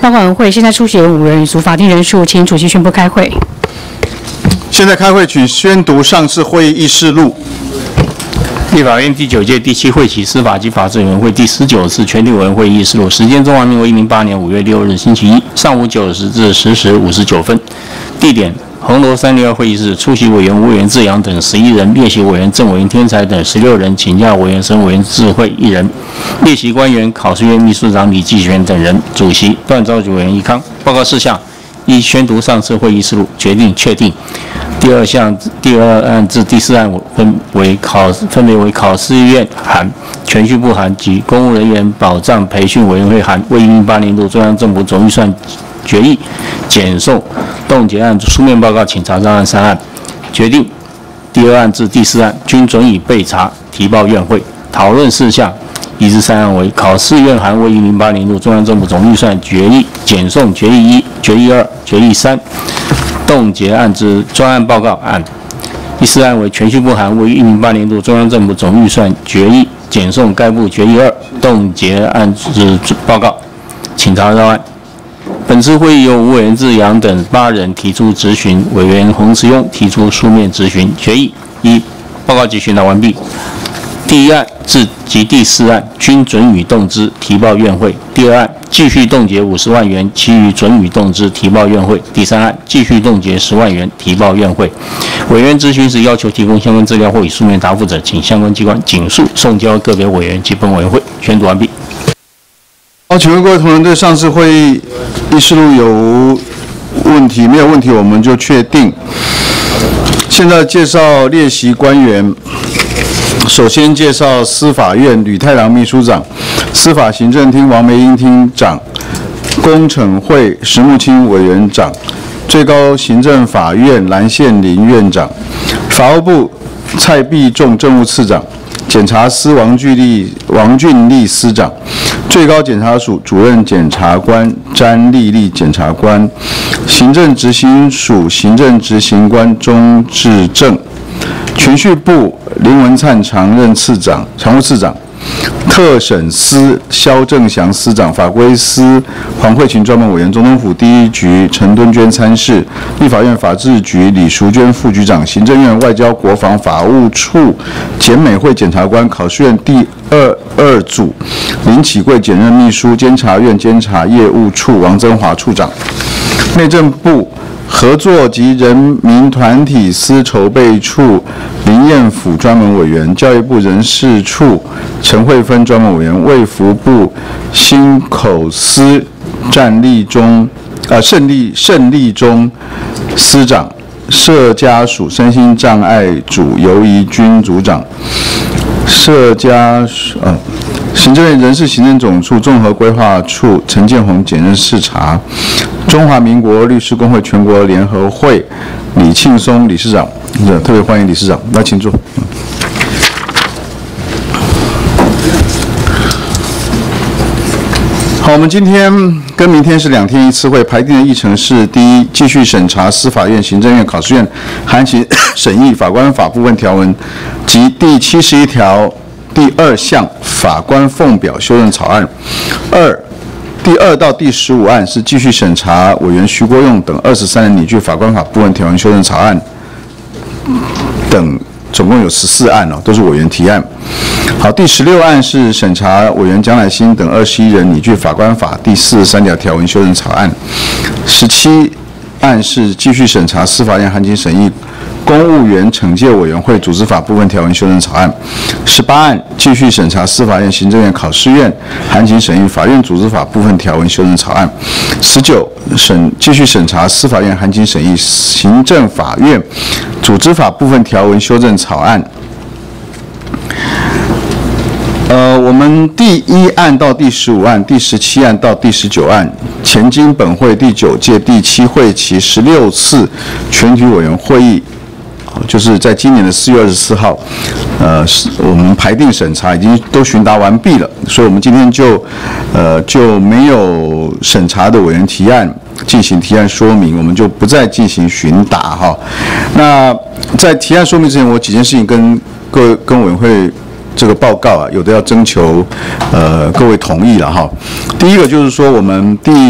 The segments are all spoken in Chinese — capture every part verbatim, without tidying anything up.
报告完会，现在出席五人，属法定人数，请主席宣布开会。 现在开会，请宣读上次会议议事录。 立法院第九届第七会期司法及法制委员会第十九次全体委员会议事录，时间：中华民国一零八年五月六日星期一上午九时至十时五十九分，地点：红楼三六二会议室。出席委员吴委员志阳等十一人，列席委员郑委员天才等十六人，请假委员沈委员智慧一人，列席官员考试院秘书长李继全等人，主席段召集委员一康。报告事项：一、宣读上次会议事录，决定确定。第二项第二案至第四案分为考分别为考试院函、铨序部函及公务人员保障培训委员会函，为一零八年度中央政府总预算决议简送冻结案书面报告，请查账案三案。决定第二案至第四案均准以备查提报院会。讨论事项一至三案为考试院函为一零八年度中央政府总预算决议简送决议一、决议二、决议三。冻结案之专案报告案。第四案为铨序部函为一零八年度中央政府总预算决议简送该部决议二。冻结案之报告，请查到案。本次会议由吴委员志阳等八人提出质询，委员洪慈庸提出书面质询。决议一，报告及询答完毕。第一案至及第四案均准予动之，提报院会。第二案继续冻结五十万元，其余准予动之，提报院会。第三案继续冻结十万元，提报院会。委员质询时要求提供相关资料或以书面答复者，请相关机关尽速送交个别委员及本委员会。宣读完毕。 好，请问各位同仁对上次会议议事录有问题？没有问题，我们就确定。现在介绍列席官员。首先介绍司法院吕太郎秘书长，司法行政厅王梅英厅长，工程会石木清委员长，最高行政法院蓝宪林院长，法务部蔡必仲政务次长，检察司王俊立王俊立司长，最高检察署主任检察官詹丽丽检察官，行政执行署行政执行官钟志正，铨序部林文灿常任次长、常务次长，特审司萧正祥司长，法规司黄慧群专门委员，总统府第一局陈敦娟参事，立法院法制局李淑娟副局长，行政院外交国防法务处检美会检察官，考试院第二二组林启贵检任秘书，监察院监察业务处王增华处长，内政部合作及人民团体司筹备处林彦甫专门委员，教育部人事处陈慧芬专门委员，卫福部新口司战立中呃胜利胜利中司长，社家属身心障碍组游怡君组长，社家属呃行政院人事行政总处综合规划处陈建宏检任视察，中华民国律师公会全国联合会李庆松理事长，特别欢迎理事长，来请坐。好，我们今天跟明天是两天一次会，排定的议程是：第一，继续审查司法院、行政院、考试院函请审议法官法部分条文及第七十一条第二项法官俸表修正草案。二，第二到第十五案是继续审查委员徐国用等二十三人拟具法官法部分条文修正草案等，总共有十四案哦，都是委员提案。好，第十六案是审查委员蒋乃馨等二十一人拟具法官法第四十三条条文修正草案。十七案是继续审查司法院函请审议公务员惩戒委员会组织法部分条文修正草案。十八案继续审查司法院、行政院、考试院函请审议法院组织法部分条文修正草案。十九审继续审查司法院函请审议行政法院组织法部分条文修正草案。呃，我们第一案到第十五案、第十七案到第十九案，前经本会第九届第七会期十六次全体委员会议，就是在今年的四月二十四号，呃，我们排定审查已经都询答完毕了，所以我们今天就呃就没有审查的委员提案进行提案说明，我们就不再进行询答哈。那在提案说明之前，我几件事情跟各跟委员会这个报告啊，有的要征求呃各位同意了哈。第一个就是说，我们第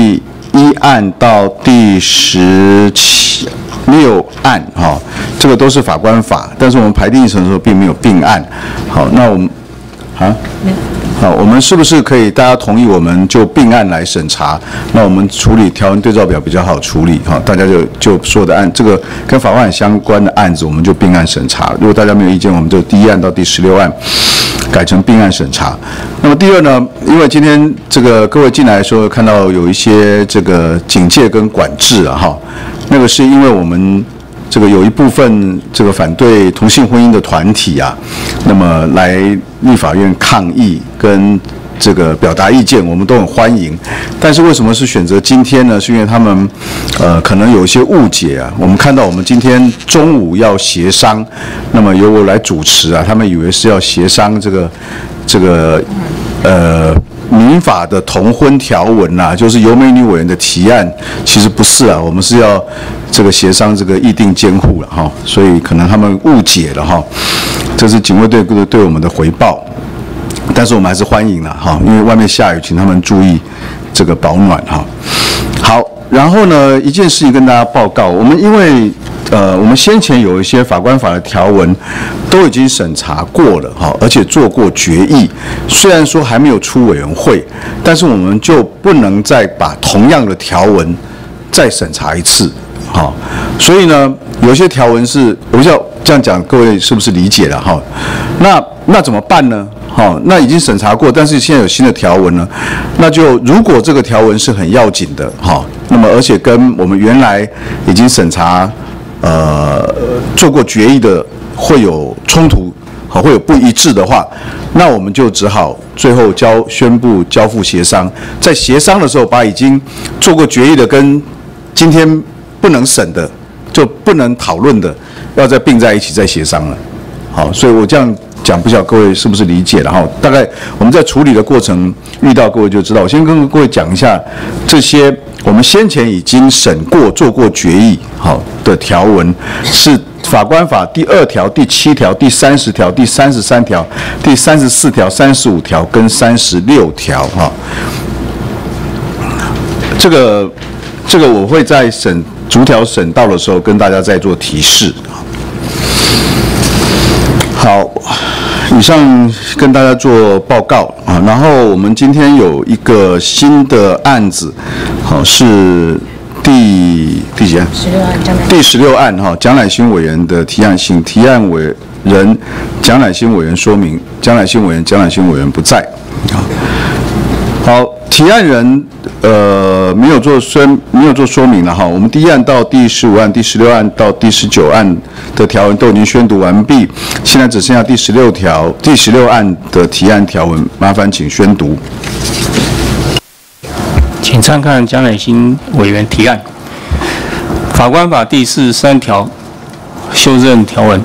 一案到第十七六案，哈、哦，这个都是法官法，但是我们排定议程的时候并没有并案。好，那我们啊，好，我们是不是可以大家同意，我们就并案来审查？那我们处理条文对照表比较好处理，哈，大家就就所有的案，这个跟法官相关的案子，我们就并案审查。如果大家没有意见，我们就第一案到第十六案改成并案审查。那么第二呢，因为今天这个各位进来的时候看到有一些这个警戒跟管制啊，哈，那个是因为我们这个有一部分这个反对同性婚姻的团体啊，那么来立法院抗议跟这个表达意见，我们都很欢迎。但是为什么是选择今天呢？是因为他们呃可能有一些误解啊。我们看到我们今天中午要协商，那么由我来主持啊，他们以为是要协商这个这个呃。民法的同婚条文呐、啊，就是由美女委员的提案，其实不是啊，我们是要这个协商这个议定监护了哈，所以可能他们误解了哈，这是警卫队对我们的回报，但是我们还是欢迎了哈，因为外面下雨，请他们注意这个保暖哈。好，然后呢，一件事情跟大家报告，我们因为呃，我们先前有一些法官法的条文都已经审查过了哈，而且做过决议。虽然说还没有出委员会，但是我们就不能再把同样的条文再审查一次，哈。所以呢，有些条文是我不知道这样讲，各位是不是理解了哈？那那怎么办呢？好，那已经审查过，但是现在有新的条文了，那就如果这个条文是很要紧的哈，那么而且跟我们原来已经审查。呃，做过决议的会有冲突，好，会有不一致的话，那我们就只好最后交宣布交付协商，在协商的时候把已经做过决议的跟今天不能审的就不能讨论的，要再并在一起再协商了。好，所以我这样讲，不晓得各位是不是理解了哈？大概我们在处理的过程遇到各位就知道。我先跟各位讲一下这些。我们先前已经审过、做过决议好的条文，是法官法第二条、第七条、第三十条、第三十三条、第三十四条、三十五条跟三十六条哈。这个这个我会在审逐条审到的时候跟大家再做提示。好。以上跟大家做报告啊，然后我们今天有一个新的案子，好是第第几案？十六案，第十六案哈，蒋乃馨委员的提案，请提案委人蒋乃馨委员说明，蒋乃馨委员蒋乃馨委员不在啊。好，提案人呃没有做说没有做说明了哈。我们第一案到第十五案、第十六案到第十九案的条文都已经宣读完毕，现在只剩下第十六条、第十六案的提案条文，麻烦请宣读。 请参看蒋乃馨委员提案，法官法第四十三条修正条文。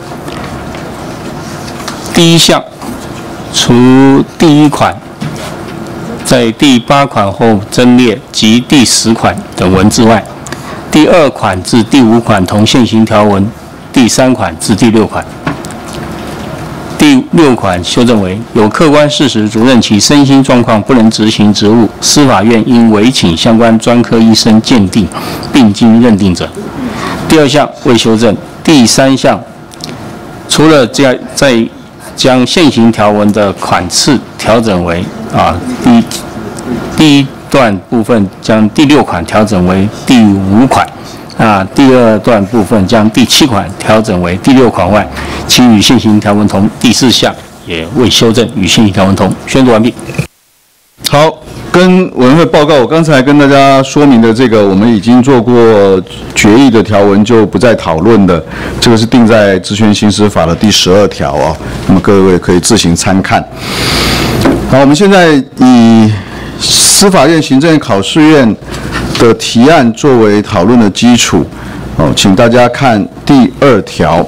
第一项，除第一款在第八款后增列及第十款等文字外，第二款至第五款同现行条文，第三款至第六款。第六款修正为：有客观事实足认其身心状况不能执行职务，司法院应委请相关专科医生鉴定，并经认定者。第二项未修正。第三项，除了在在将现行条文的款次调整为啊第一第一段部分将第六款调整为第五款，啊第二段部分将第七款调整为第六款外，其与现行条文同。第四项也未修正，与现行条文同。宣读完毕。 好，跟委员会报告，我刚才跟大家说明的这个，我们已经做过决议的条文就不再讨论的，这个是定在《职权行使法》的第十二条啊，那么各位可以自行参看。好，我们现在以司法院行政考试院的提案作为讨论的基础，哦，请大家看第二条。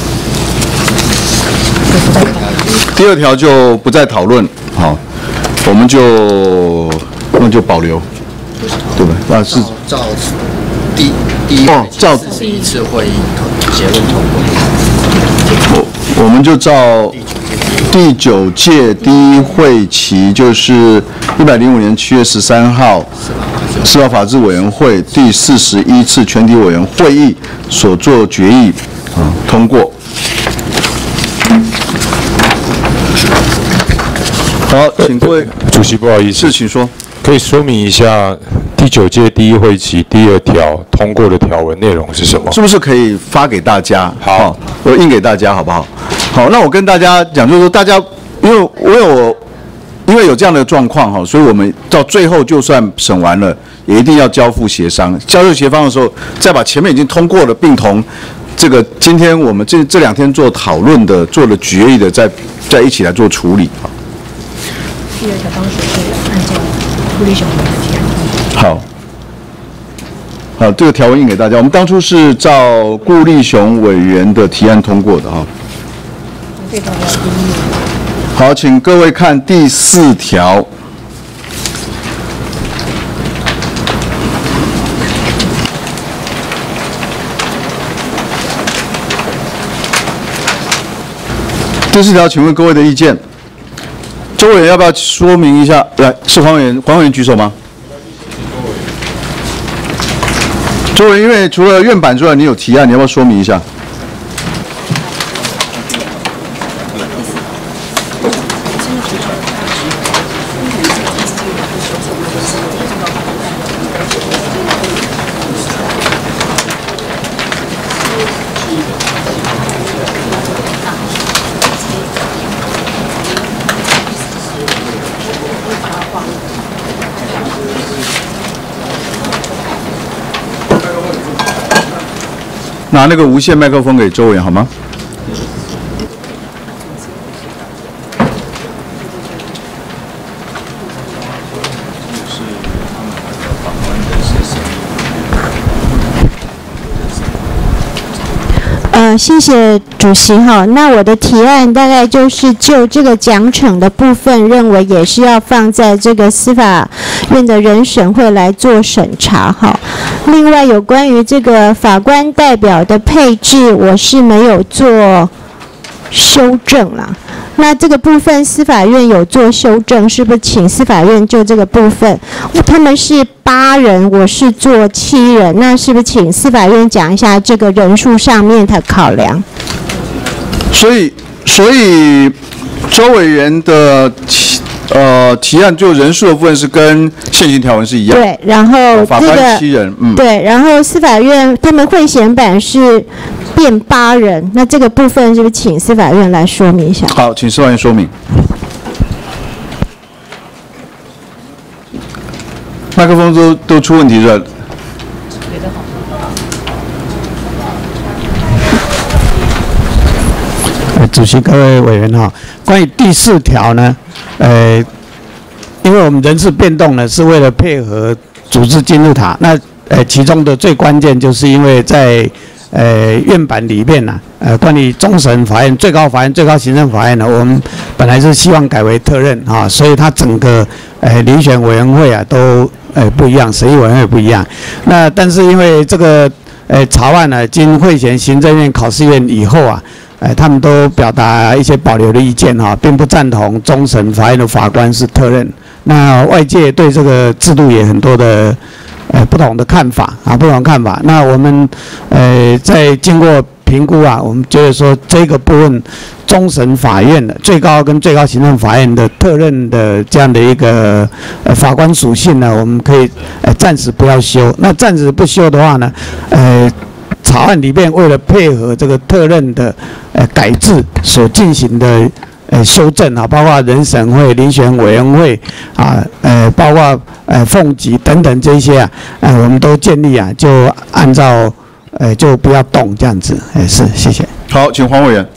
第二条就不再讨论，好。我们就那就保留，对吧？啊，是照第第一哦，照四十一次会议结论通过。 我我们就照第九届第一会期，就是一百零五年七月十三号司法法制委员会第四十一次全体委员会议所做决议啊通过。好，请各位主席，不好意思， 是，请说。 可以说明一下第九届第一会期第二条通过的条文内容是什么？ 是不是可以发给大家？ 好， 我印给大家，好不好？好，那我跟大家讲，就是说大家，因为我有，因为有这样的状况哈，所以我们到最后就算审完了，也一定要交付协商。交付协商的时候，再把前面已经通过的，并同这个今天我们这这两天做讨论的、做了决议的，再再一起来做处理。 第二个方式是按照顾立雄的提案。 好，好，这个条文印给大家。我们当初是照顾立雄委员的提案通过的哈。好，请各位看第四条。第四条，请问各位的意见？周委员要不要说明一下？来，是黄委员，黄委员举手吗？周委员，因为除了院版之外，你有提案，你要不要说明一下？拿那个无线麦克风给周委员好吗？ 呃，谢谢主席哈。那我的提案大概就是就这个奖惩的部分，认为也是要放在这个司法院的人审会来做审查哈。另外，有关于这个法官代表的配置，我是没有做修正啦。那这个部分司法院有做修正，是不是请司法院就这个部分？他们是八人，我是做七人，那是不是请司法院讲一下这个人数上面的考量？ 所以，所以周委员的提呃提案就人数的部分是跟现行条文是一样。 对，然后法官七人，嗯， 对，然后司法院他们会嫌版是变八人，那这个部分是不是请司法院来说明一下？ 好，请司法院说明。麦克风都都出问题了。 主席、各位委员哈，关于第四条呢，呃，因为我们人事变动呢是为了配合组织金字塔，那呃其中的最关键就是因为在呃院版里面呢、啊，呃关于终审法院、最高法院、最高行政法院呢，我们本来是希望改为特任啊，所以它整个呃遴选委员会啊都呃不一样，审议委员会不一样。那但是因为这个呃草案呢，经会衔行政院、考试院以后啊。哎，他们都表达一些保留的意见哈，并不赞同终审法院的法官是特任。那外界对这个制度也很多的呃不同的看法啊，不同的看法。那我们呃在经过评估啊，我们觉得说这个部分终审法院的最高跟最高行政法院的特任的这样的一个呃法官属性呢，我们可以呃暂时不要修。那暂时不修的话呢，呃。草案里面为了配合这个特任的呃改制所进行的呃修正啊，包括人审会、遴选委员会啊，呃，包括呃俸级等等这些啊，呃，我们都建议啊，就按照呃就不要动这样子，哎、呃，是，谢谢。 好，请黄委员。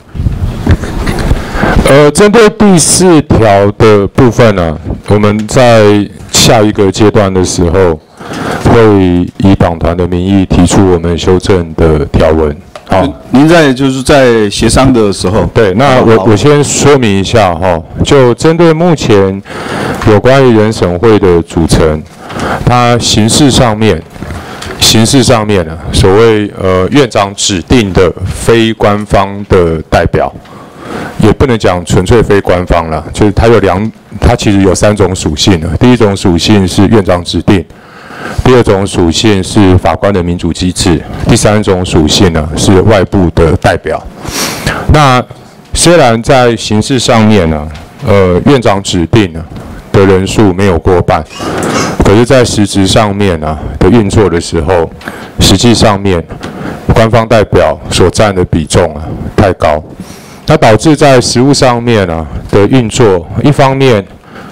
呃，针对第四条的部分呢、啊，我们在下一个阶段的时候。会以党团的名义提出我们修正的条文。好， 您在就是在协商的时候， 对，那我我先说明一下哈，就针对目前有关于人审会的组成，它形式上面，形式上面呢，所谓呃院长指定的非官方的代表。也不能讲纯粹非官方了，就是它有两，它它其实有三种属性的。第一种属性是院长指定，第二种属性是法官的民主机制，第三种属性呢是外部的代表。那虽然在形式上面呢，呃，院长指定呢的人数没有过半，可是，在实质上面呢的运作的时候，实际上面官方代表所占的比重啊太高，那导致在实务上面啊的运作，一方面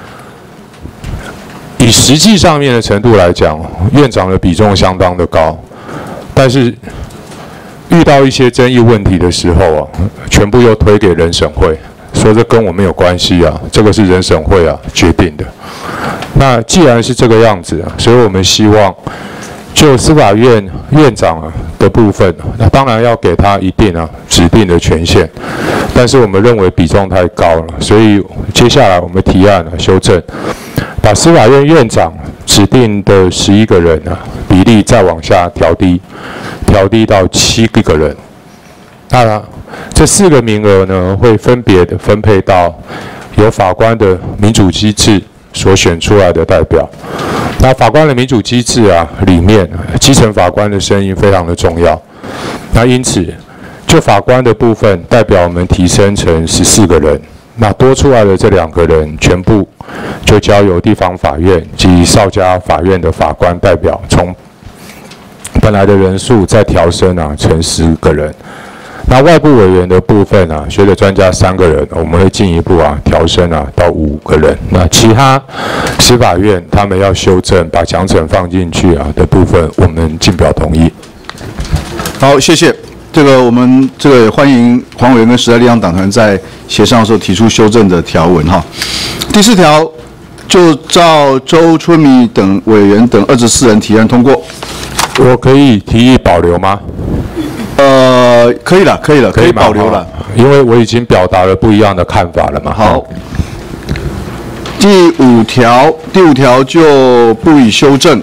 以实际上面的程度来讲，院长的比重相当的高，但是遇到一些争议问题的时候啊，全部又推给人审会，说这跟我没有关系啊，这个是人审会啊决定的。那既然是这个样子啊，所以我们希望就司法院院长啊的部分，那当然要给他一定啊指定的权限，但是我们认为比重太高了，所以接下来我们提案啊修正，把司法院院长指定的十一个人啊比例再往下调低，调低到七个人。那这四个名额呢，会分别的分配到由法官的民主机制所选出来的代表。那法官的民主机制啊，里面基层法官的声音非常的重要。那因此，就法官的部分，代表我们提升成十四个人。那多出来的这两个人，全部就交由地方法院及少家法院的法官代表，从本来的人数再调升啊成十个人。那外部委员的部分啊，学者专家三个人，我们会进一步啊调升啊到五个人。那其他司法院他们要修正，把奖惩放进去啊的部分，我们进表同意。 好，谢谢。这个我们这个也欢迎黄委员跟时代力量党团在协商的时候提出修正的条文哈。第四条就照周春米等委员等二十四人提案通过。 我可以提议保留吗？ 呃，可以了，可以了，可以保留了， 因为我已经表达了不一样的看法了嘛。 好，第五条，第五条就不予修正。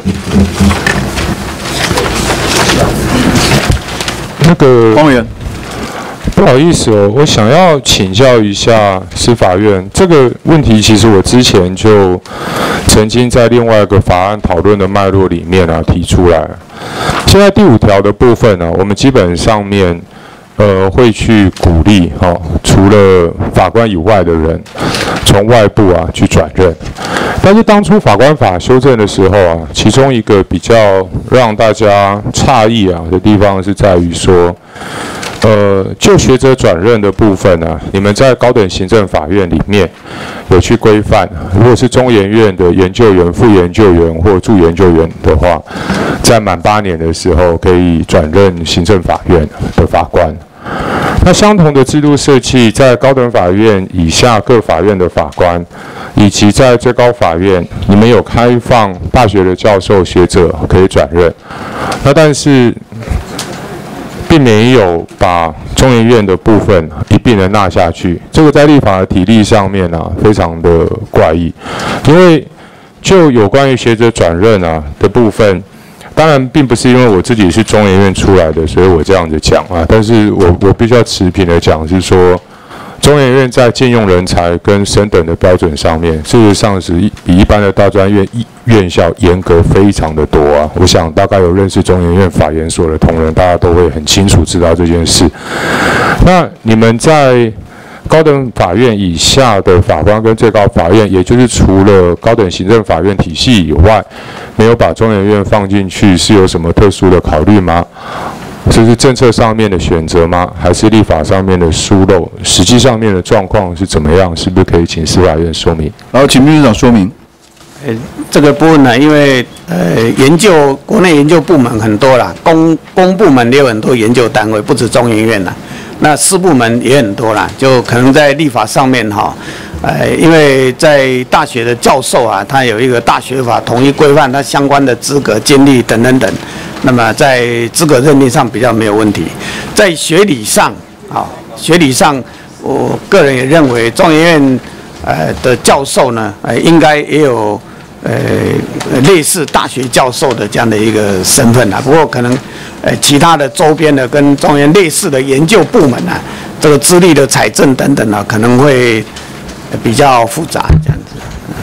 那个黄委员， 不好意思哦，我想要请教一下司法院这个问题。其实我之前就曾经在另外一个法案讨论的脉络里面啊提出来。现在第五条的部分呢、啊，我们基本上面呃会去鼓励哈、哦，除了法官以外的人从外部啊去转任。但是当初法官法修正的时候啊，其中一个比较让大家诧异啊的地方是在于说，呃，就学者转任的部分呢、啊，你们在高等行政法院里面有去规范，如果是中研院的研究员、副研究员或助研究员的话，在满八年的时候可以转任行政法院的法官。那相同的制度设计，在高等法院以下各法院的法官，以及在最高法院，你们有开放大学的教授学者可以转任。那但是并没有把中研院的部分一并的纳下去，这个在立法的体例上面啊，非常的怪异。因为就有关于学者转任啊的部分，当然并不是因为我自己是中研院出来的，所以我这样子讲啊，但是我我必须要持平的讲，是说中研院在聘用人才跟升等的标准上面，事实上是比一般的大专院院校严格非常的多啊。我想大概有认识中研院法研所的同仁，大家都会很清楚知道这件事。那你们在高等法院以下的法官跟最高法院，也就是除了高等行政法院体系以外，没有把中研院放进去，是有什么特殊的考虑吗？这是政策上面的选择吗？还是立法上面的疏漏？实际上面的状况是怎么样？是不是可以请司法院说明？ 然后请秘书长说明。 呃，这个部分呢，因为呃，研究国内研究部门很多啦，公公部门也有很多研究单位，不止中研院啦。那私部门也很多啦，就可能在立法上面哈，呃，因为在大学的教授啊，他有一个大学法统一规范他相关的资格、经历等等等，那么在资格认定上比较没有问题。在学理上啊，学理上，我个人也认为中研院呃的教授呢，呃，应该也有呃类似大学教授的这样的一个身份啊，不过可能。呃，其他的周边的跟中研类似的研究部门啊，这个资历的采证等等啊，可能会比较复杂这样子。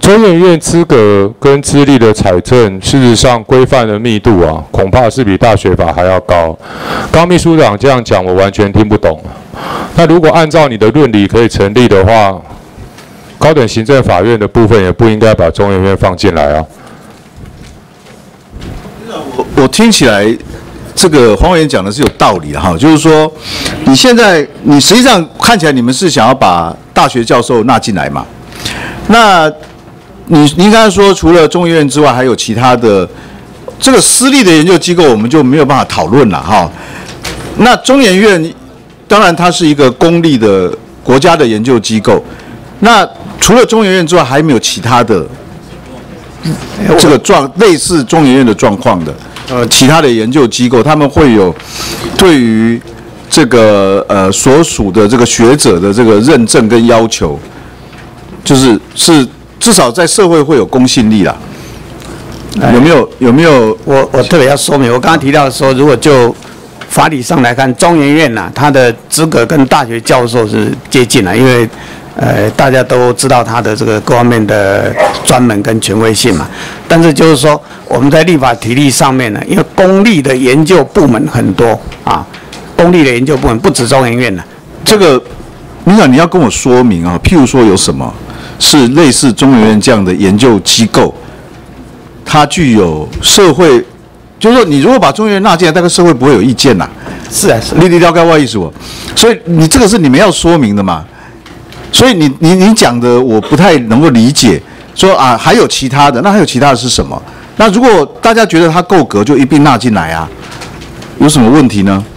中研院资格跟资历的采证，事实上规范的密度啊，恐怕是比大学法还要高。刚秘书长这样讲，我完全听不懂。那如果按照你的论理可以成立的话，高等行政法院的部分也不应该把中研院放进来啊。 我我听起来，这个黄委员讲的是有道理的哈，就是说，你现在你实际上看起来你们是想要把大学教授纳进来嘛？那你您刚才说，除了中研院之外，还有其他的这个私立的研究机构，我们就没有办法讨论了哈。那中研院当然它是一个公立的国家的研究机构，那除了中研院之外，还没有其他的这个状类似中研院的状况的呃其他的研究机构，他们会有对于这个呃所属的这个学者的这个认证跟要求，就是是。至少在社会会有公信力啦，有没有？有没有？ 我我特别要说明，我刚刚提到说，如果就法理上来看，中研院呐、啊，它的资格跟大学教授是接近了，因为呃大家都知道它的这个各方面的专门跟权威性嘛。但是就是说，我们在立法体例上面呢，因为公立的研究部门很多啊，公立的研究部门不止中研院呢。 这个，民长你要跟我说明啊，譬如说有什么？是类似中研院这样的研究机构，它具有社会，就是说，你如果把中研院纳进来，大概社会不会有意见呐。 是啊，是。 你你了解我意思不？所以你这个是你们要说明的嘛。所以你你你讲的我不太能够理解，说啊还有其他的，那还有其他的是什么？那如果大家觉得它够格，就一并纳进来啊，有什么问题呢？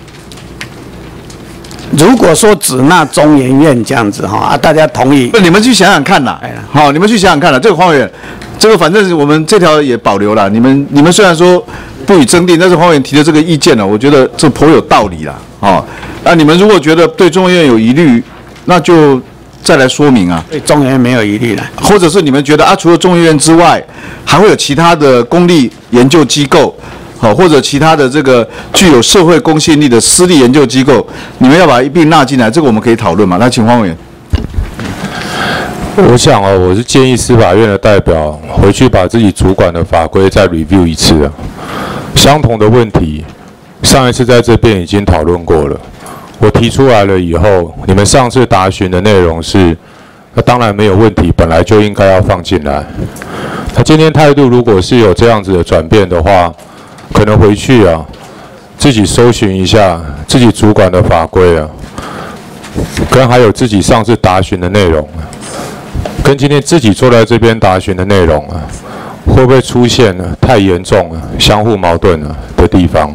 如果说只纳中研院这样子哈啊，大家同意？ 那你们去想想看啦，好，你们去想想看啦。这个黄委员，这个反正我们这条也保留了。你们你们虽然说不予增订，但是黄委员提的这个意见呢，我觉得这颇有道理啦。哦，那你们如果觉得对中研院有疑虑，那就再来说明啊。 对中研院没有疑虑了， 或者是你们觉得啊，除了中研院之外，还会有其他的公立研究机构。好，或者其他的这个具有社会公信力的私立研究机构，你们要把它一并纳进来，这个我们可以讨论嘛？那请黄委员。 我想哦，我是建议司法院的代表回去把自己主管的法规再 review 一次啊。相同的问题，上一次在这边已经讨论过了。我提出来了以后，你们上次答询的内容是，那当然没有问题，本来就应该要放进来。那今天态度如果是有这样子的转变的话，可能回去啊，自己搜寻一下自己主管的法规啊，跟还有自己上次答询的内容，跟今天自己坐在这边答询的内容啊，会不会出现呢太严重了、相互矛盾了的地方？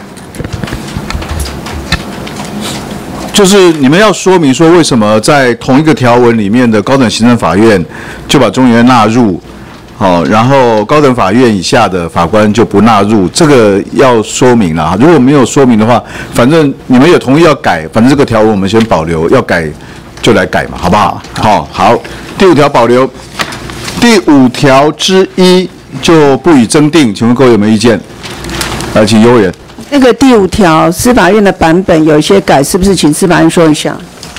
就是你们要说明说，为什么在同一个条文里面的高等行政法院就把中研院纳入。好，然后高等法院以下的法官就不纳入，这个要说明了。如果没有说明的话，反正你们也同意要改，反正这个条文我们先保留，要改就来改嘛，好不好？好，好，第五条保留，第五条之一就不予增订，请问各位有没有意见？来，请优委员。 那个第五条司法院的版本有一些改，是不是请司法院说一下？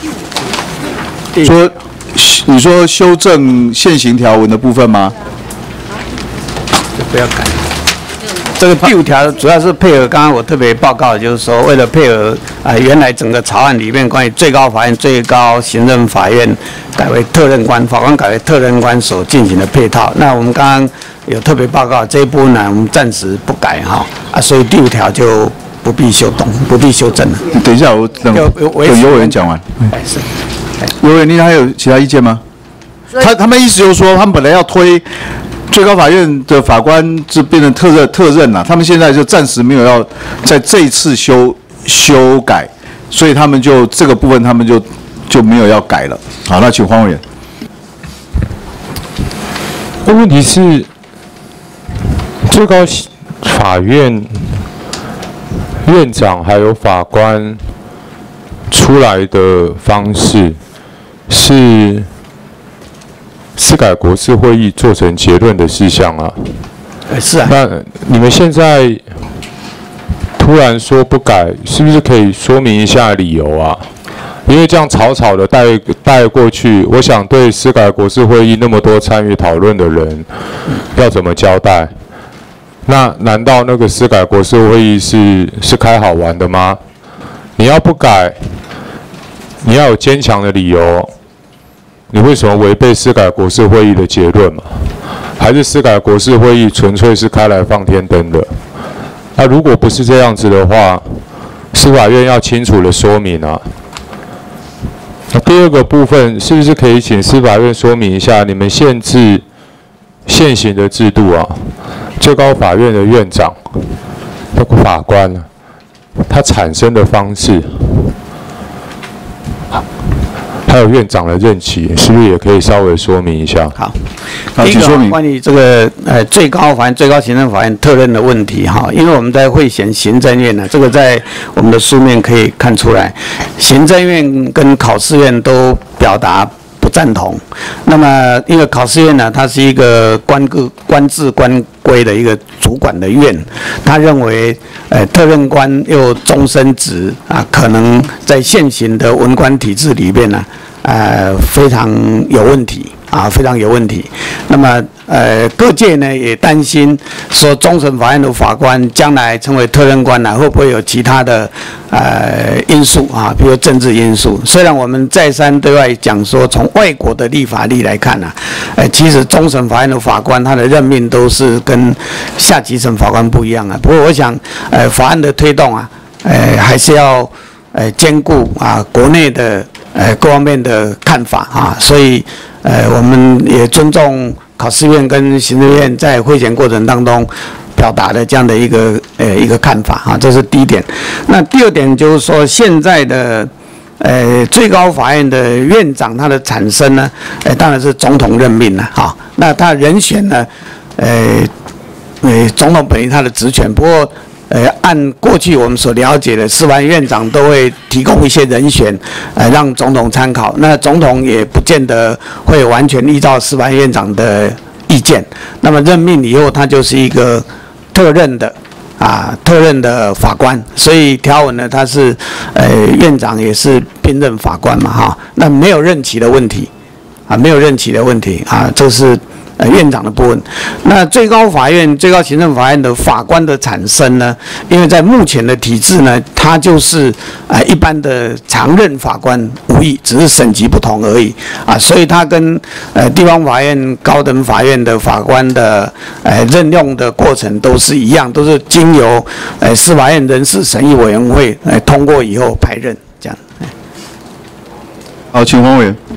说，你说修正现行条文的部分吗？ 不要改。这个第五条主要是配合刚刚我特别报告的，就是说为了配合啊、呃、原来整个草案里面关于最高法院、最高行政法院改为特任官，法官改为特任官所进行的配套。那我们刚刚有特别报告这一部分呢，我们暂时不改哈啊，所以第五条就不必修动，不必修正了。 等一下，我等等尤委员讲完。 哎是。 尤委员，您还有其他意见吗？他他们意思就是说，他们本来要推最高法院的法官就变成特任特任了，他们现在就暂时没有要在这一次修修改，所以他们就这个部分他们就就没有要改了。好，那请黄委员。 那问题是，最高法院院长还有法官出来的方式是司改国是会议做成结论的事项啊。 是啊。 那你们现在突然说不改，是不是可以说明一下理由啊？ 因为这样草草的带带过去，我想对司改国是会议那么多参与讨论的人，要怎么交代？那难道那个司改国是会议是是开好玩的吗？你要不改，你要有坚强的理由。你为什么违背司改国是会议的结论嘛？还是司改国是会议纯粹是开来放天灯的？那如果不是这样子的话，司法院要清楚的说明啊。那第二个部分，是不是可以请司法院说明一下，你们限制现行的制度啊？最高法院的院长、那个法官啊，他产生的方式，还有院长的任期，是不是也可以稍微说明一下？ 好， 好， 第一个请说明。 关于这个呃最高法院、最高行政法院特任的问题哈，因为我们在会衔行政院呢，这个在我们的书面可以看出来，行政院跟考试院都表达不赞同。那么，因为考试院呢，它是一个官个官制官规的一个主管的院，他认为，呃，特任官又终身职啊，可能在现行的文官体制里面呢，呃，非常有问题。啊，非常有问题。那么，呃，各界呢也担心说，终审法院的法官将来成为特任官呢，会不会有其他的呃因素啊，比如政治因素？虽然我们再三对外讲说，从外国的立法例来看呢、啊，呃，其实终审法院的法官他的任命都是跟下级审法官不一样啊。不过，我想，呃，法案的推动啊，呃，还是要呃兼顾啊国内的呃各方面的看法啊，所以。呃，我们也尊重考试院跟行政院在会选过程当中表达的这样的一个呃一个看法啊，这是第一点。那第二点就是说，现在的呃最高法院的院长他的产生呢，呃当然是总统任命了哈。那他人选呢，呃呃总统本于他的职权，不过。呃，按过去我们所了解的，司法院院长都会提供一些人选，呃，让总统参考。那总统也不见得会完全依照司法院院长的意见。那么任命以后，他就是一个特任的啊，特任的法官。所以条文呢，他是呃院长也是并任法官嘛，哈。那没有任期的问题啊，没有任期的问题啊，这是。呃，院长的部分，那最高法院、最高行政法院的法官的产生呢？因为在目前的体制呢，它就是呃一般的常任法官无异，只是省级不同而已啊，所以它跟呃地方法院、高等法院的法官的呃任用的过程都是一样，都是经由呃司法院人事审议委员会呃通过以后排任这样。 好，请黄委员。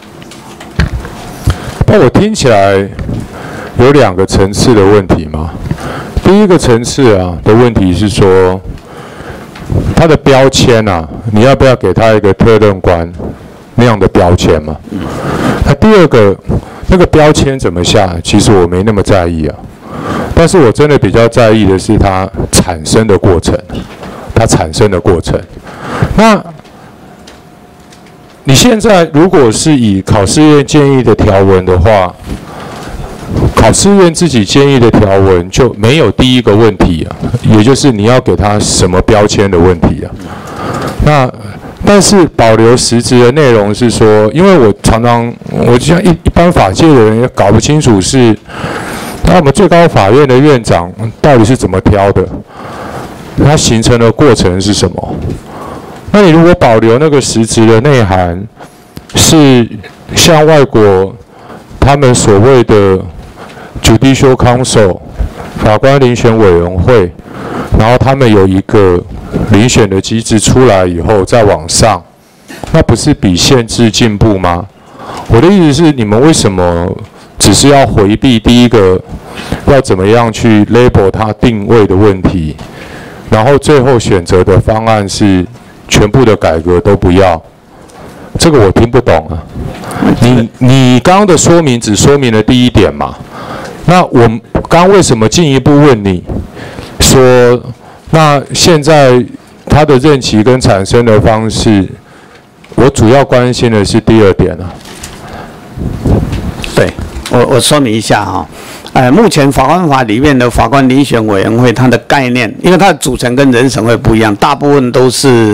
那我听起来有两个层次的问题嘛。第一个层次啊的问题是说，他的标签啊，你要不要给他一个特任官那样的标签嘛？那第二个，那个标签怎么下，其实我没那么在意啊。但是我真的比较在意的是它产生的过程，它产生的过程。那你现在如果是以考试院建议的条文的话，考试院自己建议的条文就没有第一个问题啊，也就是你要给他什么标签的问题啊。那但是保留实质的内容是说，因为我常常我就像一一般法界的人也搞不清楚是，那我们最高法院的院长到底是怎么挑的，它形成的过程是什么？那你如果保留那个实质的内涵，是像外国他们所谓的 Judicial Council 法官遴选委员会，然后他们有一个遴选的机制出来以后再往上，那不是比限制进步吗？我的意思是，你们为什么只是要回避第一个要怎么样去 label 它定位的问题，然后最后选择的方案是全部的改革都不要？这个我听不懂啊。你你刚刚的说明只说明了第一点嘛？那我刚刚为什么进一步问你说，那现在他的任期跟产生的方式，我主要关心的是第二点啊。 对，我我说明一下哈、哦。呃，目前法官法里面的法官遴选委员会，它的概念，因为它的组成跟人审会不一样，大部分都是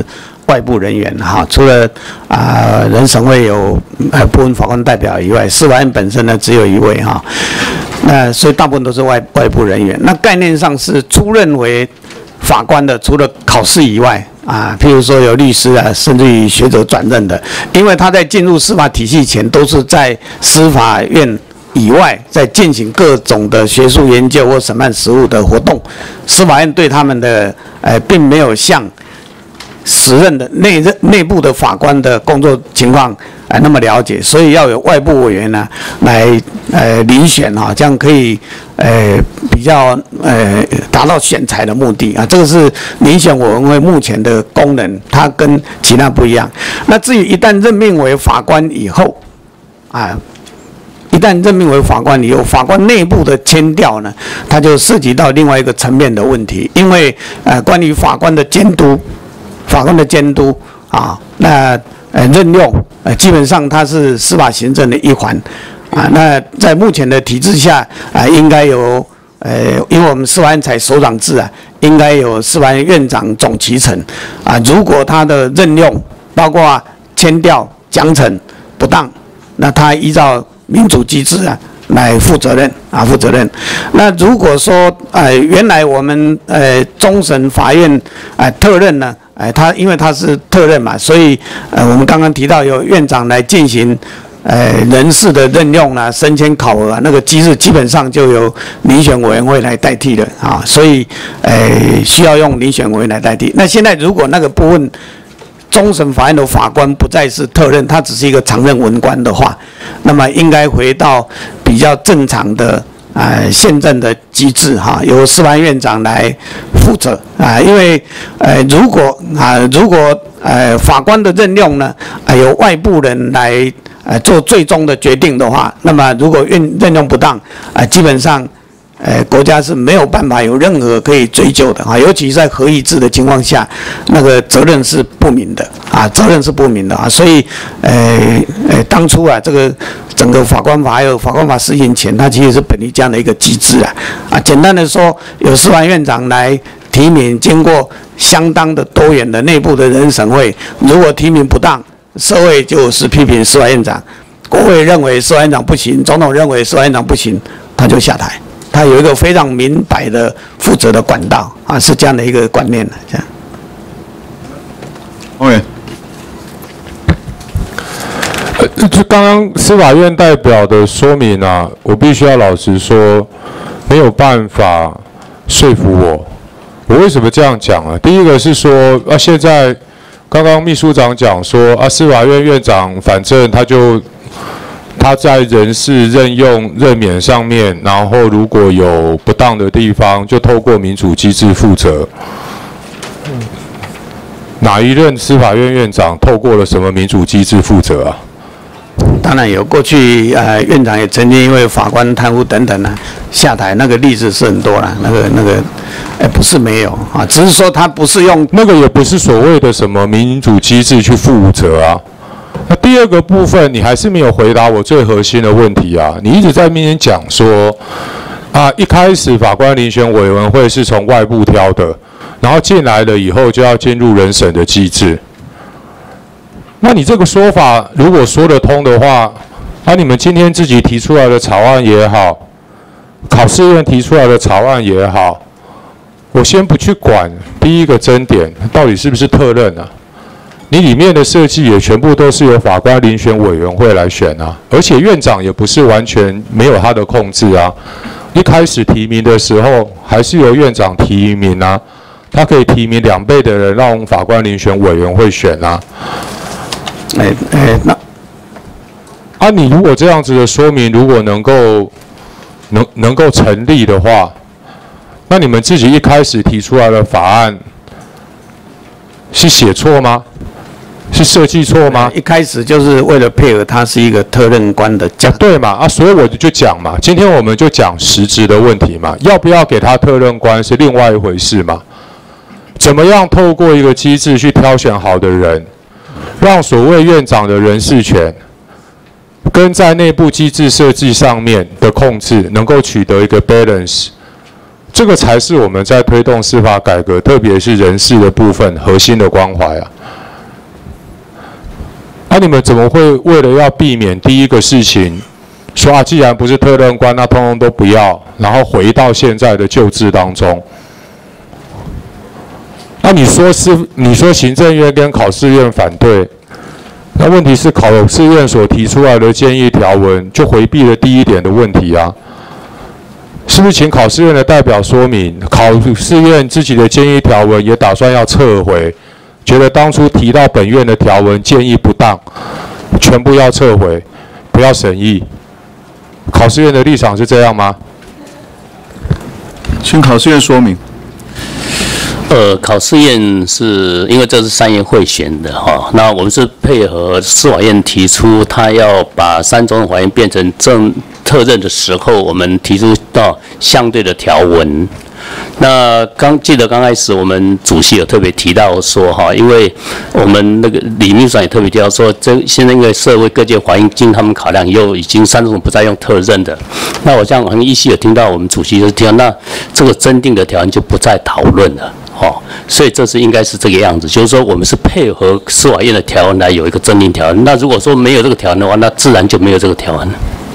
外部人员哈，除了啊、呃、人审会有呃部分法官代表以外，司法院本身呢只有一位哈，那所以大部分都是外外部人员。那概念上是出任为法官的，除了考试以外啊，譬如说有律师啊，甚至于学者转任的，因为他在进入司法体系前，都是在司法院以外，在进行各种的学术研究或审判实务的活动，司法院对他们的呃，并没有像时任的内任内部的法官的工作情况呃那么了解，所以要有外部委员呢来呃遴选哈，这样可以呃比较呃达到选才的目的啊。这个是遴选委员会目前的功能，它跟其他不一样。那至于一旦任命为法官以后啊。一旦任命为法官以后，法官内部的签调呢，它就涉及到另外一个层面的问题，因为呃，关于法官的监督，法官的监督啊，那呃任用呃，基本上它是司法行政的一环啊。那在目前的体制下啊，应该有呃，因为我们司法院采首长制啊，应该有司法院院长总期程啊。如果他的任用包括签调奖惩不当，那他依照民主机制啊，来负责任啊，负责任。那如果说，呃，原来我们呃终审法院呃特任呢，呃，他因为他是特任嘛，所以呃我们刚刚提到有院长来进行呃人事的任用啊、升迁考核啊，那个机制基本上就由遴选委员会来代替了啊，所以呃需要用遴选委员来代替。那现在如果那个部分，终审法院的法官不再是特任，他只是一个常任文官的话，那么应该回到比较正常的呃宪政的机制哈，由司法院院长来负责啊，因为呃如果啊如果呃法官的任用呢啊由外部人来呃做最终的决定的话，那么如果任任用不当啊，基本上。呃，国家是没有办法有任何可以追究的啊，尤其是在合议制的情况下，那个责任是不明的啊，责任是不明的啊，所以，呃呃，当初啊，这个整个法官法还有法官法施行前，它其实是本于这样的一个机制啊啊，简单的说，有司法院长来提名，经过相当的多元的内部的人审会，如果提名不当，社会就是批评司法院长，国会认为司法院长不行，总统认为司法院长不行，他就下台。他有一个非常明白的负责的管道啊，是这样的一个观念的这样。 OK。 呃，就刚刚司法院代表的说明啊，我必须要老实说，没有办法说服我。我为什么这样讲啊？第一个是说啊，现在刚刚秘书长讲说啊，司法院院长反正他就。他在人事任用任免上面，然后如果有不当的地方，就透过民主机制负责。哪一任司法院院长透过了什么民主机制负责啊？ 当然有，过去呃院长也曾经因为法官贪污等等呢、啊、下台，那个例子是很多啦。那个那个，哎，不是没有啊，只是说他不是用那个也不是所谓的什么民主机制去负责啊。那第二个部分，你还是没有回答我最核心的问题啊！你一直在面前讲说，啊，一开始法官遴选委员会是从外部挑的，然后进来了以后就要进入人审的机制。那你这个说法如果说得通的话，啊，你们今天自己提出来的草案也好，考试院提出来的草案也好，我先不去管第一个争点到底是不是特任啊。你里面的设计也全部都是由法官遴选委员会来选啊，而且院长也不是完全没有他的控制啊。一开始提名的时候，还是由院长提名啊，他可以提名两倍的人让法官遴选委员会选啊。 哎哎，那啊，你如果这样子的说明，如果能够能能够成立的话，那你们自己一开始提出来的法案是写错吗？是设计错吗？ 一开始就是为了配合他是一个特任官的讲、 啊，对嘛？啊，所以我就讲嘛，今天我们就讲实质的问题嘛，要不要给他特任官是另外一回事嘛。怎么样透过一个机制去挑选好的人，让所谓院长的人事权跟在内部机制设计上面的控制能够取得一个 balance， 这个才是我们在推动司法改革，特别是人事的部分核心的关怀啊。 那、啊、你们怎么会为了要避免第一个事情，说啊，既然不是特任官，那通通都不要，然后回到现在的旧制当中？那、啊、你说是，你说行政院跟考试院反对，那问题是考试院所提出来的建议条文就回避了第一点的问题啊。是不是请考试院的代表说明，考试院自己的建议条文也打算要撤回，觉得当初提到本院的条文建议不当，全部要撤回，不要审议。考试院的立场是这样吗？ 请考试院说明。 呃，考试院是因为这是三院会选的哈，那我们是配合司法院提出，他要把三中法院变成正特任的时候，我们提出到相对的条文。那刚记得刚开始我们主席有特别提到说哈，因为我们那个李秘书长也特别提到说，这现在因为社会各界反映，经他们考量，又已经三中不再用特任的。那我这样好像依稀有听到我们主席就是听到，那这个增订的条文就不再讨论了。哦，所以这是应该是这个样子，就是说我们是配合司法院的条文来有一个增订条文。那如果说没有这个条文的话，那自然就没有这个条文。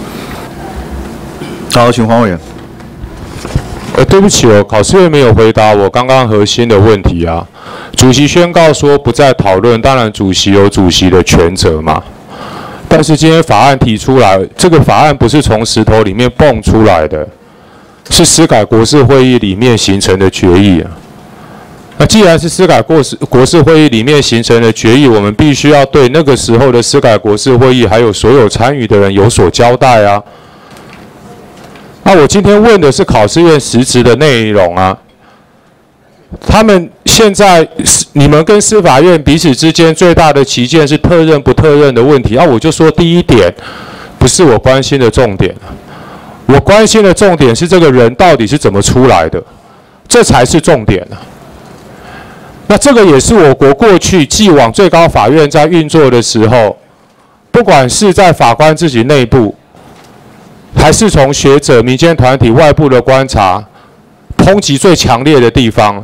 好，请黄委员。 呃，对不起哦，考试院没有回答我刚刚核心的问题啊。主席宣告说不再讨论，当然主席有主席的权责嘛。但是今天法案提出来，这个法案不是从石头里面蹦出来的，是司改国是会议里面形成的决议啊。那既然是司改国是国是会议里面形成的决议，我们必须要对那个时候的司改国是会议还有所有参与的人有所交代啊。那我今天问的是考试院实质的内容啊。他们现在你们跟司法院彼此之间最大的歧见是特任不特任的问题啊，我就说第一点不是我关心的重点，我关心的重点是这个人到底是怎么出来的，这才是重点啊。那这个也是我国过去既往最高法院在运作的时候，不管是在法官自己内部，还是从学者、民间团体、外部的观察，抨击最强烈的地方。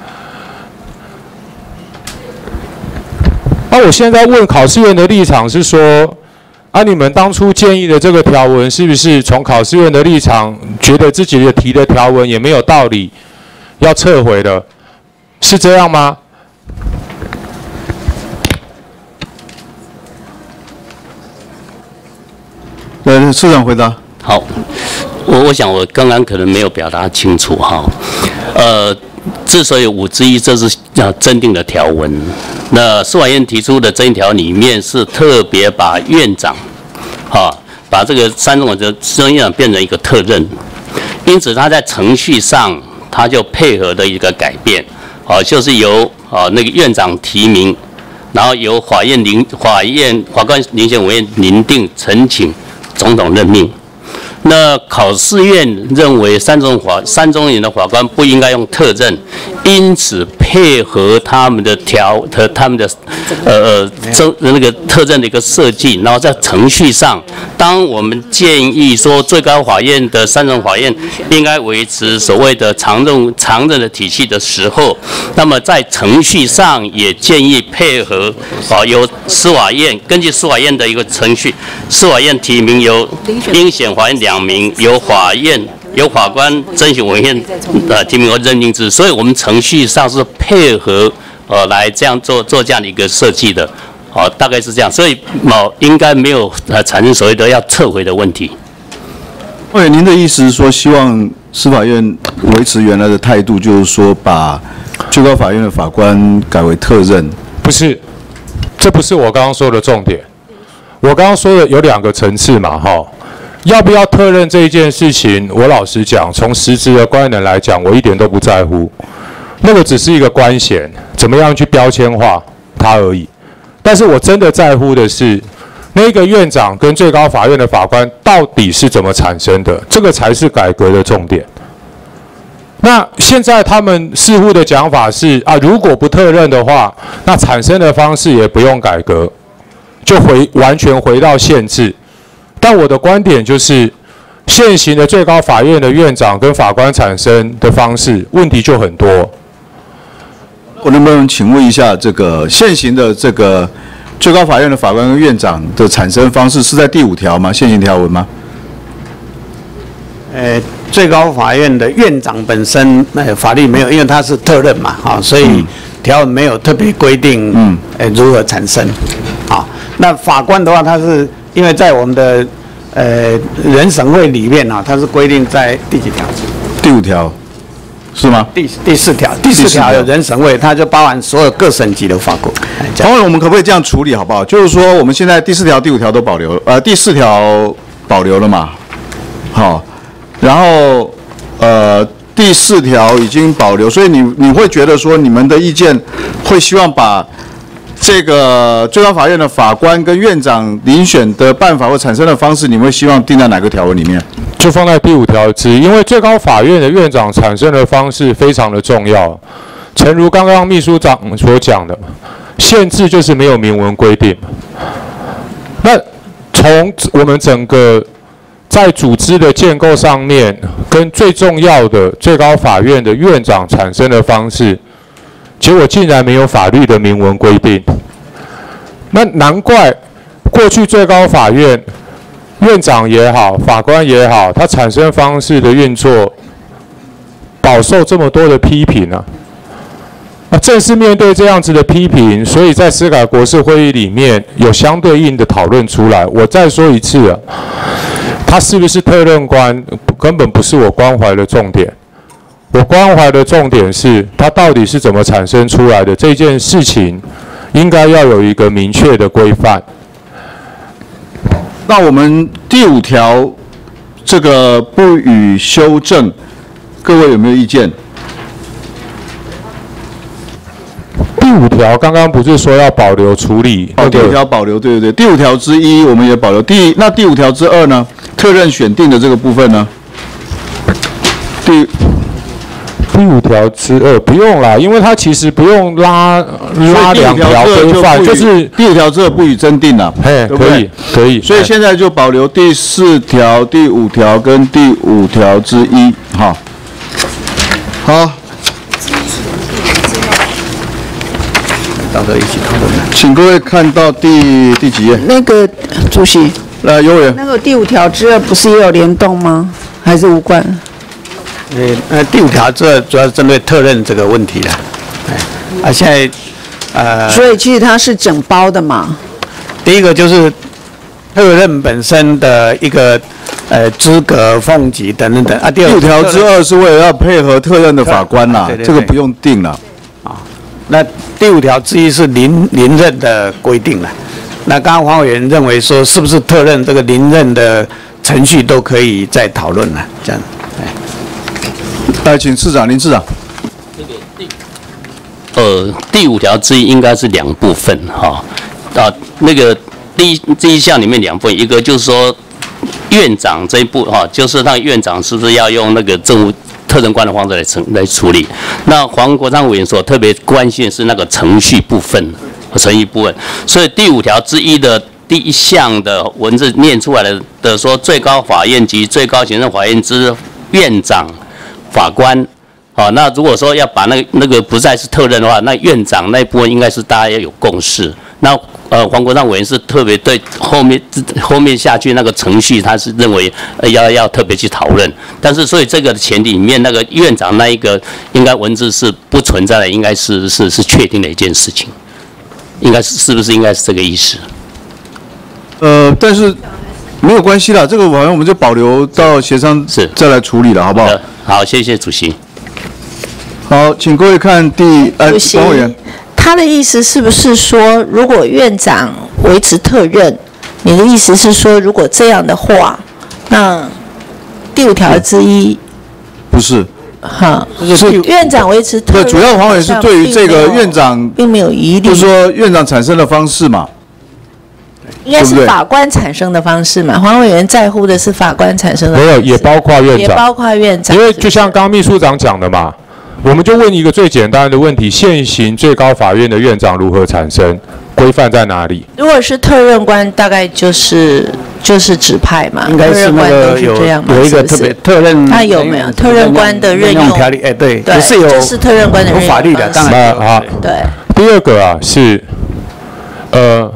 那、啊、我现在问考试院的立场是说，啊，你们当初建议的这个条文，是不是从考试院的立场，觉得自己的提的条文也没有道理，要撤回的？是这样吗？ 呃，市长回答。 好，我我想我刚刚可能没有表达清楚哈。呃，之所以五之一，这是要增订的条文。那司法院提出的增订条里面是特别把院长，哈，把这个三中的院长变成一个特任，因此他在程序上他就配合的一个改变。哦，就是由哦那个院长提名，然后由法院遴法院法官遴选委员遴定呈请总统任命。那考试院认为三中法三中院的法官不应该用特任，因此配合他们的条和他们的呃呃征那个特任的一个设计，然后在程序上，当我们建议说最高法院的三中法院应该维持所谓的常任常任的体系的时候，那么在程序上也建议配合啊由司法院根据司法院的一个程序，司法院提名由应选法院两名，由法院由法官甄选委员呃提名和任命制，所以我们程序上是配合呃来这样做做这样的一个设计的，哦，大概是这样，所以哦应该没有呃产生所谓的要撤回的问题。 委员，您的意思是说，希望司法院维持原来的态度，就是说把最高法院的法官改为特任？ 不是，这不是我刚刚说的重点。我刚刚说的有两个层次嘛，哈。要不要特任这一件事情，我老实讲，从实质的官员来讲，我一点都不在乎。那个只是一个官衔，怎么样去标签化它而已。但是我真的在乎的是，那个院长跟最高法院的法官到底是怎么产生的，这个才是改革的重点。那现在他们似乎的讲法是啊，如果不特任的话，那产生的方式也不用改革，就回完全回到宪制。但我的观点就是，现行的最高法院的院长跟法官产生的方式，问题就很多。 我能不能请问一下，这个现行的这个最高法院的法官跟院长的产生方式是在第五条吗？现行条文吗？ 呃，最高法院的院长本身，呃，法律没有，因为他是特任嘛，哈、哦，所以条文没有特别规定，嗯，呃，如何产生，好、哦，那法官的话，他是因为在我们的呃人审会里面啊，它是规定在第几条？ 第五条，是吗？ 第第四条，第四条有人审会，它就包含所有各省级的法官。 黄委员，我们可不可以这样处理，好不好？就是说，我们现在第四条、第五条都保留，呃，第四条保留了嘛，好。然后，呃，第四条已经保留，所以你你会觉得说，你们的意见会希望把这个最高法院的法官跟院长遴选的办法或产生的方式，你们会希望定在哪个条文里面？ 就放在第五条之一，因为最高法院的院长产生的方式非常的重要。诚如刚刚秘书长所讲的，限制就是没有明文规定。那从我们整个在组织的建构上面，跟最重要的最高法院的院长产生的方式，结果竟然没有法律的明文规定。那难怪过去最高法院院长也好，法官也好，他产生方式的运作饱受这么多的批评啊。那正是面对这样子的批评，所以在司改国是会议里面有相对应的讨论出来。我再说一次啊，他是不是特任官，根本不是我关怀的重点。我关怀的重点是，他到底是怎么产生出来的这件事情，应该要有一个明确的规范。 那我们第五条这个不予修正，各位有没有意见？ 第五条刚刚不是说要保留处理？ 哦，第五条保留，对对对。第五条之一我们也保留。第那第五条之二呢？特任选定的这个部分呢？第第五条之二不用啦，因为它其实不用拉拉两条规范，就是第五条之二不予增订了， 嘿， 对不对？ 可以可以。 所以现在就保留第四条、第五条跟第五条之一，好，好。 到时候一起讨论。 请各位看到第第几页？ 那个主席， 来，尤委员。 那个第五条之二不是也有联动吗？还是无关？ 呃呃，第五条这主要是针对特任这个问题的。哎，啊，现在呃， 所以其实它是整包的嘛。 第一个就是特任本身的一个呃资格、俸级等等等啊。第五条之二是为了要配合特任的法官啦，这个不用定了。 啊，那第五条之一是临临任的规定了。那刚刚黄委员认为说，是不是特任这个临任的程序都可以再讨论了？这样，哎， 来，请次长林次长。 呃，第五条之一应该是两部分哈，啊，那个第一这一项里面两部分，一个就是说院长这一步哈，就是那院长是不是要用那个政务特任官的方式来处来处理？那黄国昌委员所特别关心的是那个程序部分。程序部分，所以第五条之一的第一项的文字念出来的的说，最高法院及最高行政法院之院长、法官，好，那如果说要把那个那个不再是特任的话，那院长那一部分应该是大家要有共识。那呃，黄国昌委员是特别对后面后面下去那个程序，他是认为呃要要特别去讨论。但是所以这个前提里面，那个院长那一个应该文字是不存在的，应该是是是确定的一件事情。应该是是不是应该是这个意思？ 呃，但是没有关系啦，这个好像我们就保留到协商是再来处理了，好不好？ 好，谢谢主席。 好，请各位看第呃，黄委员， 他的意思是不是说，如果院长维持特任，你的意思是说，如果这样的话，那第五条之一不是？ 哈，是院长维持特任。 对，主要黄委员是对于这个院长并没有疑虑， 就是说院长产生的方式嘛， 应该是法官产生的方式嘛。黄委员在乎的是法官产生的方式， 没有，也包括院长， 也包括院长。 因为就像刚刚秘书长讲的嘛，我们就问一个最简单的问题：现行最高法院的院长如何产生？规范在哪里？ 如果是特任官，大概就是就是指派嘛， 应该是那个有有一个特别特任， 他有没有特任官的任用条例？哎，对， 对， 是有就是特任官的任用有法律的，当然好。 对。 第二个啊是，呃，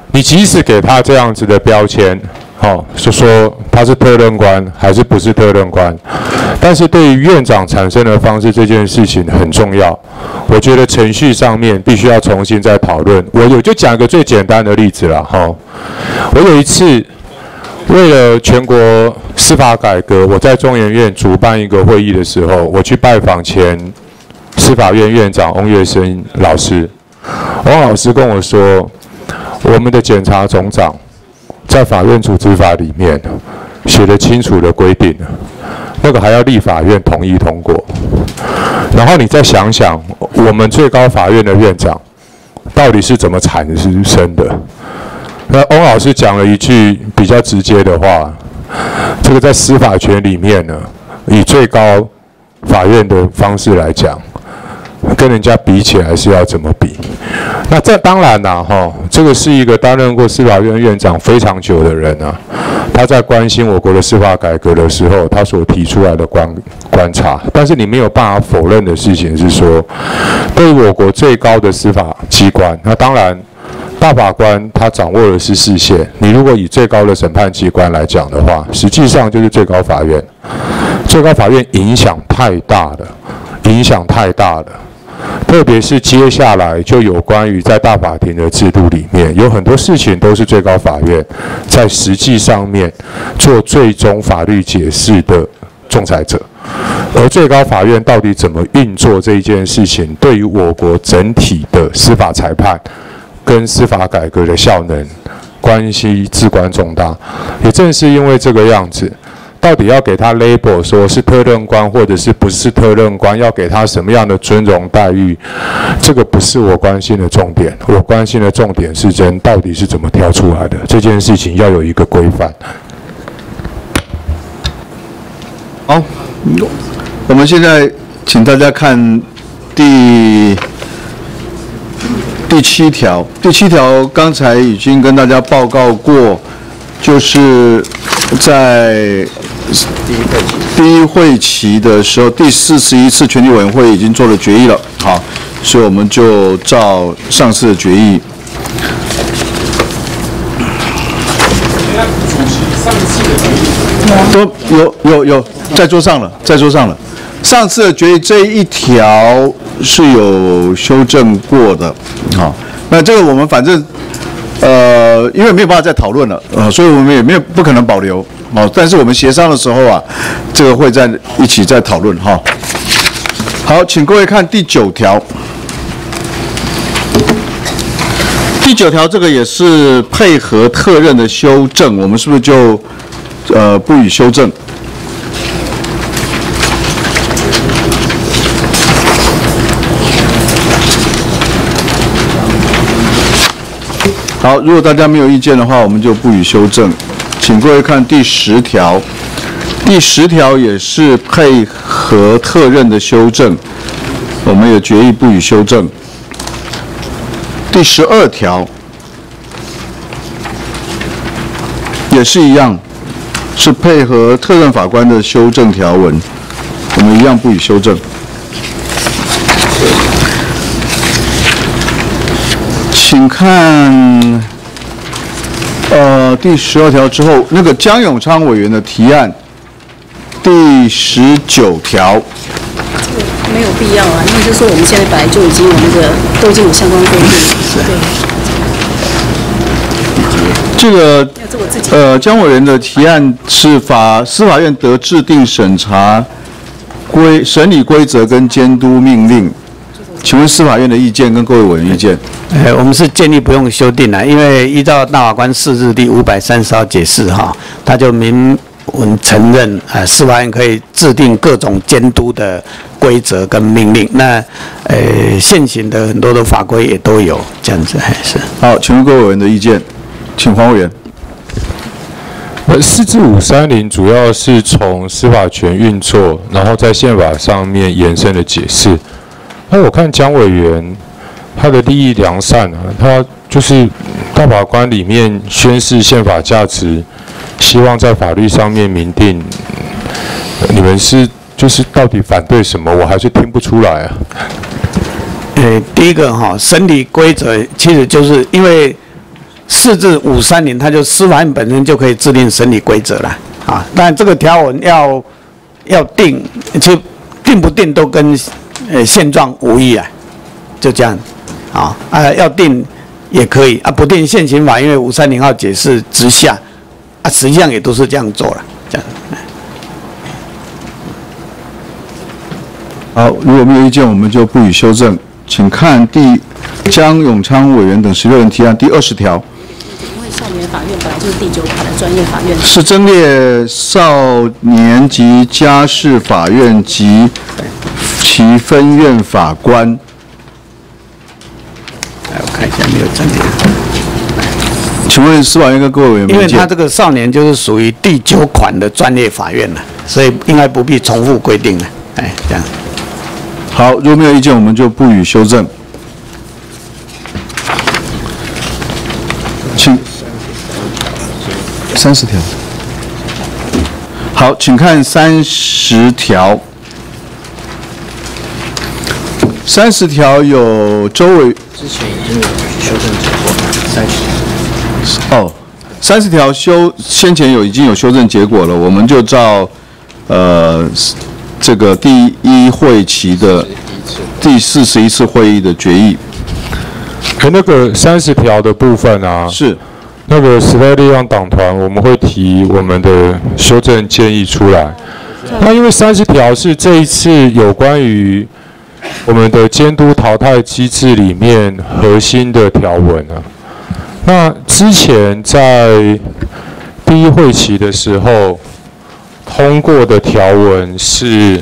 你即使给他这样子的标签，哦，就说他是特任官还是不是特任官，但是对于院长产生的方式这件事情很重要。我觉得程序上面必须要重新再讨论。我有就讲一个最简单的例子了，哈、哦，我有一次为了全国司法改革，我在中研院主办一个会议的时候，我去拜访前司法院院长翁月生老师。翁老师跟我说，我们的检察总长在法院组织法里面写得清楚的规定，那个还要立法院同意通过。然后你再想想，我们最高法院的院长到底是怎么产生的？那翁老师讲了一句比较直接的话，这个在司法权里面呢，以最高法院的方式来讲，跟人家比起来是要怎么比？那这当然啦，哈，这个是一个担任过司法院院长非常久的人啊，他在关心我国的司法改革的时候，他所提出来的观观察。但是你没有办法否认的事情是说，对于我国最高的司法机关，那当然大法官他掌握的是释宪。你如果以最高的审判机关来讲的话，实际上就是最高法院。最高法院影响太大了，影响太大了。特别是接下来就有关于在大法庭的制度里面，有很多事情都是最高法院在实际上面做最终法律解释的仲裁者，而最高法院到底怎么运作这一件事情，对于我国整体的司法裁判跟司法改革的效能关系至关重大。也正是因为这个样子，到底要给他 label 说是特任官或者是不是特任官，要给他什么样的尊荣待遇，这个不是我关心的重点。我关心的重点是人到底是怎么挑出来的，这件事情要有一个规范。 好，我们现在请大家看第第七条。第七条刚才已经跟大家报告过，就是在第一会期的时候，第四十一次全体委员会已经做了决议了。好，所以我们就照上次的决议。都有有有在桌上了，在桌上了。上次的决议这一条是有修正过的。好，那这个我们反正呃，因为没有办法再讨论了，呃，所以我们也没有不可能保留。哦，但是我们协商的时候啊，这个会在一起再讨论哈。好，请各位看第九条。第九条这个也是配合特任的修正，我们是不是就呃不予修正？好，如果大家没有意见的话，我们就不予修正。请各位看第十条，第十条也是配合特任的修正，我们也决议不予修正。第十二条也是一样，是配合特任法官的修正条文，我们一样不予修正。请看。呃，第十二条之后，那个江永昌委员的提案，第十九条， 没有必要啊，因为就是说我们现在本来就已经有那个都已经有相关规定，对。 这个呃，江委员的提案是法司法院得制定审查规审理规则跟监督命令，请问司法院的意见跟各位委员意见？ 呃，我们是建议不用修订了，因为依照大法官释字第五百三十号解释哈，他就明文承认，呃，司法院可以制定各种监督的规则跟命令。那呃，现行的很多的法规也都有这样子，还是。 好，请问各位委员的意见，请黄委员。 呃，四至五三零主要是从司法权运作，然后在宪法上面延伸的解释。那我看江委员。他的利益良善啊，他就是大法官里面宣示宪法价值，希望在法律上面明定。你们是就是到底反对什么？我还是听不出来啊。 呃，第一个哈，审理规则其实就是因为四至五三年，它就司法院本身就可以制定审理规则了啊。但这个条文要要定，其实定不定都跟呃现状无异啊，就这样啊啊要定也可以啊，不定现行法因为五三零号解释之下啊，实际上也都是这样做了，这样。 好，如果没有意见，我们就不予修正。请看第江永昌委员等十六人提案第二十条。 因为少年法院本来就是第九卡的专业法院， 是增列少年及家事法院及其分院法官。 来，我看一下没有增列。 请问司法院跟各位委员， 因为他这个少年就是属于第九款的专业法院了，所以应该不必重复规定了。哎，这样。 好，如果没有意见，我们就不予修正。请三十条。好，请看三十条。三十条有周委之前已经有修正结果，三十条。 哦，三十条修先前有已经有修正结果了，我们就照呃。这个第一会期的第四十一次会议的决议， 可那个三十条的部分啊， 是那个时代力量党团我们会提我们的修正建议出来。那因为三十条是这一次有关于我们的监督淘汰机制里面核心的条文啊。那之前在第一会期的时候。通过的条文是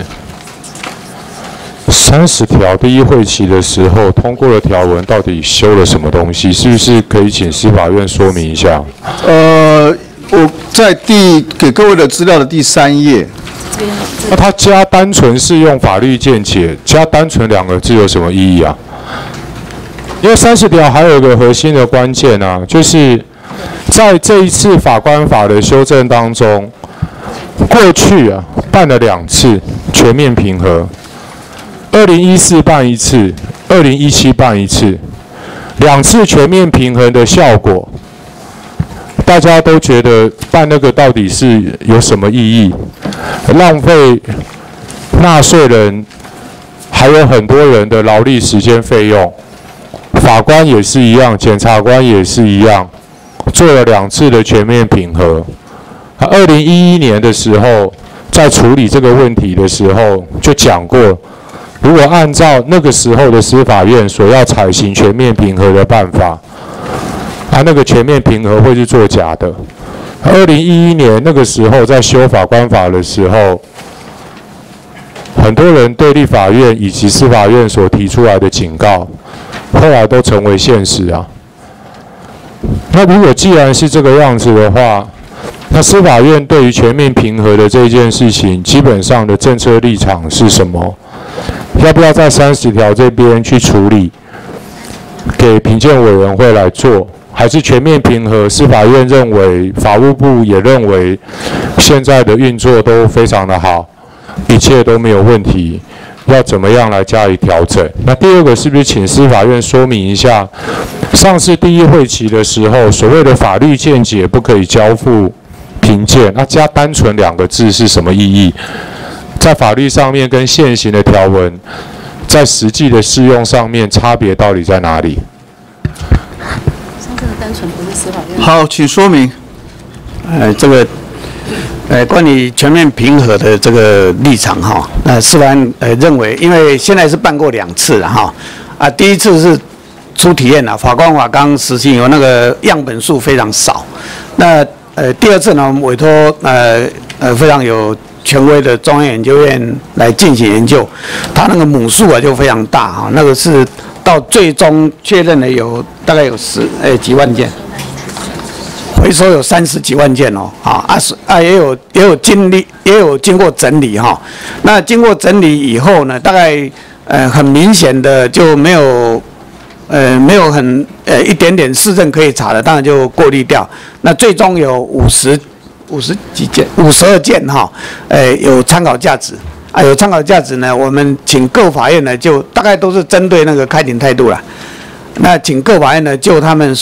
三十条，第一会期的时候通过的条文到底修了什么东西？是不是可以请司法院说明一下？ 呃，我在第给各位的资料的第三页。 那他加单纯适用法律见解，加单纯两个字有什么意义啊？因为三十条还有一个核心的关键啊，就是在这一次法官法的修正当中。过去啊办了两次全面评核，二零一四办一次，二零一七办一次，两次全面评核的效果，大家都觉得办那个到底是有什么意义？浪费纳税人还有很多人的劳力时间费用，法官也是一样，检察官也是一样，做了两次的全面评核。二零一一年的时候，在处理这个问题的时候，就讲过，如果按照那个时候的司法院所要采行全面评核的办法，啊，那个全面评核会是作假的。二零一一年那个时候在修法官法的时候，很多人对立法院以及司法院所提出来的警告，后来都成为现实啊。那如果既然是这个样子的话，那司法院对于全面评核的这件事情，基本上的政策立场是什么？要不要在三十条这边去处理，给评鉴委员会来做，还是全面评核？司法院认为，法务部也认为，现在的运作都非常的好，一切都没有问题，要怎么样来加以调整？那第二个是不是请司法院说明一下，上次第一会期的时候，所谓的法律见解不可以交付？评鉴，那加单纯两个字是什么意义？在法律上面跟现行的条文，在实际的适用上面差别到底在哪里？ 上次的单纯不是司法院。 好，请说明。 呃，这个，呃，关于全面评核的这个立场哈，那司法院呃认为，因为现在是办过两次了哈，啊，第一次是初体验了，法官法刚实行以后，那个样本数非常少，那。呃，第二次呢，我们委托呃呃非常有权威的中央研究院来进行研究，它那个母数啊就非常大哈，那个是到最终确认的有大概有十呃几万件，回收有三十几万件哦，啊啊是啊也有也有经历也有经过整理哈，那经过整理以后呢，大概呃很明显的就没有。呃，没有很呃一点点市政可以查的，当然就过滤掉。那最终有五十五十几件，五十二件哈，呃有参考价值啊，有参考价值呢，我们请各法院呢就大概都是针对那个开庭态度啦。那请各法院呢就他们所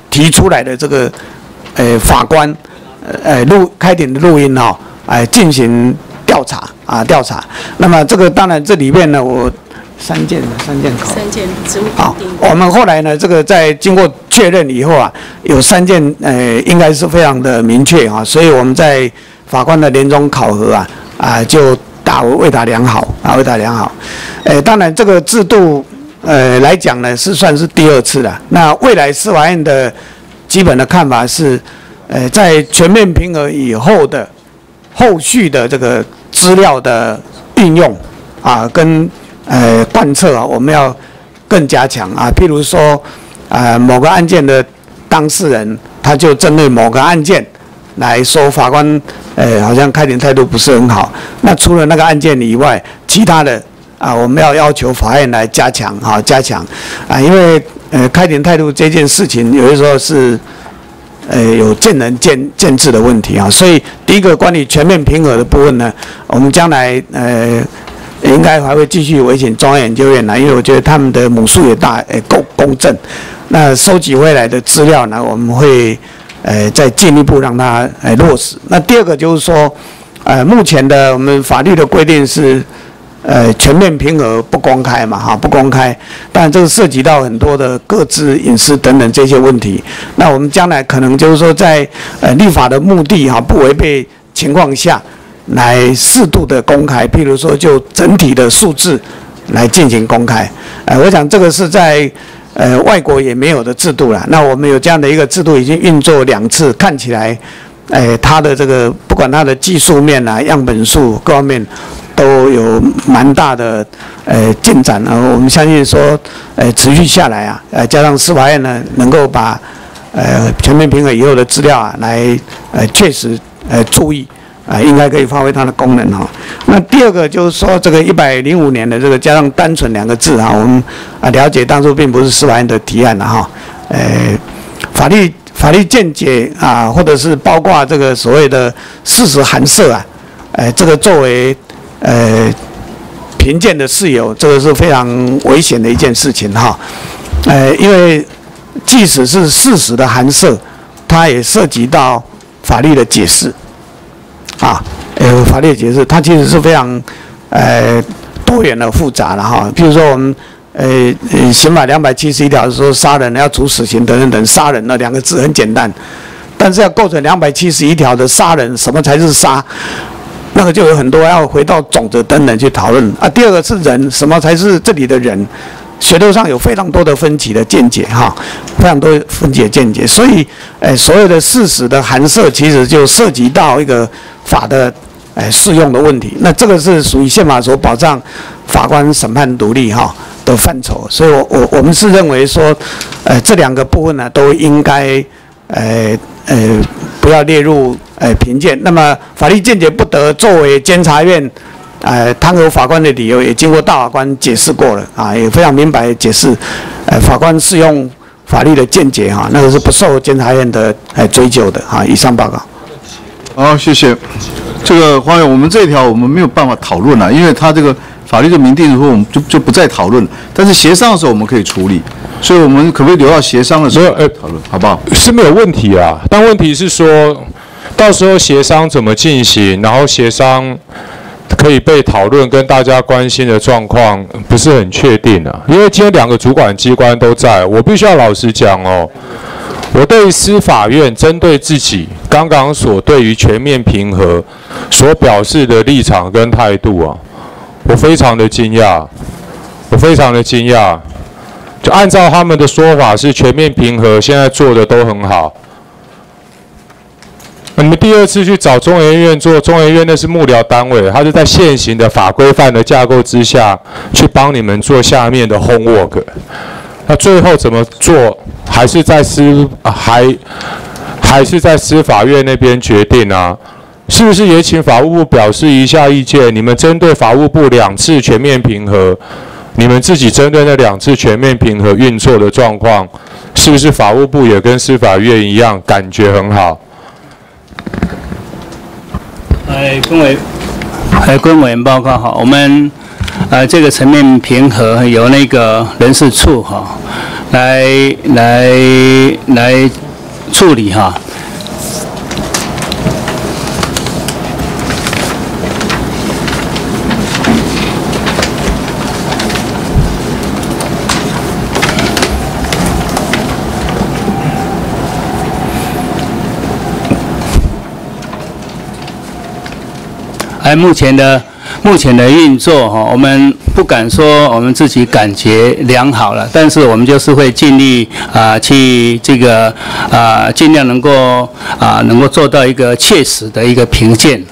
提出来的这个呃法官呃录开庭的录音哈、哦，哎进行调查啊调查。那么这个当然这里面呢，我三件三件考三件职务好，我们后来呢，这个在经过确认以后啊，有三件呃应该是非常的明确啊，所以我们在法官的年终考核啊啊就打为他良好啊为他良好。呃，当然这个制度呃来讲呢是算是第二次了。那未来司法院的基本的看法是，呃，在全面评核以后的后续的这个资料的运用啊跟呃，贯彻啊，我们要更加强啊。譬如说，呃，某个案件的当事人，他就针对某个案件来说，法官，呃，好像开庭态度不是很好。那除了那个案件以外，其他的啊，我们要要求法院来加强啊，加强啊，因为呃，开庭态度这件事情，有的时候是呃有见仁见见智的问题啊。所以，第一个关于全面评核的部分呢，我们将来呃。应该还会继续委请中央研究院呢，因为我觉得他们的母数也大，诶，够公正。那收集回来的资料呢，我们会，呃，再进一步让它呃落实。那第二个就是说，呃，目前的我们法律的规定是，呃，全面评核不公开嘛，哈，不公开。当然这个涉及到很多的个资隐私等等这些问题。那我们将来可能就是说在，呃，立法的目的哈，不违背情况下。来适度的公开，譬如说就整体的数字来进行公开，呃，我想这个是在呃外国也没有的制度啦。那我们有这样的一个制度已经运作两次，看起来，呃，它的这个不管它的技术面啊、样本数各方面都有蛮大的呃进展啊。我们相信说，呃，持续下来啊，呃，加上司法院呢能够把呃全面评核以后的资料啊来呃确实呃注意。啊，应该可以发挥它的功能哈。那第二个就是说，这个一百零五年的这个加上单纯两个字哈，我们啊了解当初并不是司法院的提案了哈。呃，法律法律见解啊，或者是包括这个所谓的事实函涉啊，呃，这个作为呃评鉴的事由，这个是非常危险的一件事情哈。呃，因为即使是事实的函涉，它也涉及到法律的解释。啊，呃，法律解释它其实是非常，呃，多元的复杂了哈。比如说我们，呃，呃，刑法两百七十一条说杀人要处死刑等等等，杀人那两个字很简单，但是要构成两百七十一条的杀人，什么才是杀？那个就有很多要回到种子等等去讨论啊。第二个是人，什么才是这里的人？学术上有非常多的分歧的见解哈，非常多分歧的见解，所以，呃，所有的事实的函涉其实就涉及到一个法的，呃，适用的问题。那这个是属于宪法所保障法官审判独立哈的范畴，所以我我我们是认为说，呃，这两个部分呢都应该，呃呃，不要列入呃评鉴。那么法律见解不得作为监察院。呃，弹劾法官的理由也经过大法官解释过了啊，也非常明白解释。呃，法官适用法律的见解哈，那个是不受监察院的呃追究的啊。以上报告。 好，谢谢。这个黄勇，我们这一条我们没有办法讨论了，因为他这个法律的明定以后，我们就就不再讨论了。但是协商的时候我们可以处理，所以我们可不可以留到协商的时候讨论，好不好？ 是没有问题啊，但问题是说，到时候协商怎么进行，然后协商。可以被讨论跟大家关心的状况不是很确定啊，因为今天两个主管机关都在，我必须要老实讲哦，我对司法院针对自己刚刚所对于全面评核所表示的立场跟态度啊，我非常的惊讶，我非常的惊讶，就按照他们的说法是全面评核现在做的都很好。你们第二次去找中研院做，中研院那是幕僚单位，他是在现行的法规范的架构之下去帮你们做下面的 homework。那最后怎么做，还是在司、啊、还还是在司法院那边决定啊？是不是也请法务部表示一下意见？你们针对法务部两次全面评核，你们自己针对那两次全面评核运作的状况，是不是法务部也跟司法院一样，感觉很好？ 哎，各位，哎，各位委员报告好，我们呃这个层面评核由那个人事处哈、哦、来来来处理哈。而目前的目前的运作哈，我们不敢说我们自己感觉良好了，但是我们就是会尽力啊、呃、去这个啊、呃、尽量能够啊、呃、能够做到一个切实的一个评鉴。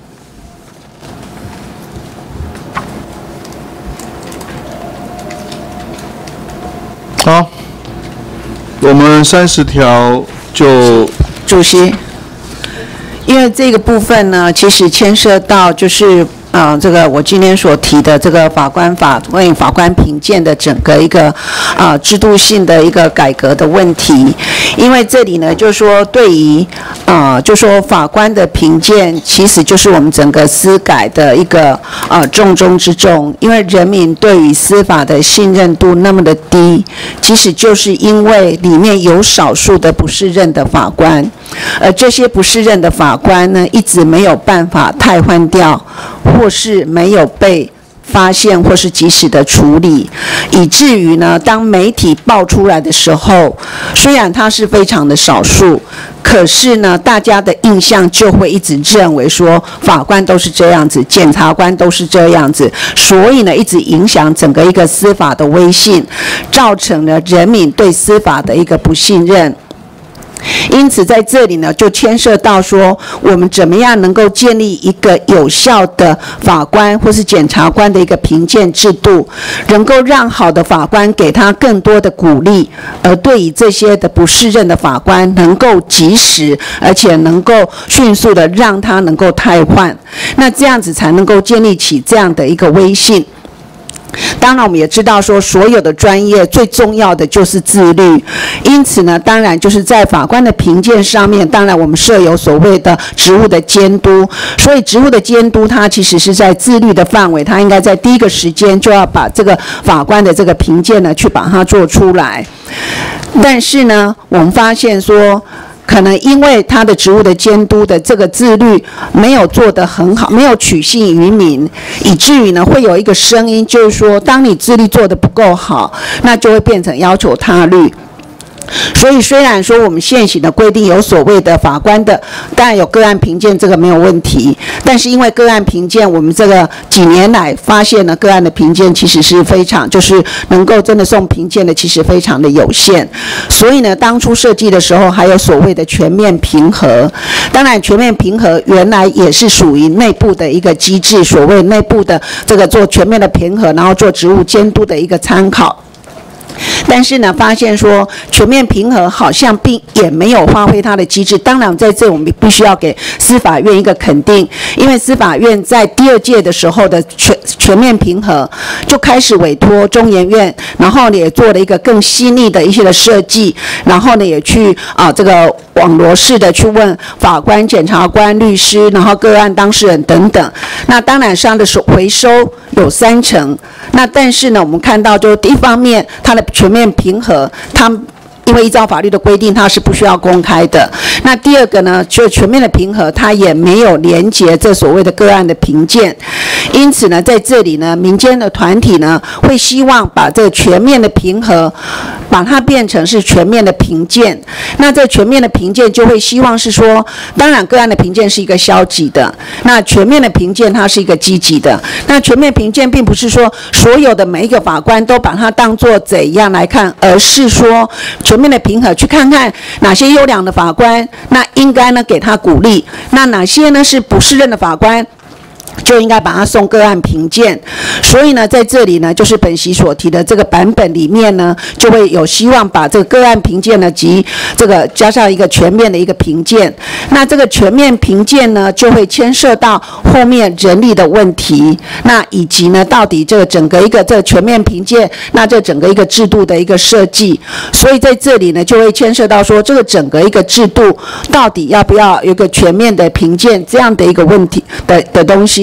好，我们三十条就主席。因为这个部分呢，其实牵涉到就是啊、呃，这个我今天所提的这个法官法关于法官评鉴的整个一个啊、呃、制度性的一个改革的问题。因为这里呢，就是说对于啊、呃，就说法官的评鉴，其实就是我们整个司改的一个啊、呃、重中之重。因为人民对于司法的信任度那么的低，其实就是因为里面有少数的不适任的法官。而这些不适任的法官呢，一直没有办法汰换掉，或是没有被发现，或是及时的处理，以至于呢，当媒体爆出来的时候，虽然它是非常的少数，可是呢，大家的印象就会一直认为说，法官都是这样子，检察官都是这样子，所以呢，一直影响整个一个司法的威信，造成了人民对司法的一个不信任。因此，在这里呢，就牵涉到说，我们怎么样能够建立一个有效的法官或是检察官的一个评鉴制度，能够让好的法官给他更多的鼓励，而对于这些的不适任的法官，能够及时而且能够迅速的让他能够汰换，那这样子才能够建立起这样的一个威信。当然，我们也知道说，所有的专业最重要的就是自律。因此呢，当然就是在法官的评鉴上面，当然我们设有所谓的职务的监督。所以，职务的监督它其实是在自律的范围，它应该在第一个时间就要把这个法官的这个评鉴呢，去把它做出来。但是呢，我们发现说，可能因为他的职务的监督的这个自律没有做得很好，没有取信于民，以至于呢会有一个声音，就是说，当你自律做得不够好，那就会变成要求他律。所以，虽然说我们现行的规定有所谓的法官的，当然有个案评鉴，这个没有问题。但是因为个案评鉴，我们这个几年来发现呢，个案的评鉴其实是非常，就是能够真的送评鉴的，其实非常的有限。所以呢，当初设计的时候，还有所谓的全面评核。当然，全面评核原来也是属于内部的一个机制，所谓内部的这个做全面的评核，然后做职务监督的一个参考。但是呢，发现说全面评核好像并也没有发挥它的机制。当然，在这我们必须要给司法院一个肯定，因为司法院在第二届的时候的全全面评核就开始委托中研院，然后呢也做了一个更细腻的一些的设计，然后呢也去啊这个网罗式的去问法官、检察官、律师，然后个案当事人等等。那当然上的回收有三成。那但是呢，我们看到就是第一方面，它的全面评核，它因为依照法律的规定，它是不需要公开的。那第二个呢，就全面的评核，它也没有连结这所谓的个案的评鉴。因此呢，在这里呢，民间的团体呢，会希望把这个全面的评核，把它变成是全面的评鉴。那这全面的评鉴就会希望是说，当然个案的评鉴是一个消极的，那全面的评鉴它是一个积极的。那全面评鉴并不是说所有的每一个法官都把它当作怎样来看，而是说全面的评核，去看看哪些优良的法官，那应该呢给他鼓励；那哪些呢是不适任的法官，就应该把它送个案评鉴。所以呢，在这里呢，就是本席所提的这个版本里面呢，就会有希望把这个个案评鉴呢及这个加上一个全面的一个评鉴。那这个全面评鉴呢，就会牵涉到后面人力的问题，那以及呢，到底这个整个一个这个全面评鉴，那这整个一个制度的一个设计。所以在这里呢，就会牵涉到说，这个整个一个制度到底要不要有一个全面的评鉴这样的一个问题的的东西。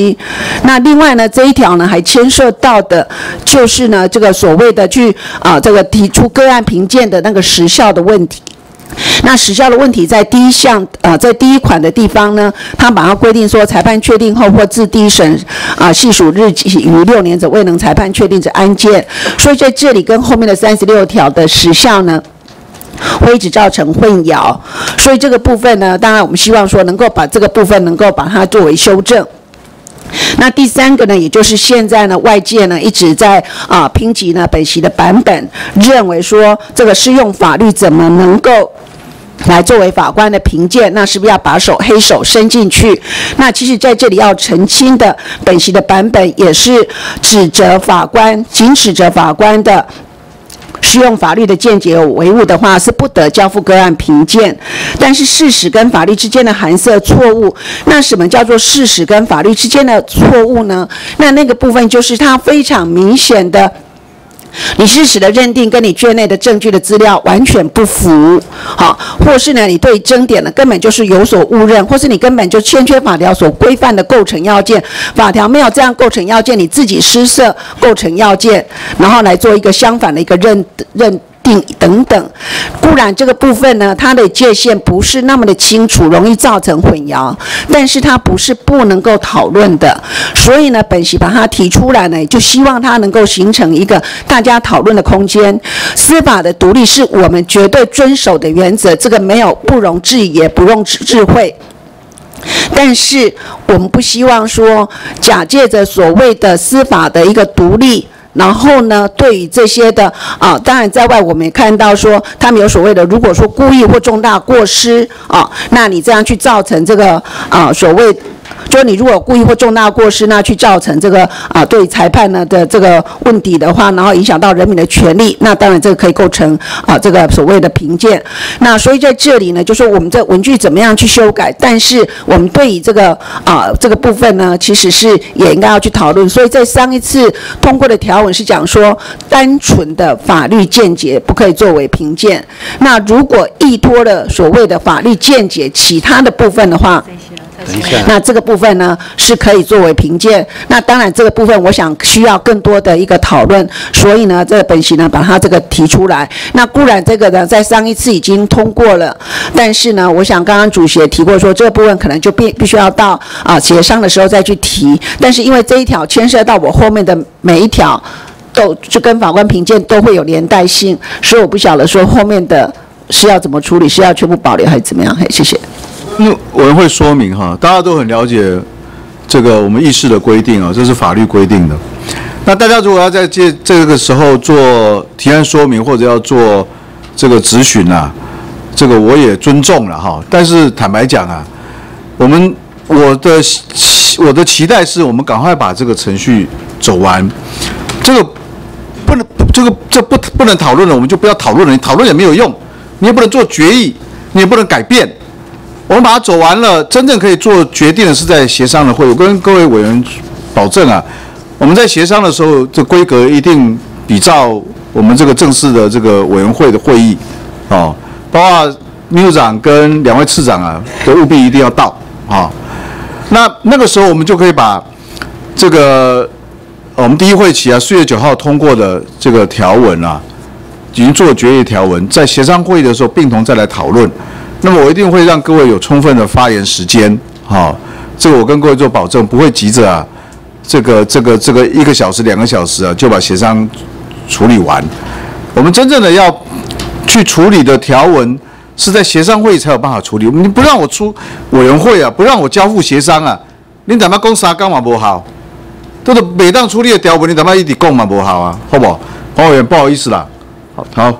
系。那另外呢，这一条呢还牵涉到的就是呢这个所谓的去啊这个提出个案评鉴的那个时效的问题。那时效的问题在第一项呃，在第一款的地方呢，它把它规定说，裁判确定后或自第一审啊系数日起逾六年者未能裁判确定者案件，所以在这里跟后面的三十六条的时效呢，会一直造成混淆。所以这个部分呢，当然我们希望说能够把这个部分能够把它作为修正。那第三个呢，也就是现在呢，外界呢一直在啊抨击呢本席的版本，认为说这个适用法律怎么能够来作为法官的评鉴，那是不是要把手黑手伸进去？那其实在这里要澄清的，本席的版本也是指责法官，仅指责法官的适用法律的见解有违误的话，是不得交付个案评鉴。但是事实跟法律之间的含涉错误，那什么叫做事实跟法律之间的错误呢？那那个部分就是它非常明显的，你事实的认定跟你卷内的证据的资料完全不符，好，或是呢你对争点呢根本就是有所误认，或是你根本就欠缺法条所规范的构成要件，法条没有这样构成要件，你自己施设构成要件，然后来做一个相反的一个认认定等等。固然这个部分呢，它的界限不是那么的清楚，容易造成混淆，但是它不是不能够讨论的。所以呢，本席把它提出来呢，就希望它能够形成一个大家讨论的空间。司法的独立是我们绝对遵守的原则，这个没有不容置疑，也不容智慧。但是我们不希望说假借着所谓的司法的一个独立，然后呢，对于这些的啊，当然在外我们也看到说，他们有所谓的，如果说故意或重大过失啊，那你这样去造成这个啊所谓。就是你如果故意或重大过失，那去造成这个啊对裁判呢的这个问题的话，然后影响到人民的权利，那当然这个可以构成啊这个所谓的评鉴。那所以在这里呢，就说我们这文句怎么样去修改，但是我们对于这个啊这个部分呢，其实是也应该要去讨论。所以在上一次通过的条文是讲说，单纯的法律见解不可以作为评鉴。那如果依托了所谓的法律见解其他的部分的话，那这个部分呢是可以作为评鉴。那当然这个部分我想需要更多的一个讨论，所以呢这个本席呢把它这个提出来。那固然这个呢在上一次已经通过了，但是呢我想刚刚主席也提过说，这个部分可能就必必须要到啊协商的时候再去提。但是因为这一条牵涉到我后面的每一条都就跟法官评鉴都会有连带性，所以我不晓得说后面的是要怎么处理，是要全部保留还是怎么样？嘿，谢谢。 那我会说明哈，大家都很了解这个我们议事的规定啊，这是法律规定的。那大家如果要在这这个时候做提案说明或者要做这个质询啊，这个我也尊重了哈。但是坦白讲啊，我们我的我的期待是我们赶快把这个程序走完。这个不能这个这不不能讨论了，我们就不要讨论了，你讨论也没有用，你也不能做决议，你也不能改变。我们把它走完了，真正可以做决定的是在协商的会。我跟各位委员保证啊，我们在协商的时候，这规格一定比照我们这个正式的这个委员会的会议，哦，包括秘书长跟两位次长啊，都务必一定要到啊、哦。那那个时候我们就可以把这个我们第一会期啊，四月九号通过的这个条文啊，已经做决议条文，在协商会议的时候并同再来讨论。那么我一定会让各位有充分的发言时间，好、哦，这个我跟各位做保证，不会急着啊，这个这个这个一个小时两个小时啊就把协商处理完。我们真正的要去处理的条文是在协商会议才有办法处理。你不让我出委员会啊，不让我交付协商啊，你怎么讲三讲嘛不好？都是每当处理的条文，你怎么一直讲嘛不好啊？好不好？黄委员，不好意思啦，好。好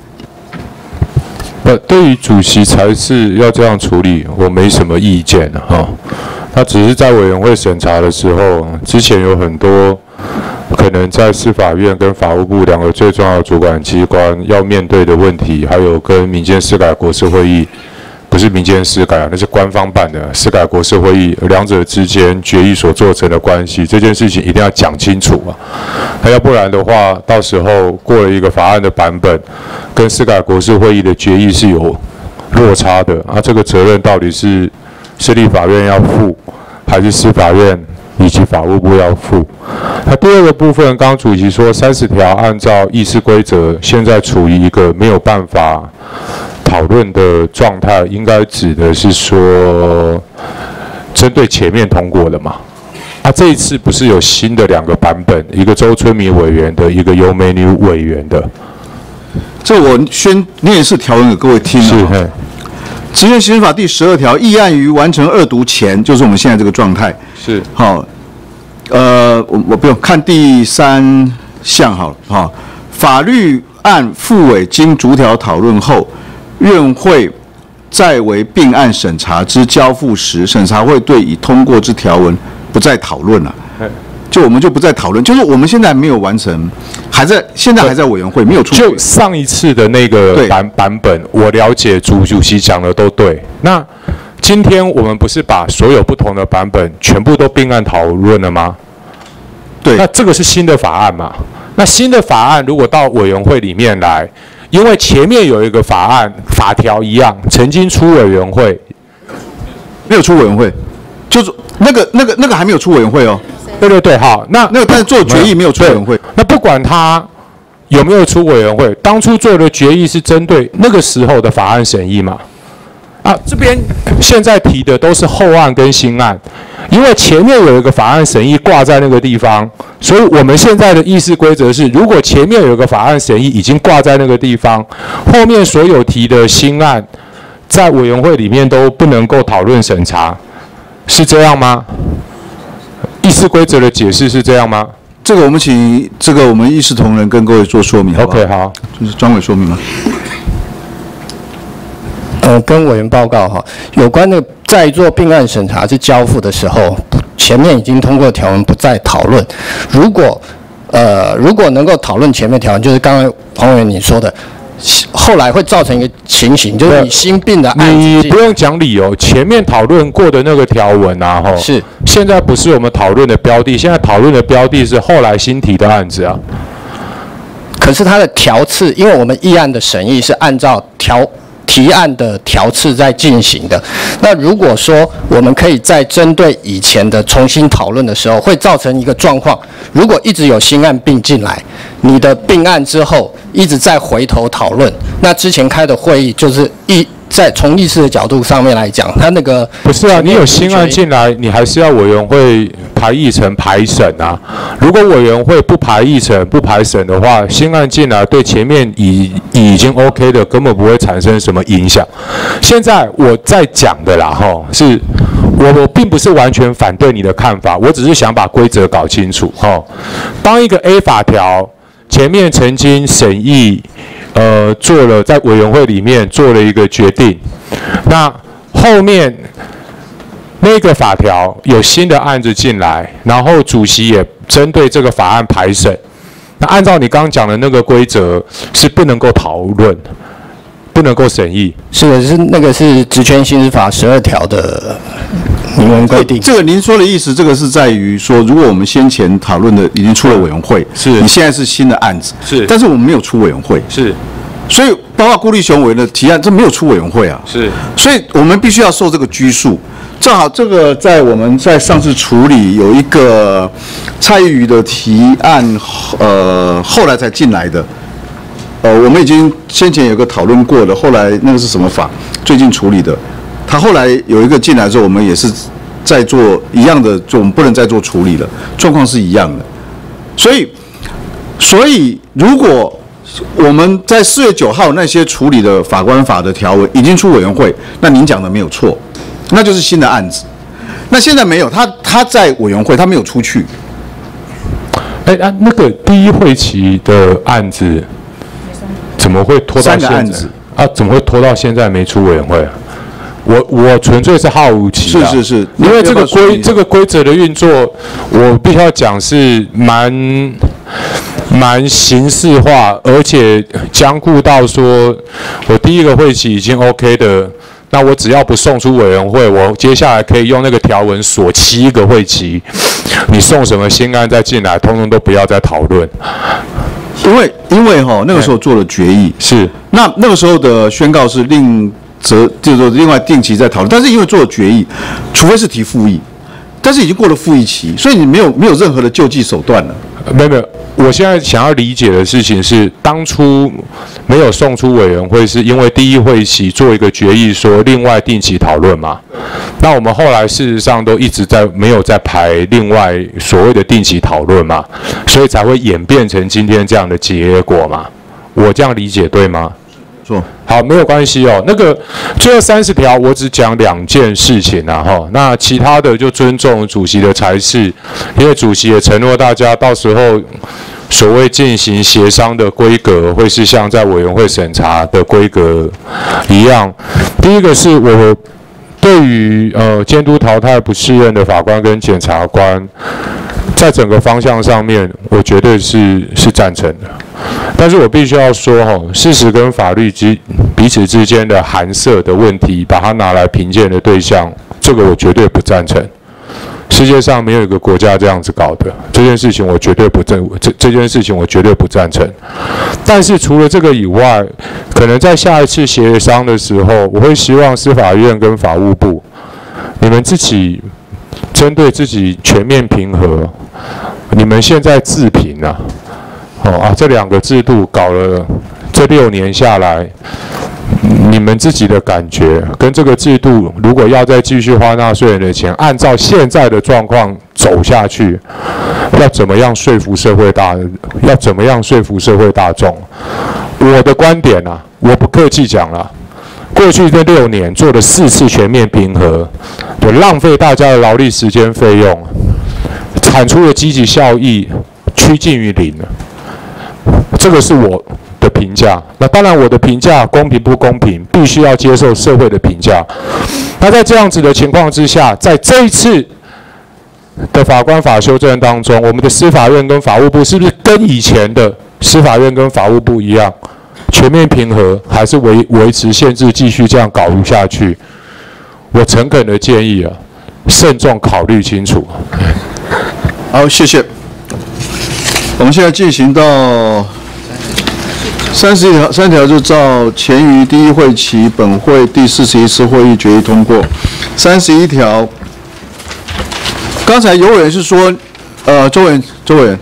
不，对于主席裁示要这样处理，我没什么意见哈、哦。那只是在委员会审查的时候，之前有很多可能在司法院跟法务部两个最重要的主管机关要面对的问题，还有跟民间司改国是会议，不是民间司改啊，那是官方办的司改国是会议，两者之间决议所做成的关系，这件事情一定要讲清楚啊。那要不然的话，到时候过了一个法案的版本，跟司改国是会议的决议是有落差的啊。这个责任到底是市立法院要负，还是司法院以及法务部要付。那第二个部分，刚刚主席说三十条按照议事规则，现在处于一个没有办法讨论的状态，应该指的是说，针对前面通过的嘛。啊，这一次不是有新的两个版本，一个周春米委员的，一个尤美女委员的。 这我宣念是条文给各位听是。 啊。职业刑法第十二条，议案于完成二读前，就是我们现在这个状态。 是。 好，呃，我我不用看第三项好了，哈，法律案复委经逐条讨论后，院会再为并案审查之交付时，审查会对已通过之条文不再讨论了。就我们就不再讨论，就是我们现在没有完成，还在现在还在委员会没有出。 就上一次的那个版版本，我了解主主席讲的都对。那今天我们不是把所有不同的版本全部都并案讨论了吗？ 对。 那这个是新的法案嘛？那新的法案如果到委员会里面来，因为前面有一个法案法条一样，曾经出委员会， 没有出委员会，就是那个那个那个还没有出委员会哦。 对对对，好，那那个但是做决议没有出委员会， 那不管他有没有出委员会，当初做的决议是针对那个时候的法案审议嘛？啊，这边现在提的都是后案跟新案，因为前面有一个法案审议挂在那个地方，所以我们现在的议事规则是，如果前面有一个法案审议已经挂在那个地方，后面所有提的新案在委员会里面都不能够讨论审查，是这样吗？议事规则的解释是这样吗？ 这个我们请这个我们议事同仁跟各位做说明好不好 ，OK， 好， 就是专委说明吗？ 呃，跟委员报告哈，有关的在做并案审查是交付的时候，前面已经通过条文不再讨论。如果呃如果能够讨论前面条文，就是刚刚黄委员你说的。后来会造成一个情形，就是你新并的案子， 你不用讲理由，前面讨论过的那个条文啊，吼， 是现在不是我们讨论的标的，现在讨论的标的是后来新提的案子啊。 可是它的条次，因为我们议案的审议是按照条提案的条次在进行的，那如果说我们可以在针对以前的重新讨论的时候，会造成一个状况，如果一直有新案并进来，你的并案之后一直在回头讨论，那之前开的会议就是议在从议事的角度上面来讲，它那个不是啊，你有新案进来，你还是要委员会排议程排审啊。如果委员会不排议程不排审的话，新案进来对前面已已经 OK 的根本不会产生什么影响。现在我在讲的啦，吼，是我我并不是完全反对你的看法，我只是想把规则搞清楚，吼。当一个 A 法条前面曾经审议，呃，做了在委员会里面做了一个决定，那后面那个法条有新的案子进来，然后主席也针对这个法案排审，那按照你刚刚讲的那个规则是不能够讨论，不能够审议。 是的，是那个是职权行使法十二条的明文规定。 这个您说的意思，这个是在于说，如果我们先前讨论的已经出了委员会， 是你现在是新的案子， 是， 但是我们没有出委员会， 是， 所以包括顾立雄委员的提案，这没有出委员会啊， 是， 所以我们必须要受这个拘束。正好这个在我们在上次处理有一个蔡依瑜的提案，呃，后来才进来的。呃，我们已经先前有个讨论过的，后来那个是什么法？最近处理的，他后来有一个进来之后，我们也是在做一样的，就我们不能再做处理了，状况是一样的。所以，所以如果我们在四月九号那些处理的法官法的条文已经出委员会，那您讲的没有错，那就是新的案子。那现在没有，他他在委员会，他没有出去。 哎啊，那个第一会期的案子怎么会拖到现在？ 三个案子啊，怎么会拖到现在没出委员会啊？我我纯粹是好奇， 是是是， 因为这个规这个规则的运作，我必须要讲是蛮蛮形式化，而且僵固到说，我第一个会期已经 OK 的，那我只要不送出委员会，我接下来可以用那个条文锁七个会期，你送什么新案再进来，通通都不要再讨论。 因为因为哈、哦、那个时候做了决议， 是那那个时候的宣告是另则就是说另外定期再讨论，但是因为做了决议，除非是提复议， 但是已经过了复议期，所以你没有没有任何的救济手段了。 没有没有，我现在想要理解的事情是，当初没有送出委员会，是因为第一会期做一个决议，说另外定期讨论嘛。那我们后来事实上都一直在没有在排另外所谓的定期讨论嘛，所以才会演变成今天这样的结果嘛。我这样理解对吗？ 错。 好，没有关系哦。那个最后三十条，我只讲两件事情啊，哈。那其他的就尊重主席的裁示，因为主席也承诺大家到时候所谓进行协商的规格，会是像在委员会审查的规格一样。第一个是我对于呃监督淘汰不适任的法官跟检察官，在整个方向上面，我绝对是是赞成的。但是我必须要说哈，事实跟法律之彼此之间的含涉的问题，把它拿来评鉴的对象，这个我绝对不赞成。世界上没有一个国家这样子搞的，这件事情我绝对不赞，这这件事情我绝对不赞成。但是除了这个以外，可能在下一次协商的时候，我会希望司法院跟法务部，你们自己针对自己全面评核，你们现在自评啊。哦啊，这两个制度搞了这六年下来，你们自己的感觉跟这个制度，如果要再继续花纳税人的钱，按照现在的状况走下去，要怎么样说服社会大，要怎么样说服社会大众？我的观点啊，我不客气讲了，过去这六年做了四次全面评核，就浪费大家的劳力、时间、费用，产出的积极效益趋近于零了。这个是我的评价。那当然，我的评价公平不公平，必须要接受社会的评价。那在这样子的情况之下，在这一次的法官法修正当中，我们的司法院跟法务部是不是跟以前的司法院跟法务部一样，全面评核，还是维维持限制，继续这样搞下去？我诚恳的建议啊，慎重考虑清楚。 好，谢谢。我们现在进行到三十一条，三条就照前于第一会期本会第四十一次会议决议通过。三十一条，刚才有委员是说，呃，周委员，周委员，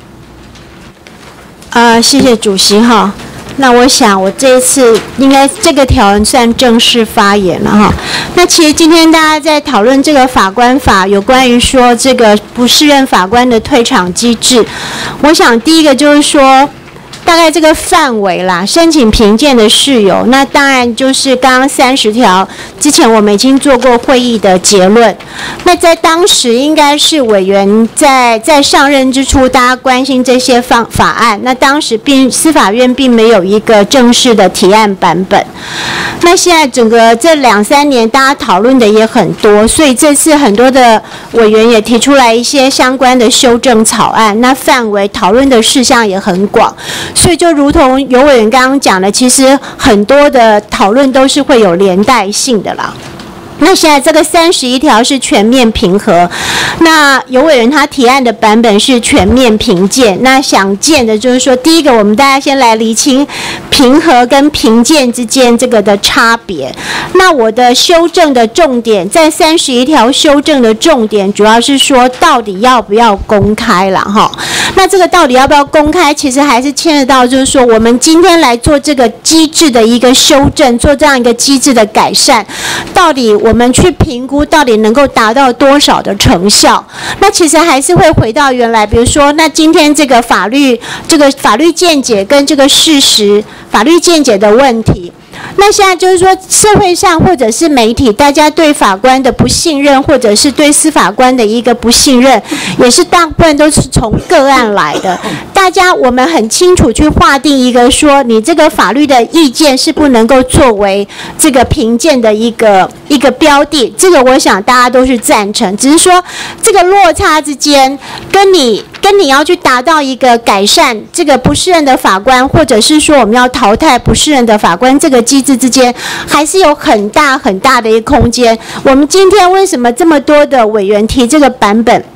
呃，谢谢主席哈。那我想我这一次应该这个条文算正式发言了哈。那其实今天大家在讨论这个法官法，有关于说这个不适任法官的退场机制，我想第一个就是说，大概这个范围啦，申请评鉴的事由，那当然就是刚刚三十条之前我们已经做过会议的结论。那在当时应该是委员在在上任之初，大家关心这些法法案，那当时并司法院并没有一个正式的提案版本。那现在整个这两三年大家讨论的也很多，所以这次很多的委员也提出来一些相关的修正草案，那范围讨论的事项也很广。所以就如同有委员刚刚讲的，其实很多的讨论都是会有连带性的啦。那现在这个三十一条是全面评核，那有委员他提案的版本是全面评鉴。那想见的就是说，第一个我们大家先来厘清评核跟评鉴之间这个的差别。那我的修正的重点在三十一条修正的重点，主要是说到底要不要公开啦哈。那这个到底要不要公开，其实还是牵涉到就是说，我们今天来做这个机制的一个修正，做这样一个机制的改善，到底我们去评估到底能够达到多少的成效。那其实还是会回到原来，比如说，那今天这个法律这个法律见解跟这个事实法律见解的问题。那现在就是说，社会上或者是媒体，大家对法官的不信任，或者是对司法官的一个不信任，也是大部分都是从个案来的。大家我们很清楚去划定一个说，你这个法律的意见是不能够作为这个评鉴的一个一个标的，这个我想大家都是赞成。只是说这个落差之间，跟你跟你要去达到一个改善这个不适任的法官，或者是说我们要淘汰不适任的法官这个机制之间，还是有很大很大的一个空间。我们今天为什么这么多的委员提这个版本？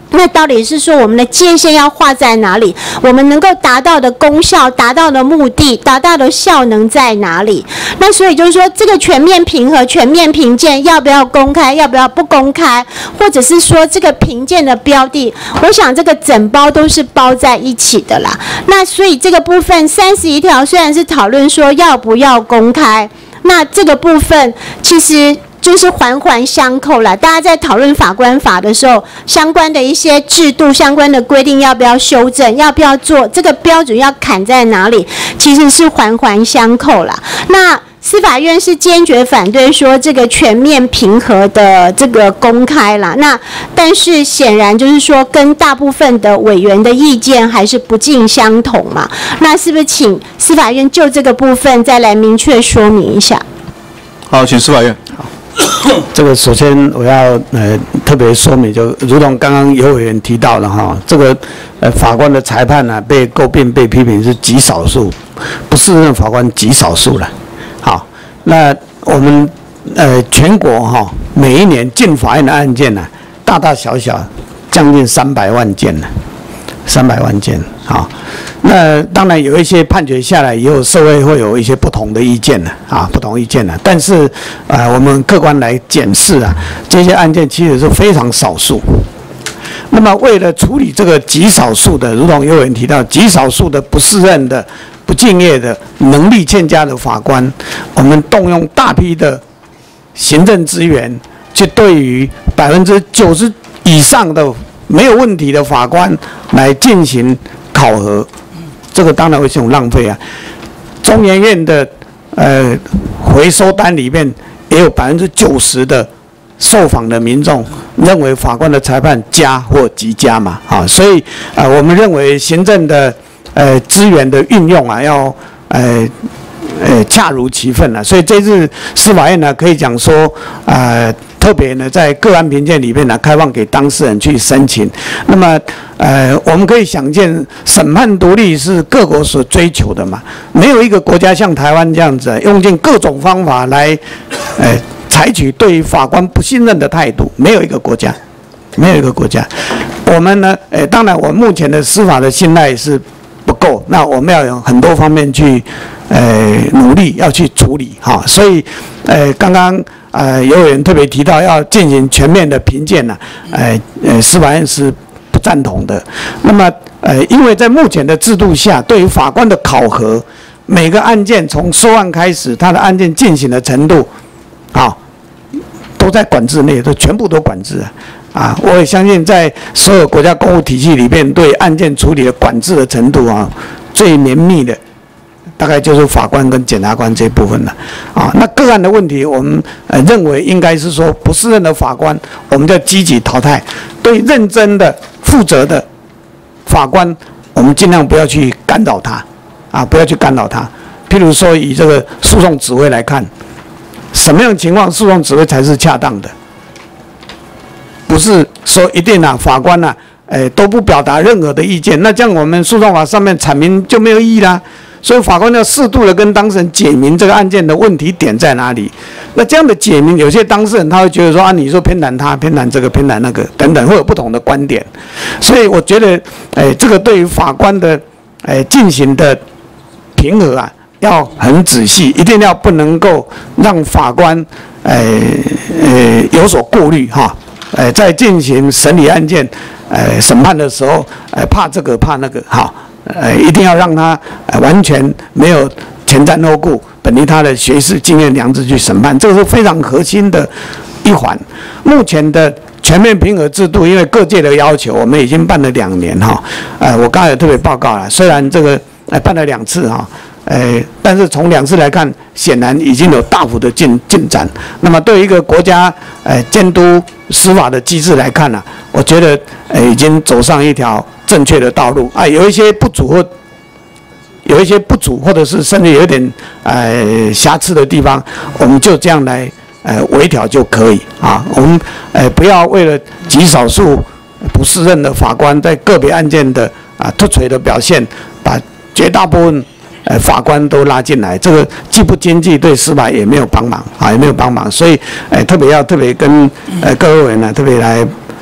那到底是说我们的界限要画在哪里？我们能够达到的功效、达到的目的、达到的效能在哪里？那所以就是说，这个全面评核、全面评鉴要不要公开，要不要不公开，或者是说这个评鉴的标的，我想这个整包都是包在一起的啦。那所以这个部分三十一条虽然是讨论说要不要公开，那这个部分其实就是环环相扣了。大家在讨论法官法的时候，相关的一些制度、相关的规定要不要修正，要不要做，这个标准要砍在哪里，其实是环环相扣啦。那司法院是坚决反对说这个全面评核的这个公开啦。那但是显然就是说跟大部分的委员的意见还是不尽相同嘛。那是不是请司法院就这个部分再来明确说明一下？ 好，请司法院。 这个首先我要呃特别说明，就如同刚刚有委员提到了哈，这个呃法官的裁判呢、啊、被诟病、被批评是极少数，不是任法官极少数了。好，那我们呃全国哈、哦、每一年进法院的案件呢、啊，大大小小将近三百万件呢，三百万件。好，那当然有一些判决下来以后，社会会有一些不同的意见呢，啊，不同意见呢。但是啊、呃，我们客观来检视啊，这些案件其实是非常少数。那么为了处理这个极少数的，如同有人提到，极少数的不适任的、不敬业的、能力欠佳的法官，我们动用大批的行政资源，去对于百分之九十以上的没有问题的法官来进行考核，这个当然会是一种浪费啊。中研院的呃回收单里面也有百分之九十的受访的民众认为法官的裁判佳或极佳嘛，啊，所以啊、呃，我们认为行政的呃资源的运用啊，要呃呃恰如其分啊。所以这次司法院呢，可以讲说啊。呃特别呢，在个案评鉴里面呢，开放给当事人去申请。那么，呃，我们可以想见，审判独立是各国所追求的嘛。没有一个国家像台湾这样子，用尽各种方法来，呃，采取对于法官不信任的态度。没有一个国家，没有一个国家。我们呢，呃，当然，我目前的司法的信赖是不够，那我们要有很多方面去，呃，努力要去处理哈。所以，呃，刚刚。呃，有人特别提到要进行全面的评鉴呢，呃呃，司法院是不赞同的。那么，呃，因为在目前的制度下，对于法官的考核，每个案件从收案开始，他的案件进行的程度，啊，都在管制内，都全部都管制啊。啊，我也相信在所有国家公务体系里面，对案件处理的管制的程度啊，最绵密的。大概就是法官跟检察官这部分了，啊，那个案的问题，我们呃认为应该是说不适任的法官，我们就积极淘汰；对认真的、负责的法官，我们尽量不要去干扰他，啊，不要去干扰他。譬如说，以这个诉讼指挥来看，什么样的情况诉讼指挥才是恰当的？不是说一定啊，法官啊，呃，都不表达任何的意见，那这样我们诉讼法上面阐明就没有意义啦。所以法官要适度的跟当事人解明这个案件的问题点在哪里。那这样的解明，有些当事人他会觉得说啊，你说偏袒他、偏袒这个、偏袒那个等等，会有不同的观点。所以我觉得，哎，这个对于法官的哎进行的评核啊，要很仔细，一定要不能够让法官哎呃有所顾虑哈。哎，在进行审理案件、哎审判的时候，哎怕这个怕那个哈。呃，一定要让他呃完全没有前瞻后顾，本于他的学识、经验、良知去审判，这个是非常核心的一环。目前的全面评核制度，因为各界的要求，我们已经办了两年哈。呃，我刚才有特别报告了，虽然这个呃办了两次哈，呃，但是从两次来看，显然已经有大幅的进进展。那么对于一个国家呃监督司法的机制来看呢、啊，我觉得呃已经走上一条正确的道路啊，有一些不足或有一些不足，或者是甚至有点呃瑕疵的地方，我们就这样来呃微调就可以啊。我们呃不要为了极少数不适任的法官在个别案件的啊突锤的表现，把绝大部分呃法官都拉进来，这个既不经济，对司法也没有帮忙啊，也没有帮忙。所以呃特别要特别跟呃各位委员呢特别来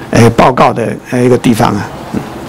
呃报告的呃一个地方啊。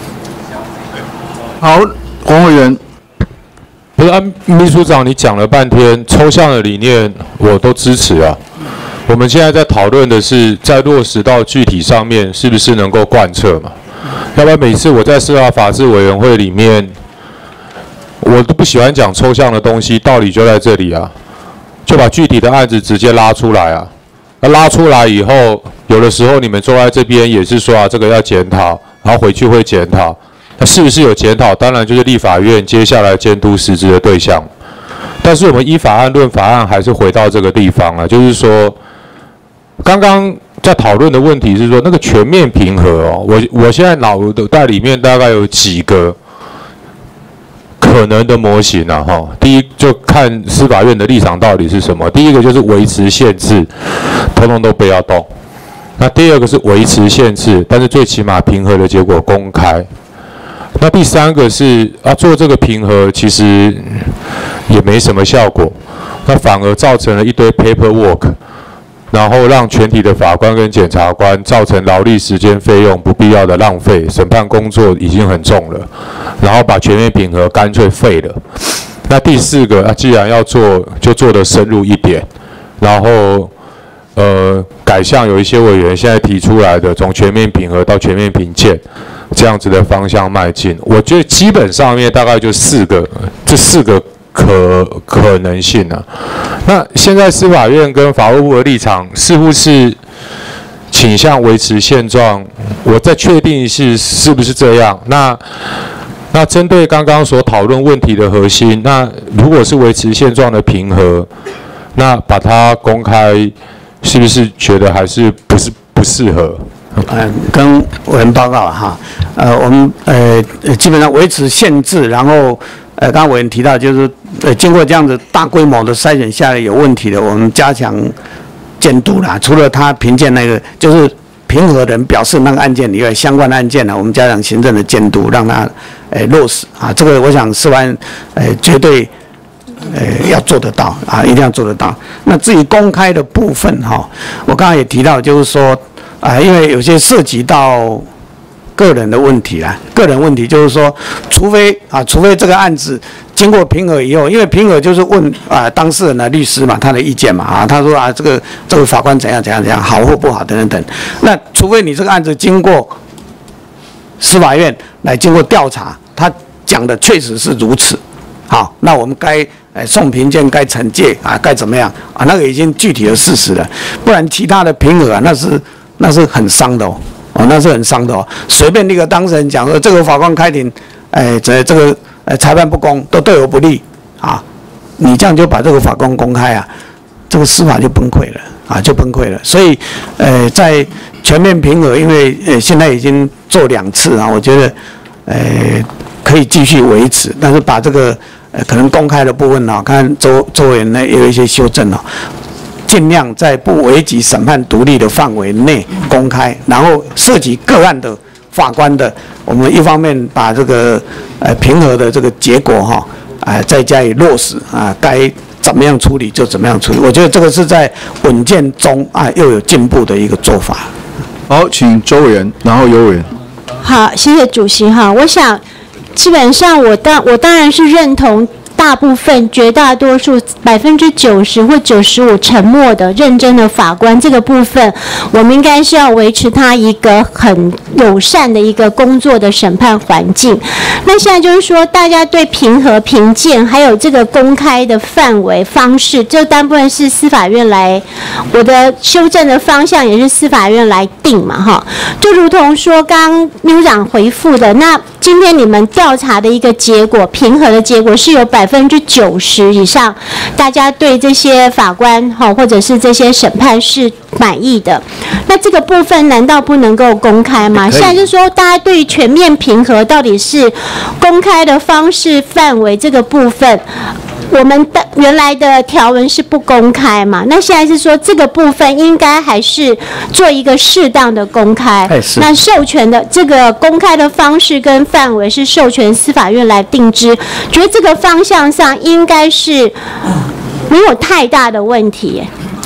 好，黄委员。 不是，啊，秘书长，你讲了半天抽象的理念，我都支持啊。我们现在在讨论的是，在落实到具体上面，是不是能够贯彻嘛？要不然每次我在司法法制委员会里面，我都不喜欢讲抽象的东西，道理就在这里啊，就把具体的案子直接拉出来啊。那拉出来以后，有的时候你们坐在这边也是说啊，这个要检讨，然后回去会检讨。那是不是有检讨？当然就是立法院接下来监督实质的对象。但是我们依法案论法案，还是回到这个地方了，就是说，刚刚在讨论的问题是说，那个全面评核哦，我我现在脑袋里面大概有几个可能的模型啊，哈。第一就看司法院的立场到底是什么。第一个就是维持限制，通通都不要动。那第二个是维持限制，但是最起码评核的结果公开。那第三个是啊，做这个评核其实也没什么效果，那反而造成了一堆 paperwork， 然后让全体的法官跟检察官造成劳力、时间、费用不必要的浪费，审判工作已经很重了，然后把全面评核干脆废了。那第四个啊，既然要做，就做得深入一点，然后呃，改向有一些委员现在提出来的，从全面评核到全面评鉴。这样子的方向迈进，我觉得基本上面大概就四个，这四个可可能性啊。那现在司法院跟法务部的立场似乎是倾向维持现状，我再确定是是不是这样。那那针对刚刚所讨论问题的核心，那如果是维持现状的评核，那把它公开，是不是觉得还是不是不适合？ 嗯，跟委员报告哈，呃，我们呃基本上维持限制，然后呃，刚刚委员提到就是呃，经过这样子大规模的筛选下来有问题的，我们加强监督啦。除了他评鉴那个，就是评核人表示那个案件以外，相关的案件呢，我们加强行政的监督，让他呃落实啊。这个我想司法院呃绝对呃要做得到啊，一定要做得到。那至于公开的部分哈，我刚刚也提到，就是说。啊，因为有些涉及到个人的问题啦，个人问题就是说，除非啊，除非这个案子经过评核以后，因为评核就是问啊当事人的律师嘛，他的意见嘛啊，他说啊这个这个法官怎样怎样怎样好或不好等等等，那除非你这个案子经过司法院来经过调查，他讲的确实是如此，好，那我们该。哎，送评鉴该惩戒啊，该怎么样啊？那个已经具体的事实了，不然其他的评核啊，那是那是很伤的哦，哦，那是很伤的哦。随便那个当事人讲说，这个法官开庭，哎，这这个呃裁判不公，都对我不利啊，你这样就把这个法官公开啊，这个司法就崩溃了啊，就崩溃了。所以，呃，在全面评核，因为呃现在已经做两次啊，我觉得呃可以继续维持，但是把这个。呃，可能公开的部分呢、哦，看周周委员呢也有一些修正哦，尽量在不危及审判独立的范围内公开，然后涉及个案的法官的，我们一方面把这个呃评核的这个结果哈、哦，呃再加以落实啊，该怎么样处理就怎么样处理。我觉得这个是在稳健中啊又有进步的一个做法。 好，请周委员，然后尤委员。 好，谢谢主席哈，我想。基本上我当我当然是认同大部分绝大多数百分之九十或九十五沉默的认真的法官这个部分，我们应该是要维持他一个很友善的一个工作的审判环境。那现在就是说，大家对评核、评鉴还有这个公开的范围方式，这大部分是司法院来，我的修正的方向也是司法院来定嘛，哈。就如同说刚刚秘书长回复的，那今天你们调查的一个结果，评核的结果是有百分之九十以上，大家对这些法官哈或者是这些审判是满意的。那这个部分难道不能够公开吗？现在就是说，大家对于全面评核到底是公开的方式范围这个部分。我们的原来的条文是不公开嘛？那现在是说这个部分应该还是做一个适当的公开。那授权的这个公开的方式跟范围是授权司法院来定之，觉得这个方向上应该是没有太大的问题。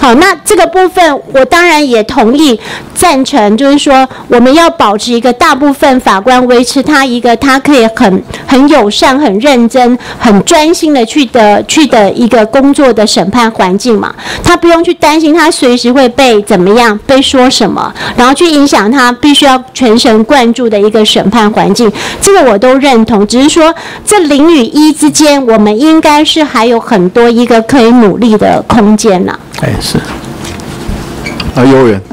好，那这个部分我当然也同意赞成，就是说我们要保持一个大部分法官维持他一个他可以很很友善、很认真、很专心的去的去的一个工作的审判环境嘛，他不用去担心他随时会被怎么样、被说什么，然后去影响他必须要全神贯注的一个审判环境，这个我都认同。只是说这零与一之间，我们应该是还有很多一个可以努力的空间呐。 哎，是。 啊，幼儿园。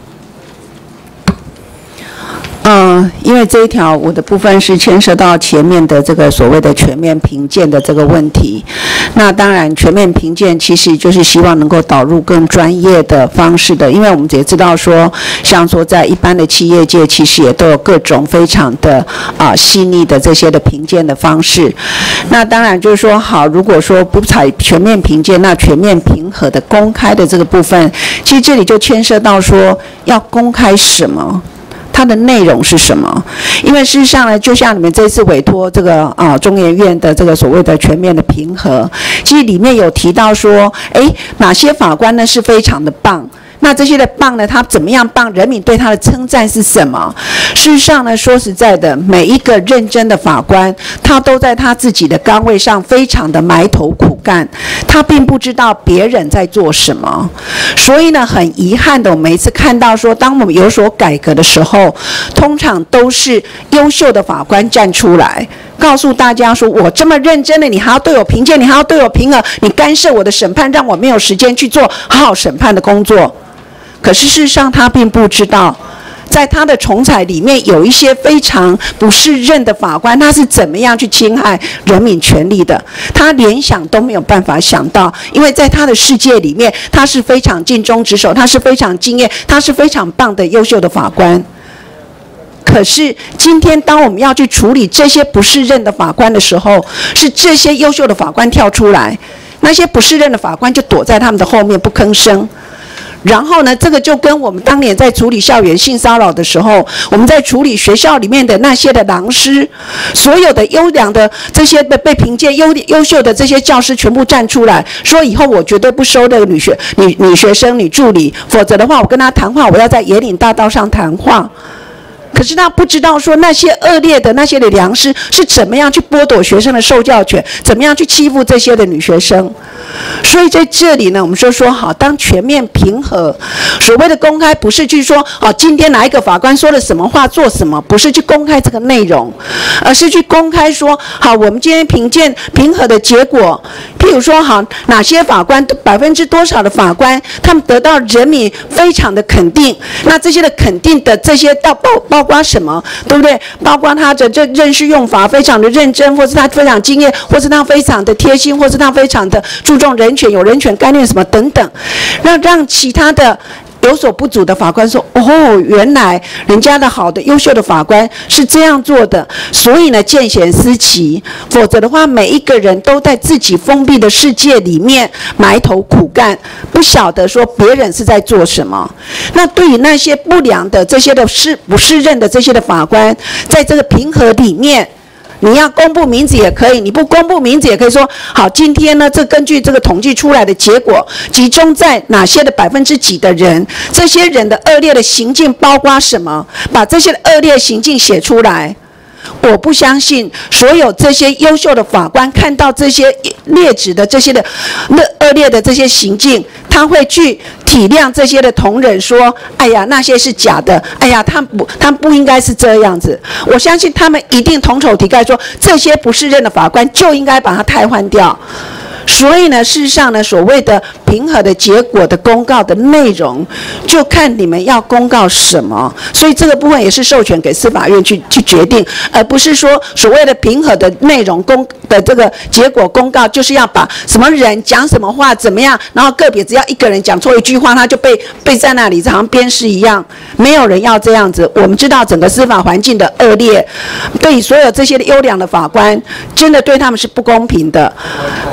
嗯，因为这一条我的部分是牵涉到前面的这个所谓的全面评鉴的这个问题。那当然，全面评鉴其实就是希望能够导入更专业的方式的，因为我们也知道说，像说在一般的企业界，其实也都有各种非常的啊、呃、细腻的这些的评鉴的方式。那当然就是说，好，如果说不采全面评鉴，那全面评核的公开的这个部分，其实这里就牵涉到说要公开什么。它的内容是什么？因为事实上呢，就像你们这次委托这个啊中研院的这个所谓的全面的评核，其实里面有提到说，哎，哪些法官呢是非常的棒。那这些的棒呢，他怎么样棒？人民对他的称赞是什么？事实上呢，说实在的，每一个认真的法官，他都在他自己的岗位上非常的埋头苦干，他并不知道别人在做什么。所以呢，很遗憾的，我每一次看到说，当我们有所改革的时候，通常都是优秀的法官站出来。告诉大家说，我这么认真的，你还要对我评鉴，你还要对我评核，你干涉我的审判，让我没有时间去做好好审判的工作。可是事实上，他并不知道，在他的重采里面有一些非常不适任的法官，他是怎么样去侵害人民权利的，他连想都没有办法想到，因为在他的世界里面，他是非常尽忠职守，他是非常敬业，他是非常棒的优秀的法官。可是今天当我们要去处理这些不适任的法官的时候，是这些优秀的法官跳出来，那些不适任的法官就躲在他们的后面不吭声。然后呢，这个就跟我们当年在处理校园性骚扰的时候，我们在处理学校里面的那些的老师，所有的优良的这些的被评鉴优优秀的这些教师全部站出来说，以后我绝对不收那个女学女女学生女助理，否则的话我跟她谈话，我要在野岭大道上谈话。可是他不知道说那些恶劣的那些的良师是怎么样去剥夺学生的受教权，怎么样去欺负这些的女学生。所以在这里呢，我们就说好，当全面评核，所谓的公开不是去说哦，今天哪一个法官说了什么话做什么，不是去公开这个内容，而是去公开说好，我们今天评鉴评核的结果，譬如说好，哪些法官百分之多少的法官，他们得到人民非常的肯定，那这些的肯定的这些到报报。包括什么，对不对？包括他的这认识用法非常的认真，或是他非常敬业，或是他非常的贴心，或是他非常的注重人权，有人权概念什么等等，让让其他的有所不足的法官说，哦，原来人家的好的优秀的法官是这样做的，所以呢见贤思齐，否则的话每一个人都在自己封闭的世界里面埋头苦干，不晓得说别人是在做什么。那对于那些不良的这些的适不适任的这些的法官，在这个评核里面，你要公布名字也可以，你不公布名字也可以说，好，今天呢，这根据这个统计出来的结果，集中在哪些的百分之几的人，这些人的恶劣的行径包括什么，把这些恶劣行径写出来。我不相信所有这些优秀的法官看到这些劣质的这些的恶劣的这些行径，他会去体谅这些的同仁说，哎呀，那些是假的，哎呀，他不他不应该是这样子。我相信他们一定同仇敌忾，说这些不适任的法官就应该把他汰换掉。所以呢，事实上呢，所谓的评核的结果的公告的内容，就看你们要公告什么。所以这个部分也是授权给司法院去去决定，而不是说所谓的评核的内容公的这个结果公告，就是要把什么人讲什么话怎么样，然后个别只要一个人讲错一句话，他就被被在那里好像鞭尸一样。没有人要这样子。我们知道整个司法环境的恶劣，对所有这些优良的法官，真的对他们是不公平的。他们这个。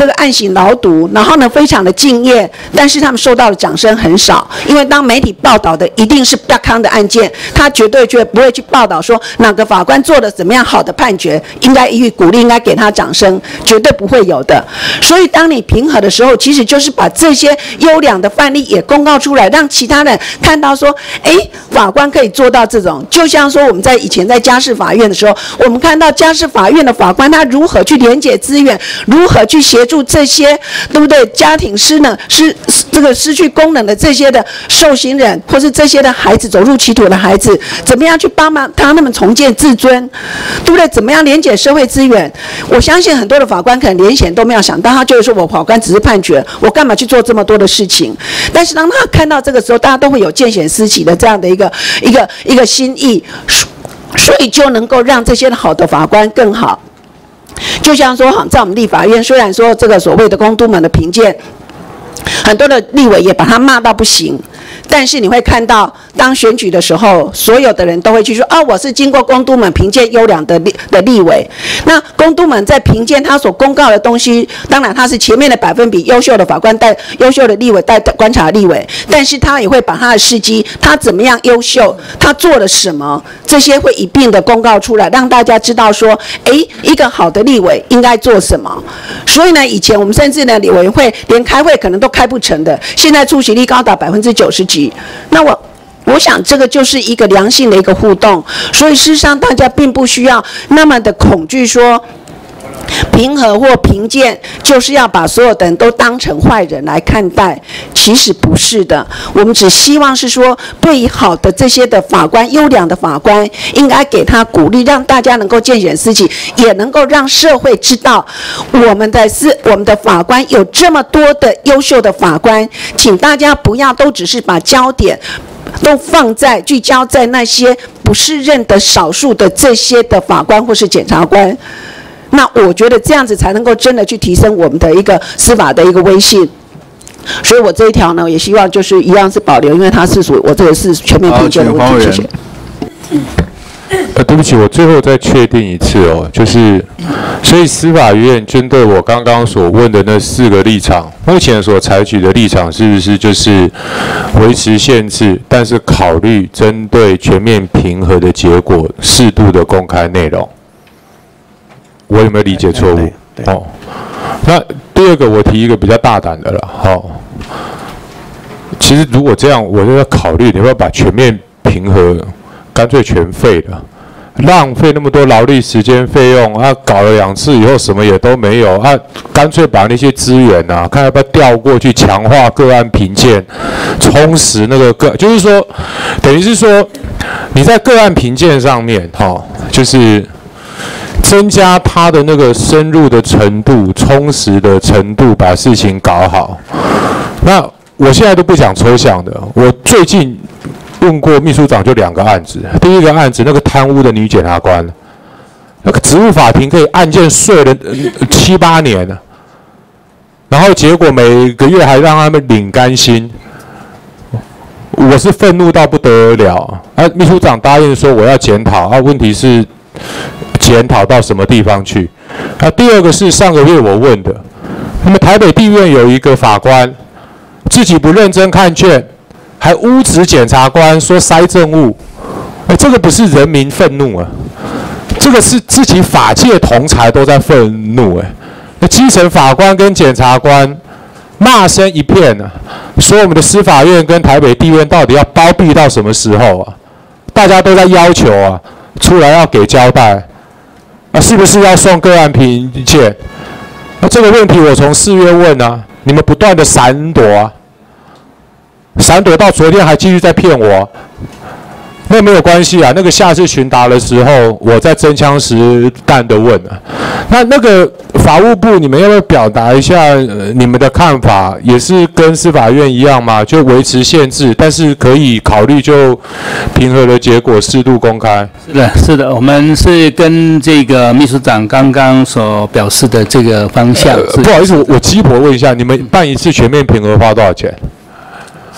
个案型牢读，然后呢非常的敬业，但是他们受到的掌声很少，因为当媒体报道的一定是不康的案件，他绝对绝不会去报道说哪个法官做了怎么样好的判决，应该予以鼓励，应该给他掌声，绝对不会有的。所以当你评核的时候，其实就是把这些优良的范例也公告出来，让其他人看到说，哎，法官可以做到这种。就像说我们在以前在家事法院的时候，我们看到家事法院的法官他如何去连结资源，如何去协助这些，对不对？家庭失能失这个失去功能的这些的受刑人，或是这些的孩子走入歧途的孩子，怎么样去帮忙他们重建自尊，对不对？怎么样连结社会资源？我相信很多的法官可能连想都没有想到，他就是说我法官只是判决，我干嘛去做这么多的事情？但是当他看到这个时候，大家都会有见贤思齐的这样的一个一个一个心意，所以就能够让这些好的法官更好。就像说，好，在我们立法院，虽然说这个所谓的公督们的评鉴，很多的立委也把他骂到不行。但是你会看到，当选举的时候，所有的人都会去说：“哦，我是经过公督们评鉴优良的立的立委。”那公督们在评鉴他所公告的东西，当然他是前面的百分比优秀的法官带优秀的立委带观察立委，但是他也会把他的事迹，他怎么样优秀，他做了什么，这些会一并的公告出来，让大家知道说，哎，一个好的立委应该做什么。所以呢，以前我们甚至呢，委员会连开会可能都开不成的，现在出席率高达百分之九十几。那我我想这个就是一个良性的一个互动，所以事实上大家并不需要那么的恐惧说评核或评鉴就是要把所有的人都当成坏人来看待，其实不是的。我们只希望是说，对于好的这些的法官、优良的法官，应该给他鼓励，让大家能够见贤思齐，也能够让社会知道我们的是我们的法官有这么多的优秀的法官，请大家不要都只是把焦点都放在聚焦在那些不是任的少数的这些的法官或是检察官。那我觉得这样子才能够真的去提升我们的一个司法的一个威信。所以我这一条呢，也希望就是一样是保留，因为它是属于我这个是全面评鉴的问题。谢谢。 呃，对不起，我最后再确定一次哦，就是，所以司法院针对我刚刚所问的那四个立场，目前所采取的立场是不是就是维持限制，但是考虑针对全面评核的结果，适度的公开内容？我有没有理解错误？哦，那第二个我提一个比较大胆的了，哦，其实如果这样，我就要考虑，你要不要把全面评核干脆全废了，浪费那么多劳力时间费用啊，搞了两次以后什么也都没有啊，干脆把那些资源啊，看要不要调过去强化个案评鉴，充实那个个，就是说，等于是说你在个案评鉴上面，哈、哦，就是增加它的那个深入的程度、充实的程度，把事情搞好。那我现在都不讲抽象的，我最近问过秘书长就两个案子，第一个案子那个贪污的女检察官，那个职务法庭可以案件睡了七八年了，然后结果每个月还让他们领干薪，我是愤怒到不得了。啊，秘书长答应说我要检讨，啊，问题是检讨到什么地方去？啊，第二个是上个月我问的，那么台北地院有一个法官自己不认真看卷，还诬指检察官说塞证物，哎，这个不是人民愤怒啊，这个是自己法界同才都在愤怒哎，那基层法官跟检察官骂声一片啊，说我们的司法院跟台北地院到底要包庇到什么时候啊？大家都在要求啊，出来要给交代。啊，是不是要送个案评鉴？那这个问题我从四月问啊，你们不断的闪躲啊，闪躲到昨天还继续在骗我。那没有关系啊，那个下次询答的时候，我再真枪实弹的问啊。那那个法务部，你们要不要表达一下、呃、你们的看法？也是跟司法院一样吗？就维持限制，但是可以考虑就评核的结果适度公开。 是的，是的，我们是跟这个秘书长刚刚所表示的这个方向。 呃、不好意思，我我鸡婆问一下，你们办一次全面评核花多少钱？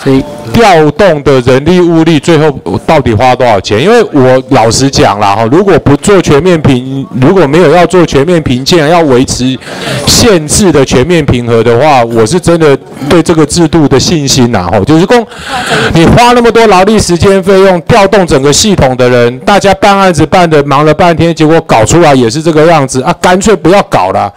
所以调动的人力物力最后到底花多少钱？因为我老实讲啦，哈，如果不做全面评，如果没有要做全面评鉴，要维持限制的全面评核的话，我是真的对这个制度的信心呐，哈，就是说你花那么多劳力时间费用调动整个系统的人，大家办案子办的忙了半天，结果搞出来也是这个样子啊，干脆不要搞了。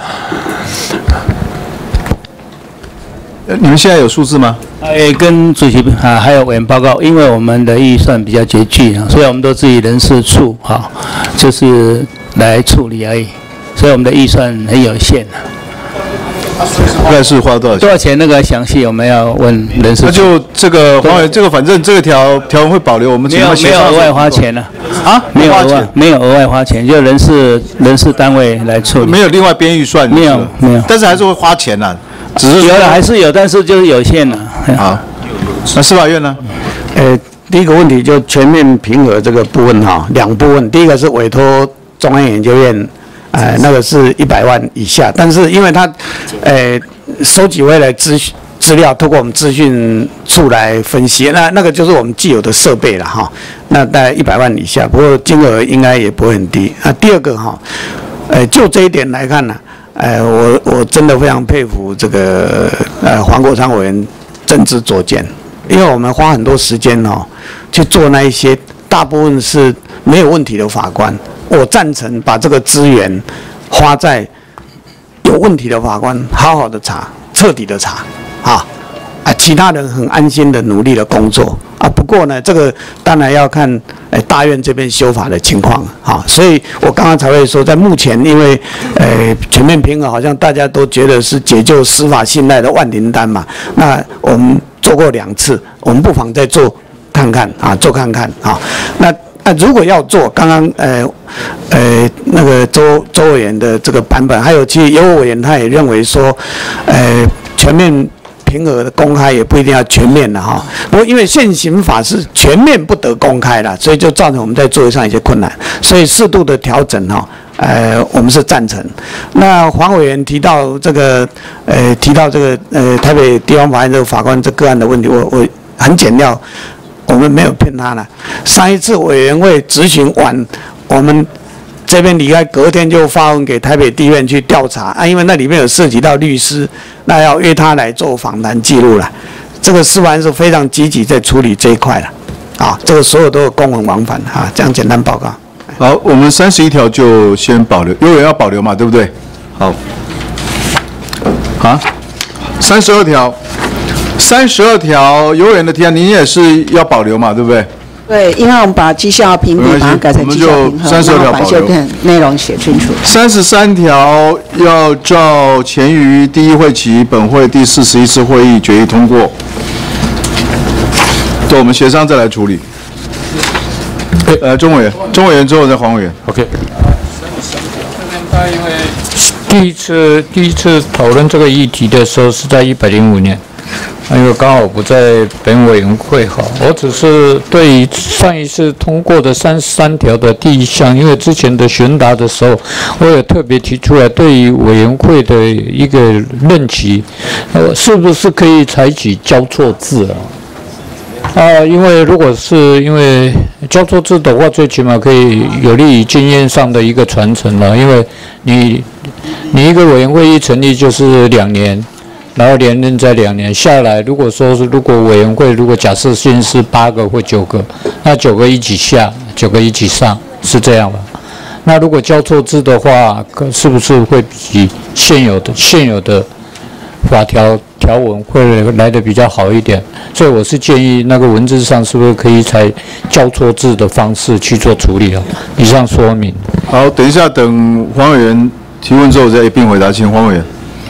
你们现在有数字吗？ 哎，跟主席啊还有委员报告，因为我们的预算比较拮据啊，所以我们都自己人事处哈，就是来处理而已，所以我们的预算很有限啊。 大概是花多少钱？ 多少钱？那个详细我们要问人事处。 那就这个黄委，这个反正这个条条文会保留，我们没有没有额外花钱了啊， 没有额外没有额外花钱，就人事人事单位来处理， 没有另外编预算， 没有没有， 但是还是会花钱呐。只是有的还是有，但是就是有限了。 好，那司法院呢？ 呃，第一个问题就全面评核这个部分哈，两部分，第一个是委托中央研究院，呃，那个是一百万以下，但是因为他，呃，收集回来资资料，透过我们资讯处来分析，那那个就是我们既有的设备了哈，那大概一百万以下，不过金额应该也不会很低。那第二个哈，呃，就这一点来看呢。呃，我我真的非常佩服这个呃黄国昌委员真知灼见，因为我们花很多时间哦去做那一些大部分是没有问题的法官，我赞成把这个资源花在有问题的法官好好的查，彻底的查，啊啊，其他人很安心的努力的工作。啊，不过呢，这个当然要看呃大院这边修法的情况啊，所以我刚刚才会说，在目前因为呃全面评核好像大家都觉得是解救司法信赖的万灵丹嘛，那我们做过两次，我们不妨再做看看啊，做看看啊。那那如果要做，刚刚呃呃那个周周委员的这个版本，还有其实有委员他也认为说，呃全面。评核的公开也不一定要全面的哈，不过因为现行法是全面不得公开了，所以就造成我们在作业上一些困难，所以适度的调整哈，呃，我们是赞成。那黄委员提到这个，呃，提到这个呃台北地方法院这个法官这个案的问题，我我很简要，我们没有骗他了。上一次委员会执行完，我们。这边离开，隔天就发文给台北地院去调查啊，因为那里面有涉及到律师，那要约他来做访谈记录了。这个司法院是非常积极在处理这一块了，啊，这个所有都有公文往返啊，这样简单报告。 好，我们三十一条就先保留，有人要保留嘛，对不对？好，啊，三十二条，三十二条有人的提案，您也是要保留嘛，对不对？ 对，因为我们把绩效评比把它改成绩效评核，然后把一些内容写清楚。 三十三条要照前于第一会期本会第四十一次会议决议通过，对，我们协商再来处理。呃，钟委员，钟委员之后再黄委员。 OK。 他因为第一次第一次讨论这个议题的时候是在一百零五年。因为刚好不在本委员会哈，我只是对于上一次通过的三十三条的第一项，因为之前的询答的时候，我也特别提出来，对于委员会的一个任期，呃，是不是可以采取交错制啊？啊，因为如果是因为交错制的话，最起码可以有利于经验上的一个传承了，因为你你一个委员会一成立就是两年。然后连任在两年下来，如果说是如果委员会如果假设性是八个或九个，那九个一起下，九个一起上，是这样吧？那如果交错制的话，是不是会比现有的现有的法条条文会来得比较好一点？所以我是建议那个文字上是不是可以采交错制的方式去做处理啊？以上说明。 好，等一下等黄委员提问之后再一并回答，请黄委员。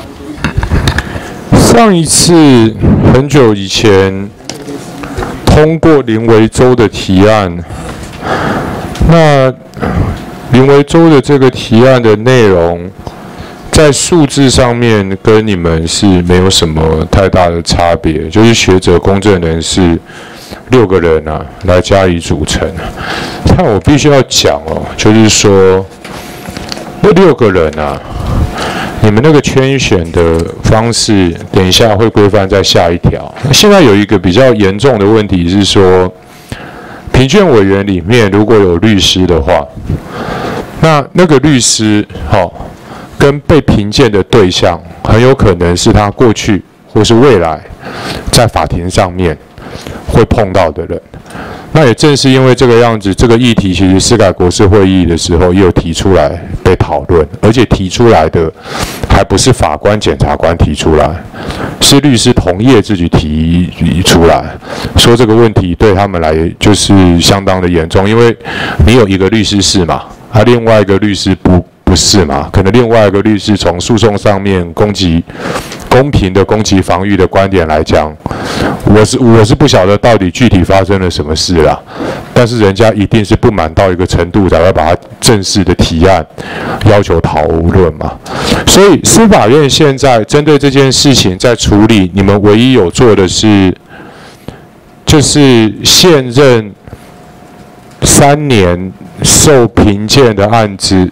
上一次很久以前通过林维洲的提案，那林维洲的这个提案的内容，在数字上面跟你们是没有什么太大的差别，就是学者、公证人是六个人啊来加以组成。但我必须要讲哦，就是说那六个人啊。 你们那个圈选的方式，等一下会规范在下一条。现在有一个比较严重的问题是说，评鉴委员里面如果有律师的话，那那个律师，好、哦，跟被评鉴的对象很有可能是他过去或是未来在法庭上面会碰到的人。那也正是因为这个样子，这个议题其实司改国是会议的时候也有提出来被讨论，而且提出来的还不是法官、检察官提出来，是律师同业自己提出来，说这个问题对他们来就是相当的严重，因为你有一个律师是嘛，啊，另外一个律师不不是嘛，可能另外一个律师从诉讼上面攻击。公平的攻击防御的观点来讲，我是我是不晓得到底具体发生了什么事啦，但是人家一定是不满到一个程度才会把它正式的提案要求讨论嘛。所以司法院现在针对这件事情在处理，你们唯一有做的是，就是现任三年受评鉴的案子，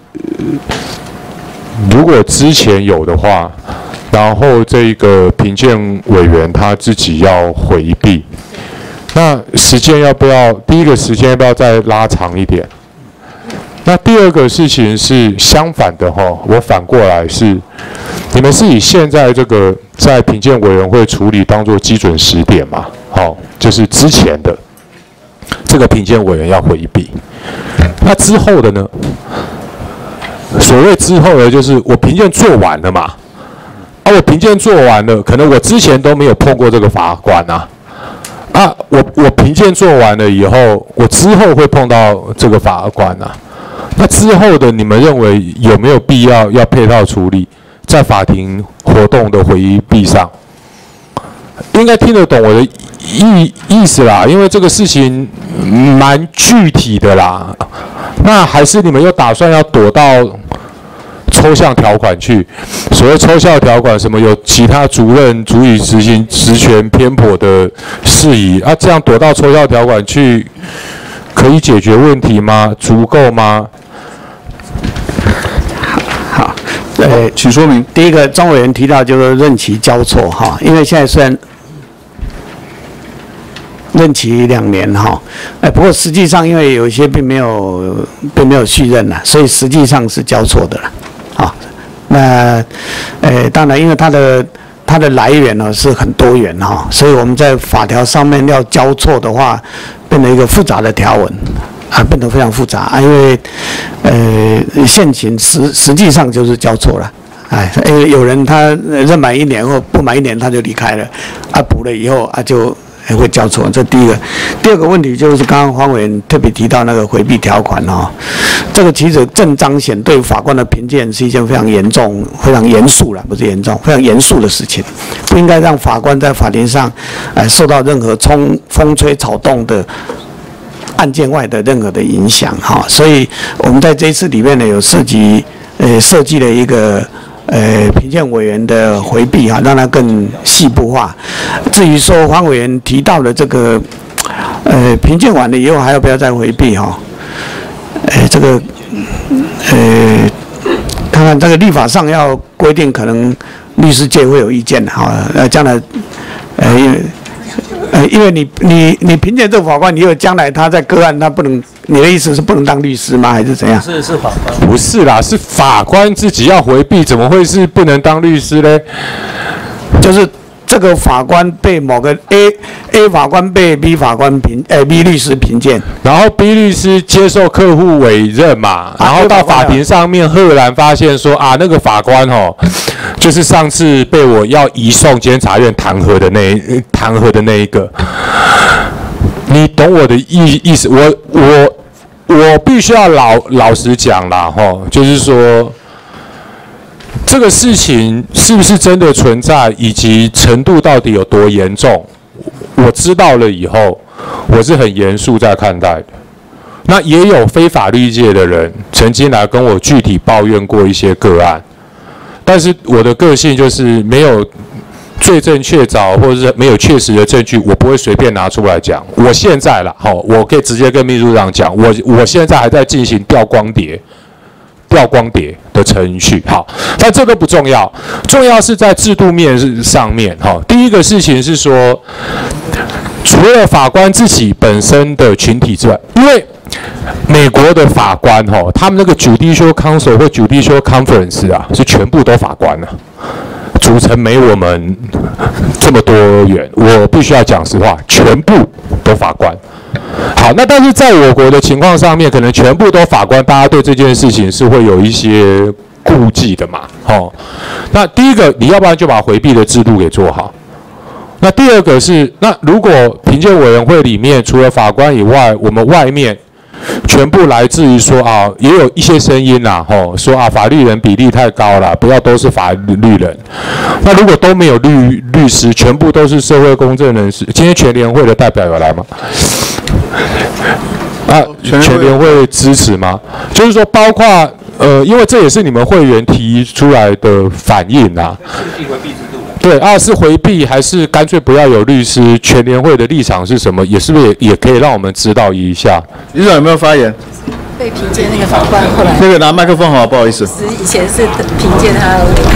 如果之前有的话。然后这个评鉴委员他自己要回避，那时间要不要？第一个时间要不要再拉长一点？那第二个事情是相反的哈，我反过来是，你们是以现在这个在评鉴委员会处理当做基准时点嘛？好，就是之前的这个评鉴委员要回避，那之后的呢？所谓之后的，就是我评鉴做完了嘛。啊，我评鉴做完了，可能我之前都没有碰过这个法官啊。啊，我我评鉴做完了以后，我之后会碰到这个法官啊。那之后的，你们认为有没有必要要配套处理在法庭活动的回避上？应该听得懂我的意意思啦，因为这个事情蛮具体的啦。那还是你们又打算要躲到？抽象条款去，所谓抽象条款，什么有其他主任足以执行职权偏颇的事宜啊？这样躲到抽象条款去，可以解决问题吗？足够吗？ 好，好，呃， 请说明。 第一个，张委员提到就是任期交错哈，因为现在虽然任期两年哈，哎，不过实际上因为有一些并没有并没有续任了，所以实际上是交错的了。啊，那，呃，当然，因为它的它的来源呢是很多元哈，所以我们在法条上面要交错的话，变成一个复杂的条文啊，变得非常复杂啊，因为呃，现行实实际上就是交错了，哎，因为有人他任满一年或不满一年他就离开了，啊，补了以后啊就。还会交错，这第一个。第二个问题就是刚刚黄委员特别提到那个回避条款哦，这个其实正彰显对法官的评鉴是一件非常严重、非常严肃了，不是严重，非常严肃的事情，不应该让法官在法庭上，呃，受到任何冲风吹草动的案件外的任何的影响哈。所以我们在这一次里面呢，有涉及呃设计了一个。呃，评鉴委员的回避哈，让它更细部化。至于说黄委员提到的这个，呃，评鉴完了以后还要不要再回避哈？呃，这个，呃，看看这个立法上要规定，可能律师界会有意见的哈。呃，将来，呃，因为。呃，因为你你你评鉴这个法官，你有将来他在个案，他不能，你的意思是不能当律师吗？还是怎样？ 是是法官， 不是啦，是法官自己要回避，怎么会是不能当律师呢？ 就是这个法官被某个 A A 法官被 B 法官评，呃 B 律师评鉴， 然后 B 律师接受客户委任嘛，然后到法庭上面赫然发现说啊，那个法官哦。就是上次被我要移送监察院弹劾的那弹劾的那一个，你懂我的意意思？我我我必须要老老实讲啦，哈，就是说这个事情是不是真的存在，以及程度到底有多严重，我知道了以后，我是很严肃在看待的。那也有非法律界的人曾经来跟我具体抱怨过一些个案。但是我的个性就是没有罪证确凿，或者是没有确实的证据，我不会随便拿出来讲。我现在啦，好，我可以直接跟秘书长讲，我我现在还在进行调光碟调光碟的程序。好，但这都不重要，重要是在制度面上面。哈，第一个事情是说，除了法官自己本身的群体之外，因为美国的法官哈，他们那个 Judicial Council 或 Judicial Conference 啊，是全部都法官啊。组成没我们这么多元，我必须要讲实话，全部都法官。好，那但是在我国的情况上面，可能全部都法官，大家对这件事情是会有一些顾忌的嘛。哦，那第一个，你要不然就把回避的制度给做好。那第二个是，那如果评鉴委员会里面除了法官以外，我们外面全部来自于说啊，也有一些声音啦，吼，说啊法律人比例太高了，不要都是法律人。那如果都没有律律师，全部都是社会公正人士，今天全联会的代表有来吗？啊，全联会支持吗？就是说，包括呃，因为这也是你们会员提出来的反应啊。对啊，是回避还是干脆不要有律师？全联会的立场是什么？也是不是也也可以让我们知道一下？ 理事长有没有发言？ 被评鉴那个法官后来那个拿麦克风好，不好意思。 以前是评鉴他。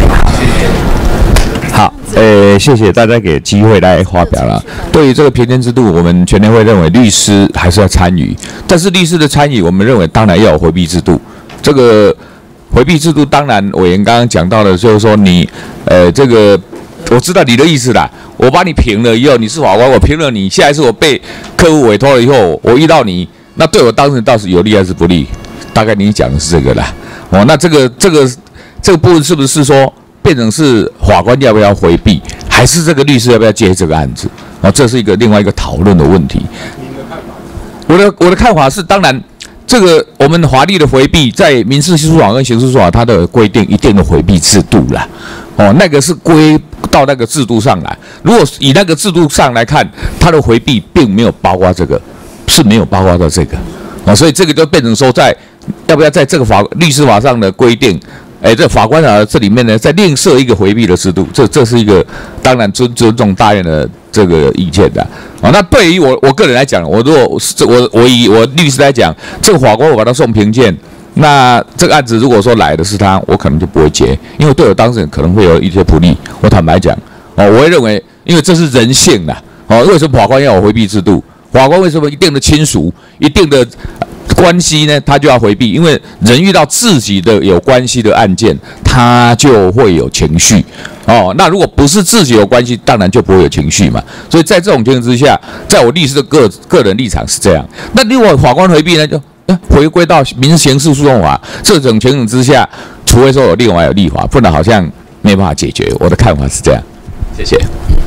好，呃，谢谢大家给机会来发表了。对于这个评鉴制度，我们全联会认为律师还是要参与，但是律师的参与，我们认为当然要有回避制度。这个回避制度，当然委员刚刚讲到的，就是说你，呃，这个。我知道你的意思啦，我把你评了以后，你是法官，我评了你，下一次我被客户委托了以后，我遇到你，那对我当事人倒是有利还是不利？大概你讲的是这个啦。哦，那这个这个这个部分是不是说变成是法官要不要回避，还是这个律师要不要接这个案子？哦，这是一个另外一个讨论的问题。我的我的看法是，当然这个我们法律的回避，在民事诉讼法跟刑事诉讼法它的规定一定的回避制度啦。哦，那个是归到那个制度上来。如果以那个制度上来看，它的回避并没有包括这个，是没有包括到这个。哦，所以这个就变成说在，在要不要在这个法律师法上的规定，哎，这法官啊这里面呢，再另设一个回避的制度，这这是一个当然尊尊重大院的这个意见的。哦，那对于我我个人来讲，我如果我我以我律师来讲，这个法官我把他送评鉴。那这个案子如果说来的是他，我可能就不会接，因为对我当事人可能会有一些不利。我坦白讲，哦，我会认为，因为这是人性的，哦，为什么法官要有回避制度？法官为什么一定的亲属、一定的关系呢？他就要回避，因为人遇到自己的有关系的案件，他就会有情绪。哦，那如果不是自己有关系，当然就不会有情绪嘛。所以在这种情况之下，在我律师的个个人立场是这样。那如果法官回避呢，就回归到民事刑事诉讼法这种情形之下，除非说有另外有立法，不然好像没办法解决。我的看法是这样，谢谢。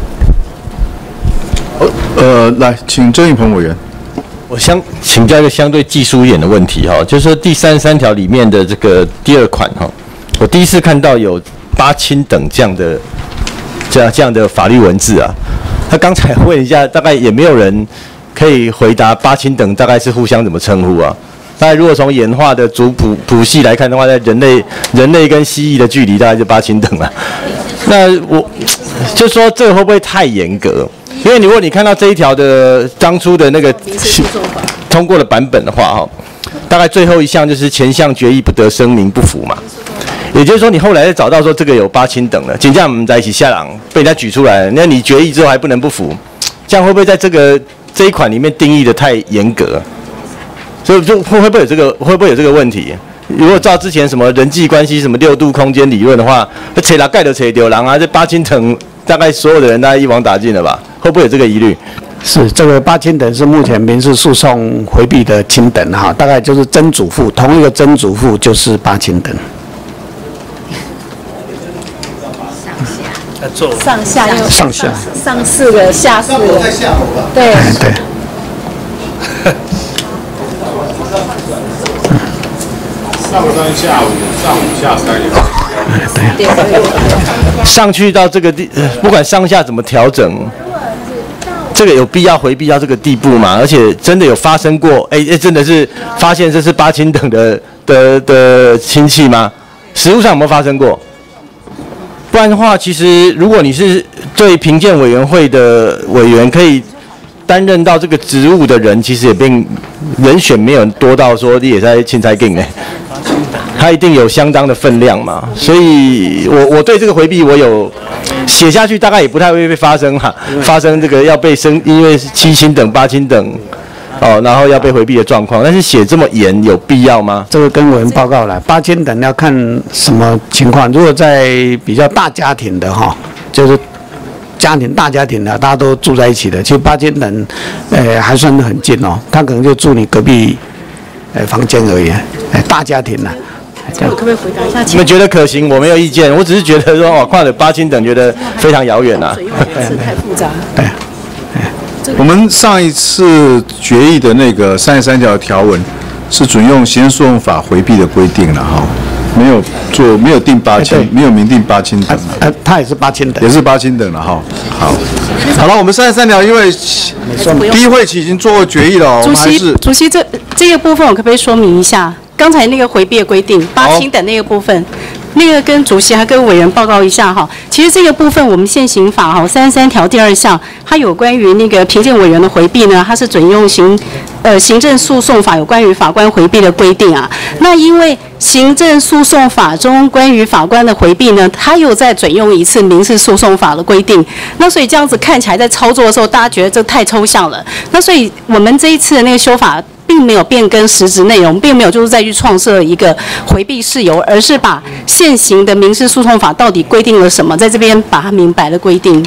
呃，来，请郑运鹏委员。 我想请教一个相对技术一点的问题哈，就是说第三十三条里面的这个第二款哈，我第一次看到有八亲等这样的这样这样的法律文字啊。他刚才问一下，大概也没有人可以回答八亲等大概是互相怎么称呼啊？大概如果从演化的族谱谱系来看的话，在人类人类跟蜥蜴的距离大概就八亲等了。那我就说这个会不会太严格？因为如果你看到这一条的当初的那个通过的版本的话，哈，大概最后一项就是前项决议不得声明不服嘛。也就是说，你后来再找到说这个有八亲等了，请假我们在一起下朗被人家举出来，那你决议之后还不能不服，这样会不会在这个这一款里面定义的太严格？所以就会会不会有这个会不会有这个问题？如果照之前什么人际关系什么六度空间理论的话，那扯拉盖都扯丢狼啊，这八亲等大概所有的人大概一网打尽了吧？会不会有这个疑虑？ 是这个八亲等是目前民事诉讼回避的亲等哈，大概就是曾祖父，同一个曾祖父就是八亲等。 上下又上下上四个下四个，对对。 上三下五，上五下三。 对。上去到这个地，不管上下怎么调整，这个有必要回避到这个地步吗？而且真的有发生过？哎哎，真的是发现这是八亲等的的的亲戚吗？实务上有没有发生过？不然的话，其实如果你是对评鉴委员会的委员，可以担任到这个职务的人，其实也并人选没有多到说你也在钦差警哎。 它一定有相当的分量嘛，所以我我对这个回避我有写下去，大概也不太会被发生哈，发生这个要被升，因为是七亲等、八亲等。哦，然后要被回避的状况，但是写这么严有必要吗？ 这个跟委员报告了，八千等要看什么情况。如果在比较大家庭的哈，就是家庭大家庭的，大家都住在一起的，其实八千等，呃，还算很近哦。他可能就住你隔壁，呃，房间而已。哎，大家庭呢？ 我可不可以回答一下？ 你们觉得可行？我没有意见，我只是觉得说哦，跨了八千等，觉得非常遥远啊。 是太复杂。 对。 我们上一次决议的那个三十三条条文是准用刑事诉讼法回避的规定了哈，没有做没有定八千，没有明定八千等。 呃，他也是八千等， 也是八千等了哈。好，好了，我们三十三条因为第一会期已经做过决议了，我们还是主席这这个部分我可不可以说明一下？刚才那个回避的规定八千等那个部分。那个跟主席还跟委员报告一下哈，其实这个部分我们现行法哈三十三条第二项，它有关于那个评鉴委员的回避呢，它是准用行呃行政诉讼法有关于法官回避的规定啊。那因为行政诉讼法中关于法官的回避呢，它又再准用一次民事诉讼法的规定，那所以这样子看起来在操作的时候，大家觉得这太抽象了。那所以我们这一次的那个修法，并没有变更实质内容，并没有就是再去创设一个回避事由，而是把现行的民事诉讼法到底规定了什么，在这边把它明白的规定。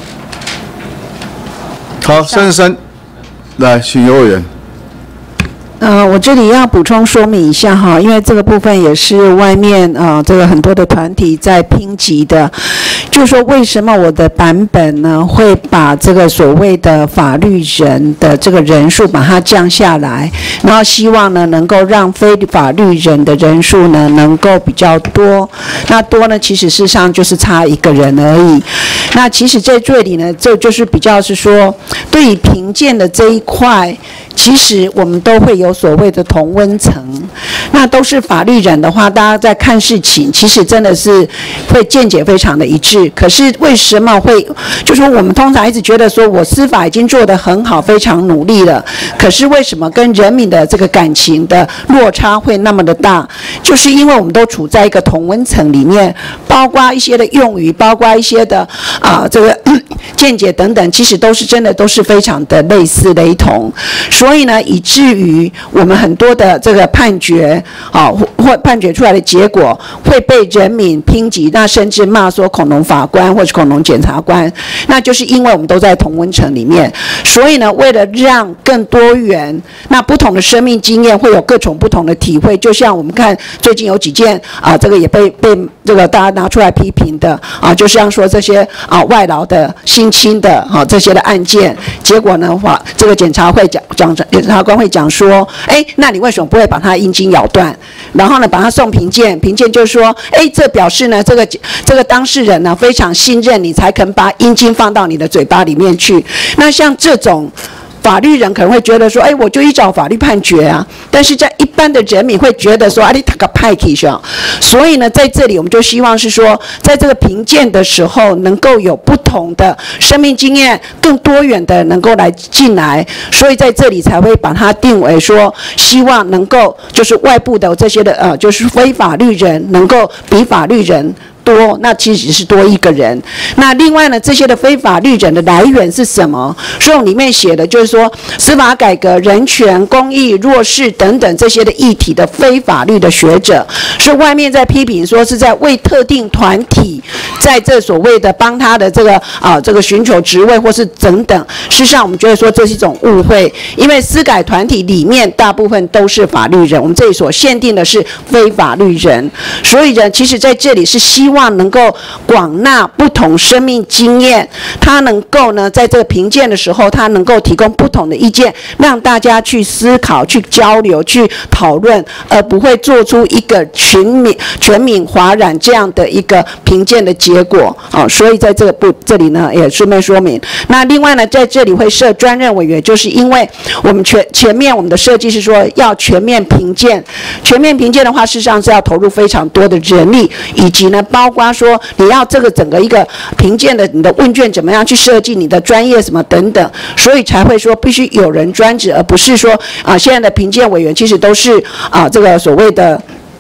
好，三十三，来，请游委员。 呃，我这里要补充说明一下哈，因为这个部分也是外面啊、呃、这个很多的团体在抨击的，就是说为什么我的版本呢会把这个所谓的法律人的这个人数把它降下来，然后希望呢能够让非法律人的人数呢能够比较多，那多呢其实事实上就是差一个人而已。那其实在这里呢，这就是比较是说对于评鉴的这一块，其实我们都会有所谓的同温层，那都是法律人的话，大家在看事情，其实真的是会见解非常的一致。可是为什么会，就是我们通常一直觉得说我司法已经做得很好，非常努力了，可是为什么跟人民的这个感情的落差会那么的大？就是因为我们都处在一个同温层里面，包括一些的用语，包括一些的啊、呃、这个见解等等，其实都是真的都是非常的类似雷同。所以呢，以至于我们很多的这个判决，啊，或判决出来的结果会被人民抨击，那甚至骂说恐龙法官或者恐龙检察官，那就是因为我们都在同温层里面。所以呢，为了让更多元，那不同的生命经验会有各种不同的体会，就像我们看最近有几件啊，这个也被被这个大家拿出来批评的啊，就像说这些啊外劳的性侵的啊这些的案件，结果呢，法这个检察会讲讲检察官会讲说，哎，那你为什么不会把他阴茎咬断？然后呢，把他送评鉴，评鉴就说，哎，这表示呢，这个这个当事人呢非常信任你，才肯把阴茎放到你的嘴巴里面去。那像这种法律人可能会觉得说，哎，我就依照法律判决啊。但是在一般的人民会觉得说，啊，你打个派去上。所以呢，在这里我们就希望是说，在这个评鉴的时候，能够有不同的生命经验，更多元的能够来进来。所以在这里才会把它定为说，希望能够就是外部的这些的呃，就是非法律人能够比法律人多，那其实是多一个人。那另外呢，这些的非法律人的来源是什么？所以里面写的就是说，司法改革、人权、公益、弱势等等这些的议题的非法律的学者，是外面在批评说是在为特定团体，在这所谓的帮他的这个啊这个寻求职位或是等等。事实上，我们觉得说这是一种误会，因为司改团体里面大部分都是法律人，我们这里所限定的是非法律人，所以呢，其实在这里是希望。希望能够广纳不同生命经验，他能够呢，在这个评鉴的时候，他能够提供不同的意见，让大家去思考、去交流、去讨论，而不会做出一个全民全民哗然这样的一个评鉴的结果啊。所以在这个部这里呢，也顺便说明。那另外呢，在这里会设专任委员，就是因为我们全前面我们的设计是说要全面评鉴，全面评鉴的话，事实上是要投入非常多的人力，以及呢包。包括说你要这个整个一个评鉴的你的问卷怎么样去设计，你的专业什么等等，所以才会说必须有人专职，而不是说啊现在的评鉴委员其实都是啊这个所谓的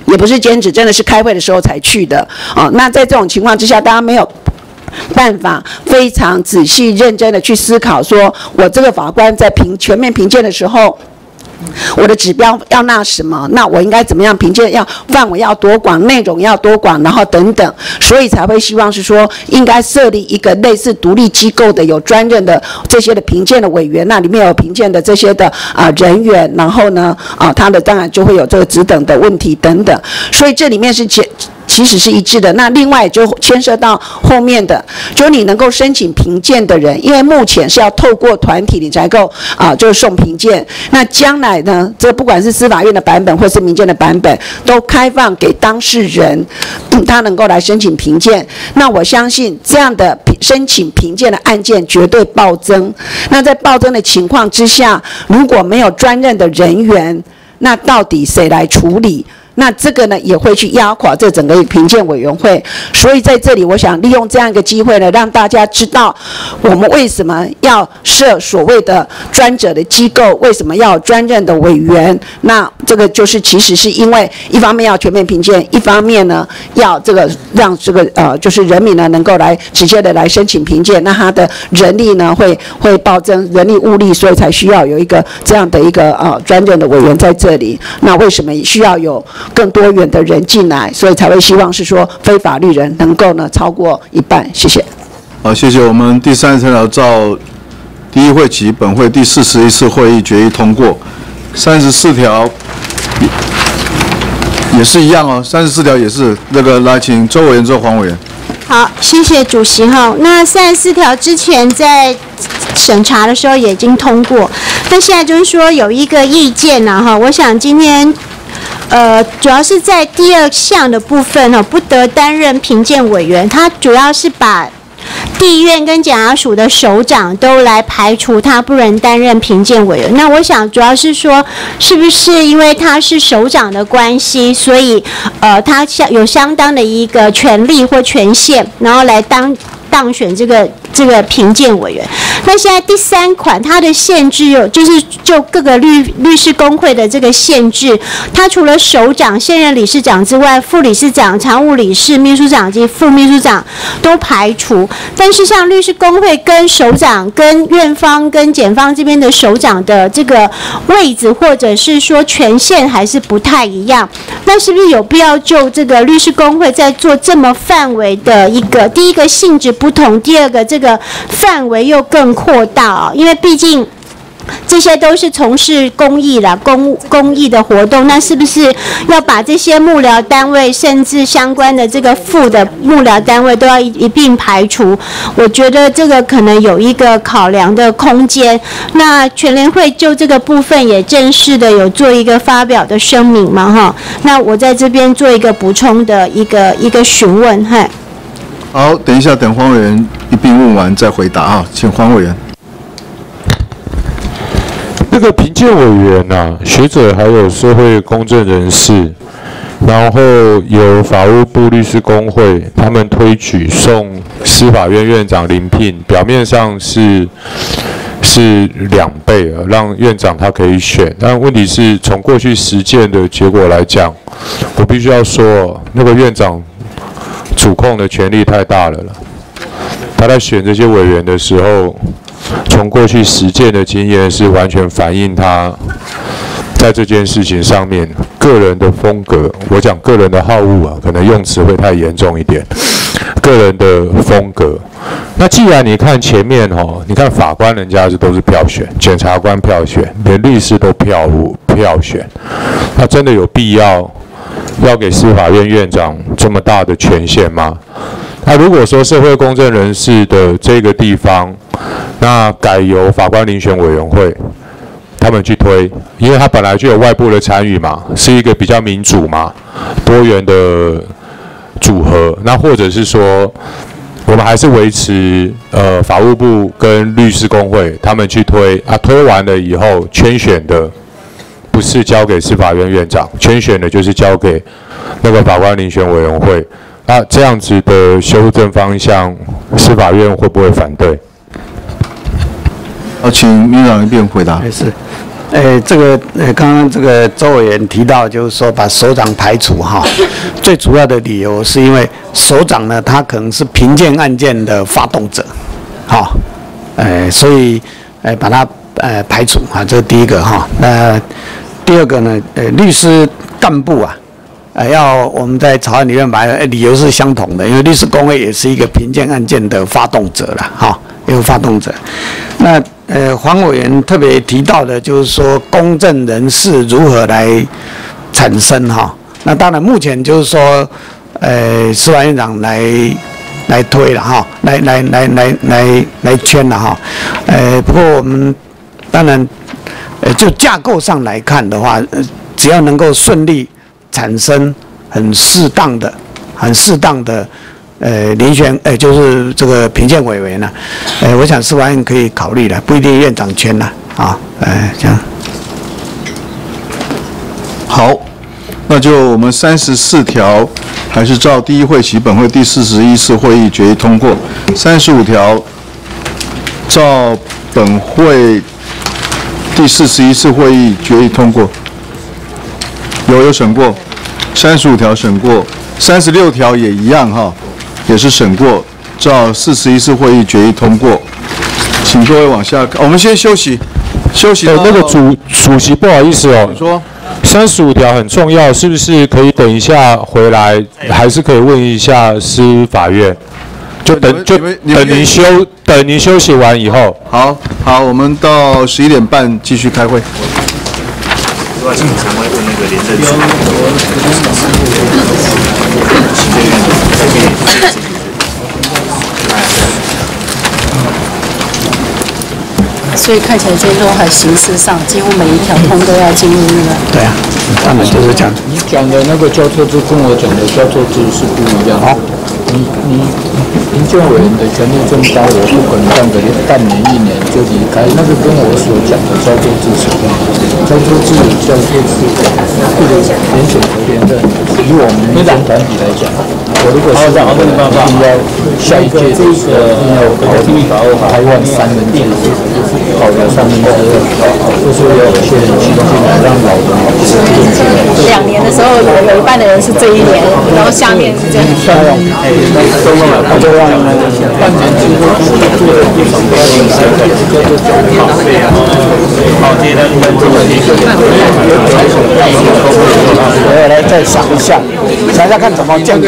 也不是兼职，真的是开会的时候才去的哦。那在这种情况之下，大家没有办法非常仔细认真的去思考，说我这个法官在评全面评鉴的时候，我的指标要纳什么？那我应该怎么样评鉴？要范围要多广，内容要多广，然后等等，所以才会希望是说，应该设立一个类似独立机构的有专任的这些的评鉴的委员，那里面有评鉴的这些的啊、呃、人员，然后呢啊，他的当然就会有这个职等的问题等等，所以这里面是解。其实是一致的。那另外就牵涉到后面的，就你能够申请评鉴的人，因为目前是要透过团体你才够啊，就是送评鉴。那将来呢，这不管是司法院的版本或是民间的版本，都开放给当事人，嗯、他能够来申请评鉴。那我相信这样的申请评鉴的案件绝对暴增。那在暴增的情况之下，如果没有专任的人员，那到底谁来处理？那这个呢也会去压垮这整个评鉴委员会，所以在这里我想利用这样一个机会呢，让大家知道我们为什么要设所谓的专责的机构，为什么要有专任的委员。那这个就是其实是因为一方面要全面评鉴，一方面呢要这个让这个呃就是人民呢能够来直接的来申请评鉴，那他的人力呢会会暴增，人力物力，所以才需要有一个这样的一个呃专任的委员在这里。那为什么需要有更多元的人进来，所以才会希望是说非法律人能够呢超过一半。谢谢。 好，谢谢。我们第三十三条照第一会期本会第四十一次会议决议通过。三十四条也也是一样哦，三十四条也是那个来请周委员做黄委员。 好，谢谢主席哈。那三十四条之前在审查的时候也已经通过，那现在就是说有一个意见呐哈，我想今天。呃，主要是在第二项的部分呢，不得担任评鉴委员，它主要是把地院跟检察署的首长都来排除他不能担任评鉴委员。那我想主要是说，是不是因为他是首长的关系，所以呃，他相有相当的一个权利或权限，然后来当当选这个这个评鉴委员。那现在第三款，它的限制有就是就各个律律师公会的这个限制，它除了首长、现任理事长之外，副理事长、常务理事、秘书长及副秘书长都排除。但是像律师公会跟首长、跟院方、跟检方这边的首长的这个位置，或者是说权限还是不太一样。那是不是有必要就这个律师公会在做这么范围的一个，第一个性质不同，第二个这个范围又更扩大啊？因为毕竟这些都是从事公益啦、公公益的活动，那是不是要把这些幕僚单位，甚至相关的这个副的幕僚单位都要一一并排除？我觉得这个可能有一个考量的空间。那全联会就这个部分也正式的有做一个发表的声明嘛，哈。那我在这边做一个补充的一个一个询问，嗨。 好，等一下，等黄委员一并问完再回答啊，请黄委员。 那个评鉴委员呐、啊，学者还有社会公正人士，然后由法务部律师公会他们推举送司法院院长遴聘，表面上是是两倍啊，让院长他可以选，但问题是从过去实践的结果来讲，我必须要说，那个院长主控的权力太大了了。他在选这些委员的时候，从过去实践的经验是完全反映他在这件事情上面个人的风格。我讲个人的好恶啊，可能用词会太严重一点。个人的风格。那既然你看前面哦，你看法官人家是都是票选，检察官票选，连律师都票票选，那真的有必要要给司法院院长这么大的权限吗？那如果说社会公正人士的这个地方，那改由法官遴选委员会他们去推，因为他本来就有外部的参与嘛，是一个比较民主嘛，多元的组合。那或者是说，我们还是维持呃法务部跟律师公会他们去推啊，推完了以后圈选的不是交给司法院院长，圈选的就是交给那个法官遴选委员会。那这样子的修正方向，司法院会不会反对？ 好，请秘书长一并回答。 是， 呃，这个呃，刚刚这个周委员提到，就是说把首长排除哈，最主要的理由是因为首长呢，他可能是评鉴案件的发动者，好，呃，所以呃把他呃排除啊，这是第一个哈。那第二个呢，呃，律师干部啊。呃，要我们在草案里面把理由是相同的，因为律师公会也是一个评鉴案件的发动者了，哈，一个发动者。那呃，黄委员特别提到的就是说，公证人士如何来产生哈？那当然，目前就是说，呃，司法院长来来推了哈，来来来来来来圈了哈。呃，不过我们当然，呃，就架构上来看的话，呃，只要能够顺利。产生很适当的、很适当的，呃，遴选，呃，就是这个评鉴委员呢、啊，呃，我想司法院可以考虑的，不一定院长圈了啊，呃，这样。 好，那就我们三十四条还是照第一会期本会第四十一次会议决议通过，三十五条照本会第四十一次会议决议通过。有有审过，三十五条审过，三十六条也一样哈，也是审过，照四十一次会议决议通过。请各位往下看，我们先休息，休息到。 那个主主席不好意思哦， 你说三十五条很重要，是不是可以等一下回来，还是可以问一下司法院？就等就等您休等您休息完以后。 好，好，我们到十一点半继续开会。 经常会问那个廉政署， 所以看起来今天都还形式上，几乎每一条通都要进入那个。 对啊，当然就是这样。 你讲的那个交错制跟我讲的交错制是不一样的。你你评鉴委员的权力这么高，我不可能干个半年一年就离开，那个跟我所讲的交错制是不一样的。交错制交错制，这个连选和连任，以我们民间团体来讲，我如果是一定要下一届这个一定要考虑台湾三人制，考虑三人制，就是要有些人进进来，让老的老师进进来。 两年的时候，有有一半的人是这一年，然后下面是这样。 都忘了，都忘了。半年之后做的地方都是现在这个就好。好，接着我们这个我来再想一下，想一下看怎么建构。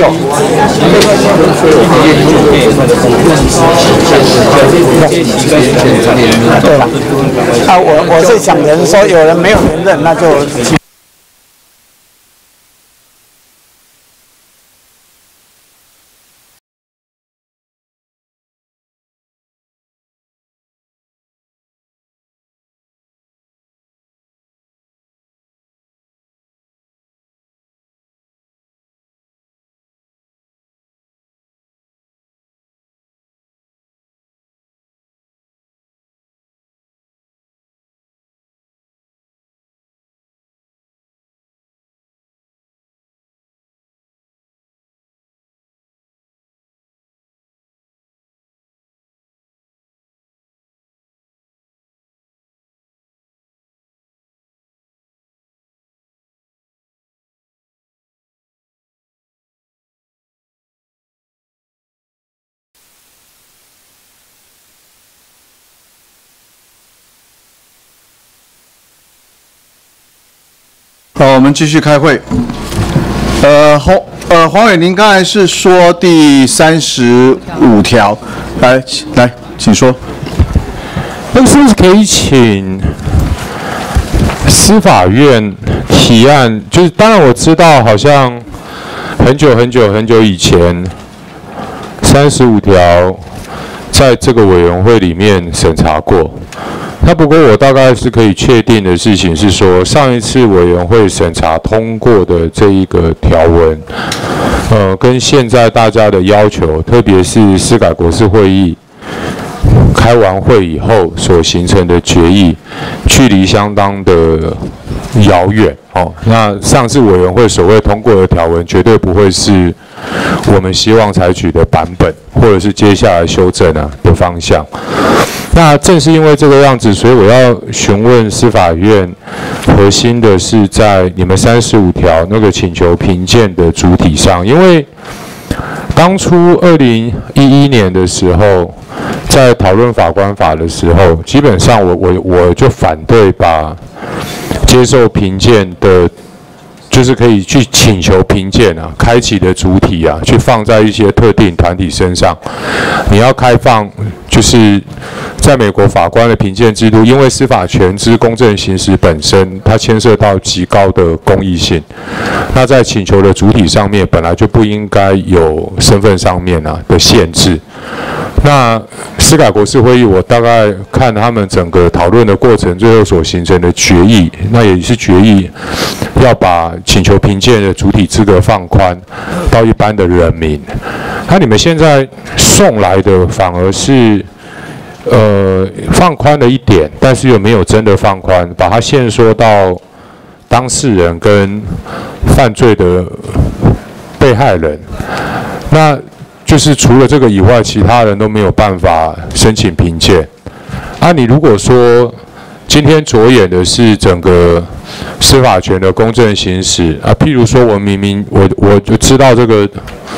对了，啊，我我是想人说有人没有连任，那就。 好，我们继续开会。呃，黄呃黄伟，您刚才是说第三十五条，来来，请说。 那是不是可以请司法院提案？就是当然我知道，好像很久很久很久以前，三十五条在这个委员会里面审查过。那不过我大概是可以确定的事情是说，上一次委员会审查通过的这一个条文，呃，跟现在大家的要求，特别是司改国是会议开完会以后所形成的决议，距离相当的遥远哦。那上次委员会所谓通过的条文，绝对不会是我们希望采取的版本，或者是接下来修正啊的方向。 那正是因为这个样子，所以我要询问司法院，核心的是在你们三十五条那个请求评鉴的主体上，因为当初二零一一年的时候，在讨论法官法的时候，基本上我我我就反对把接受评鉴的。就是可以去请求评鉴啊，开启的主体啊，去放在一些特定团体身上。你要开放，就是在美国法官的评鉴制度，因为司法权之公正行使本身，它牵涉到极高的公益性。那在请求的主体上面，本来就不应该有身份上面啊的限制。那司改国是会议，我大概看他们整个讨论的过程，最后所形成的决议，那也是决议要把请求评鉴的主体资格放宽到一般的人民。那你们现在送来的反而是呃放宽了一点，但是又没有真的放宽，把它限缩到当事人跟犯罪的被害人。那就是除了这个以外，其他人都没有办法申请评鉴。啊，你如果说今天着眼的是整个司法权的公正行使啊，譬如说我明明我我就知道这个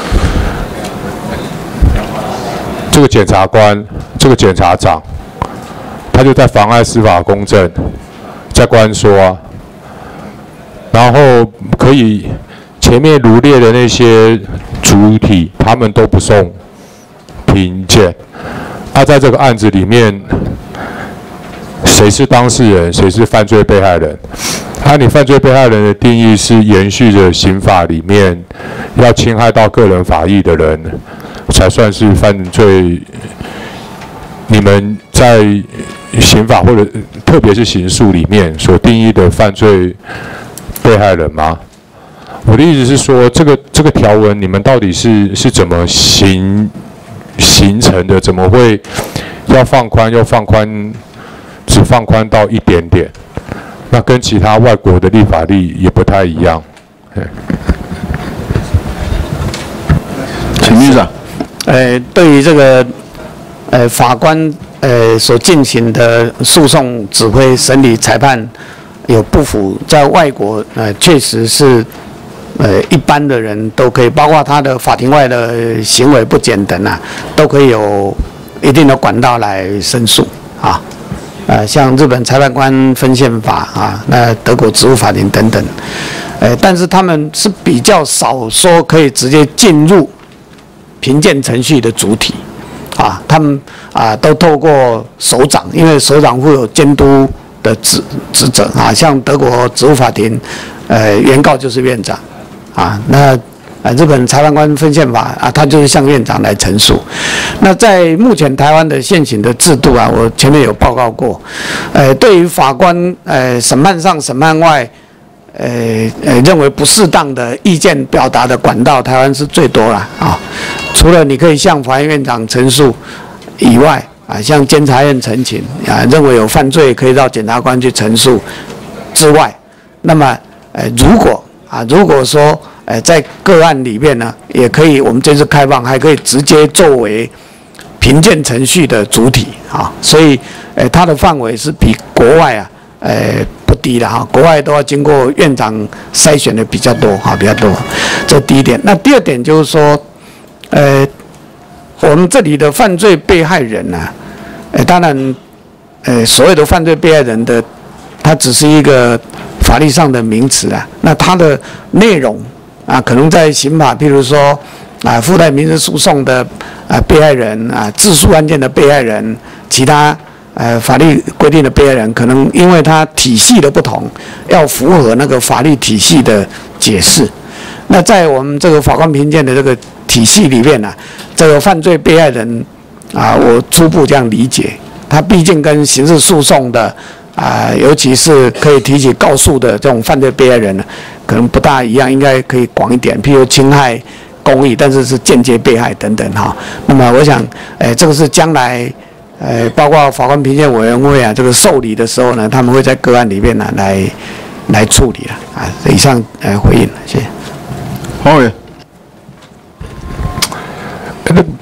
这个检察官、这个检察长，他就在妨碍司法公正，在关说啊，然后可以前面罗列的那些主体，他们都不送评鉴。那、啊、在这个案子里面，谁是当事人，谁是犯罪被害人？啊，你犯罪被害人的定义是延续着刑法里面要侵害到个人法益的人，才算是犯罪。你们在刑法或者特别是刑诉里面所定义的犯罪被害人吗？我的意思是说，这个这个条文你们到底是是怎么形形成的？怎么会要放宽？要放宽，只放宽到一点点？那跟其他外国的立法例也不太一样。 请律长。 呃，对于这个呃法官呃所进行的诉讼、指挥、审理、裁判有不符，在外国呃确实是。呃，一般的人都可以，包括他的法庭外的行为不检等啊，都可以有一定的管道来申诉啊。呃，像日本裁判官分宪法啊，那德国职务法庭等等，呃，但是他们是比较少说可以直接进入评鉴程序的主体啊，他们啊都透过首长，因为首长会有监督的职职责啊，像德国职务法庭，呃，原告就是院长。啊，那啊，日本裁判官分宪法啊，他就是向院长来陈述。那在目前台湾的现行的制度啊，我前面有报告过，呃，对于法官呃审判上、审判外，呃呃认为不适当的意见表达的管道，台湾是最多了啊。除了你可以向法院院长陈述以外，啊，向监察院陈情啊，认为有犯罪可以到检察官去陈述之外，那么呃如果啊，如果说，呃，在个案里面呢，也可以，我们这次开放还可以直接作为评鉴程序的主体啊，所以，呃，它的范围是比国外啊，呃，不低的哈，国外都要经过院长筛选的比较多哈，比较多，这第一点。那第二点就是说，呃，我们这里的犯罪被害人呢、啊，呃，当然，呃，所谓的犯罪被害人的，它只是一个。法律上的名词啊，那它的内容啊，可能在刑法，譬如说啊，附带民事诉讼的啊被害人啊，自诉案件的被害人，其他呃法律规定的被害人，可能因为它体系的不同，要符合那个法律体系的解释。那在我们这个法官评鉴的这个体系里面呢、啊，这个犯罪被害人啊，我初步这样理解，他毕竟跟刑事诉讼的。啊、呃，尤其是可以提起告诉的这种犯罪被害人呢，可能不大一样，应该可以广一点。譬如侵害公益，但是是间接被害等等哈。那么我想，呃，这个是将来，呃，包括法官评鉴委员会啊，这个受理的时候呢，他们会在个案里面呢来来处理了啊。以上呃回应，谢谢。 黄委员。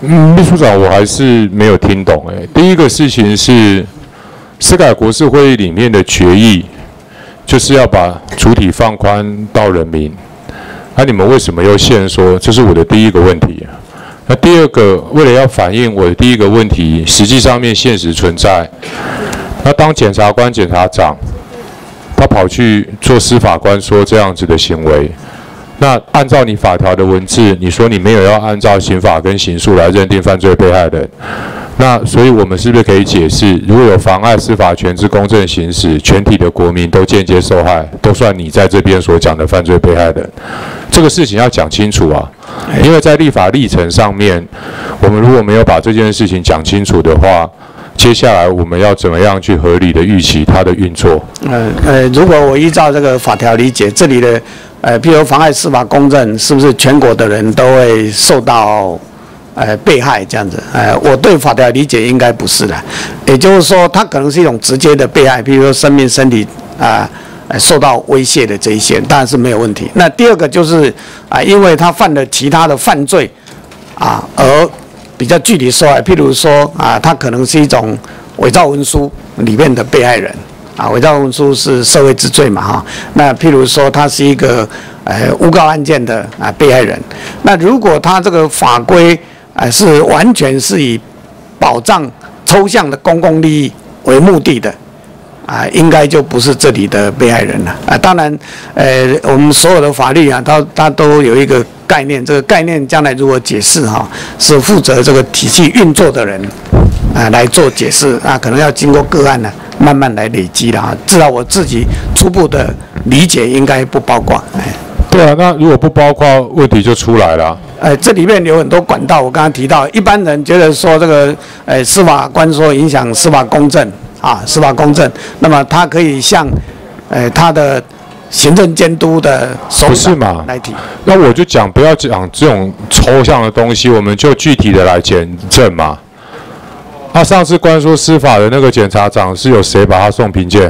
嗯，秘书长，我还是没有听懂哎。第一个事情是，司改国是会议里面的决议，就是要把主体放宽到人民。那、啊、你们为什么又现说？这是我的第一个问题。那第二个，为了要反映我的第一个问题，实际上面现实存在。那当检察官、检察长，他跑去做司法官说这样子的行为，那按照你法条的文字，你说你没有要按照刑法跟刑诉来认定犯罪被害人，那所以我们是不是可以解释，如果有妨碍司法权之公正行使，全体的国民都间接受害，都算你在这边所讲的犯罪被害人？这个事情要讲清楚啊，因为在立法历程上面，我们如果没有把这件事情讲清楚的话，接下来我们要怎么样去合理的预期它的运作？ 呃呃，如果我依照这个法条理解，这里的呃，譬如妨碍司法公正，是不是全国的人都会受到呃被害这样子？呃，我对法条理解应该不是的，也就是说，它可能是一种直接的被害，譬如说生命、身体啊。呃，受到威胁的这一些当然是没有问题。那第二个就是啊、呃，因为他犯了其他的犯罪啊，而比较具体受害，譬如说啊，他可能是一种伪造文书里面的被害人啊，伪造文书是社会之罪嘛哈。那譬如说他是一个呃诬告案件的啊被害人，那如果他这个法规啊、呃、是完全是以保障抽象的公共利益为目的的。啊，应该就不是这里的被害人了啊。当然，呃，我们所有的法律啊，它它都有一个概念，这个概念将来如何解释哈、啊，是负责这个体系运作的人啊来做解释啊，可能要经过个案呢、啊，慢慢来累积的啊。至少我自己初步的理解应该不包括。哎， 对啊，那如果不包括，问题就出来了。 呃，这里面有很多管道，我刚刚提到，一般人觉得说这个，呃，司法官说影响司法公正。啊，司法公正，那么他可以向，呃，他的行政监督的首长来提。 那我就讲，不要讲这种抽象的东西，我们就具体的来检证嘛。那、啊、上次关说司法的那个检察长是有谁把他送评鉴？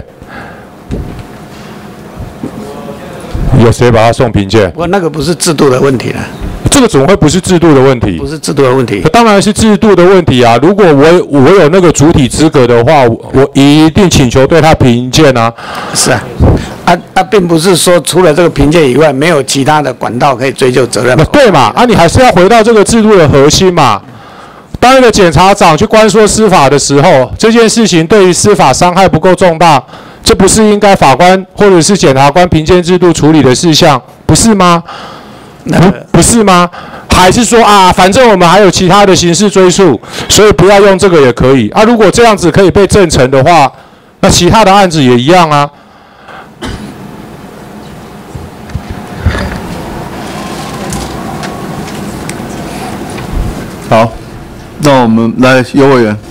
有谁把他送评鉴？ 不过那个不是制度的问题了。 这个怎么会不是制度的问题？ 不是制度的问题， 当然是制度的问题啊！如果我我有那个主体资格的话，我一定请求对他评鉴啊。 是啊，啊啊，并不是说除了这个评鉴以外，没有其他的管道可以追究责任。 对嘛？啊，你还是要回到这个制度的核心嘛。当一个检察长去关说司法的时候，这件事情对于司法伤害不够重大，这不是应该法官或者是检察官评鉴制度处理的事项，不是吗？不不是吗？还是说啊，反正我们还有其他的刑事追诉，所以不要用这个也可以啊。如果这样子可以被证成的话，那其他的案子也一样啊。 好，那我们来尤委员。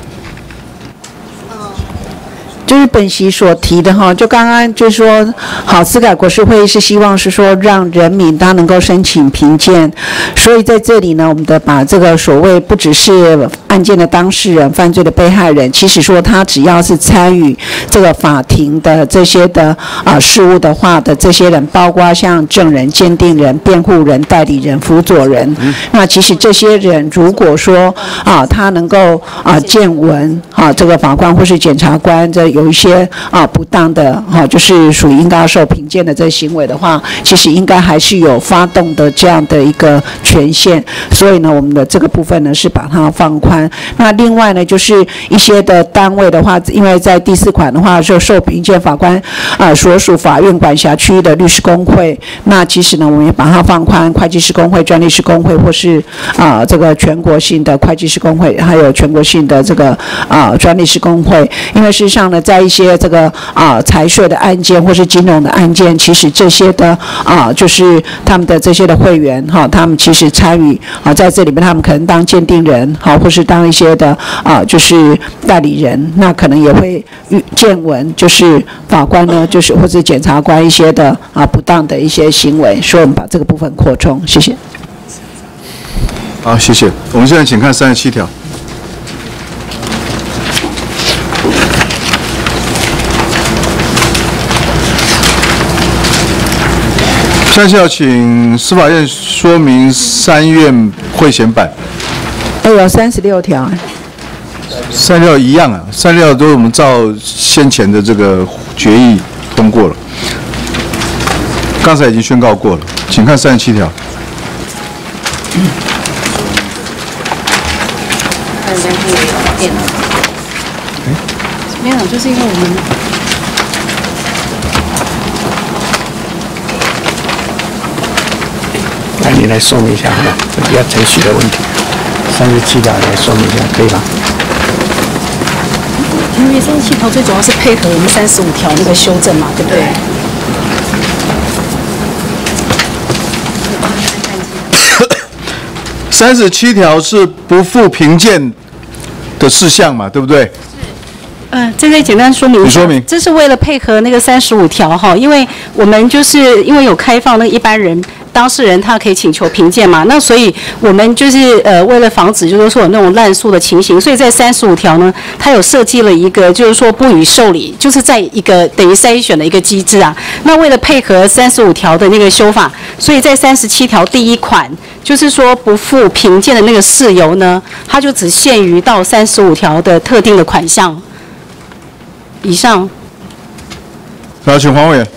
就是本席所提的哈，就刚刚就说，好，司改国是会议是希望是说让人民他能够申请评鉴，所以在这里呢，我们的把这个所谓不只是案件的当事人、犯罪的被害人，其实说他只要是参与这个法庭的这些的啊、呃、事务的话的这些人，包括像证人、鉴定人、辩护人、代理人、辅佐人，嗯、那其实这些人如果说啊他能够啊见闻啊这个法官或是检察官这有一些啊不当的哈、啊，就是属于应该要受评鉴的这行为的话，其实应该还是有发动的这样的一个权限。所以呢，我们的这个部分呢是把它放宽。那另外呢，就是一些的单位的话，因为在第四款的话，就受评鉴法官啊所属法院管辖区域的律师公会，那其实呢，我们也把它放宽，会计师公会、专利师公会，或是啊这个全国性的会计师公会，还有全国性的这个啊专利师公会。因为事实上呢，在一些这个啊财税的案件或是金融的案件，其实这些的啊就是他们的这些的会员哈，他们其实参与啊在这里面，他们可能当鉴定人好，或是当一些的啊就是代理人，那可能也会见闻就是法官呢就是或者检察官一些的啊不当的一些行为，所以我们把这个部分扩充。谢谢。 好，谢谢。我们现在请看三十七条。现在要请司法院说明三院会嫌版。 哎，有三十六条。 三条一样啊，三条都我们照先前的这个决议通过了，刚才已经宣告过了，请看三十七条。 没有，就是因为我们。 那你来说明一下好吧，这比较程序的问题。三十七条来说明一下，可以吧？ 因为三十七条最主要是配合我们三十五条那个修正嘛，对不对？ 三十七条是不附评鉴的事项嘛，对不对？ 嗯，这个简单说明一下。 你说明。 这是为了配合那个三十五条哈，因为我们就是因为有开放那个一般人当事人他可以请求评鉴嘛，那所以我们就是呃为了防止就是说有那种滥诉的情形，所以在三十五条呢，它有设计了一个就是说不予受理，就是在一个等于筛选的一个机制啊。那为了配合三十五条的那个修法，所以在三十七条第一款就是说不附评鉴的那个事由呢，它就只限于到三十五条的特定的款项。以上。 好，请黄委员。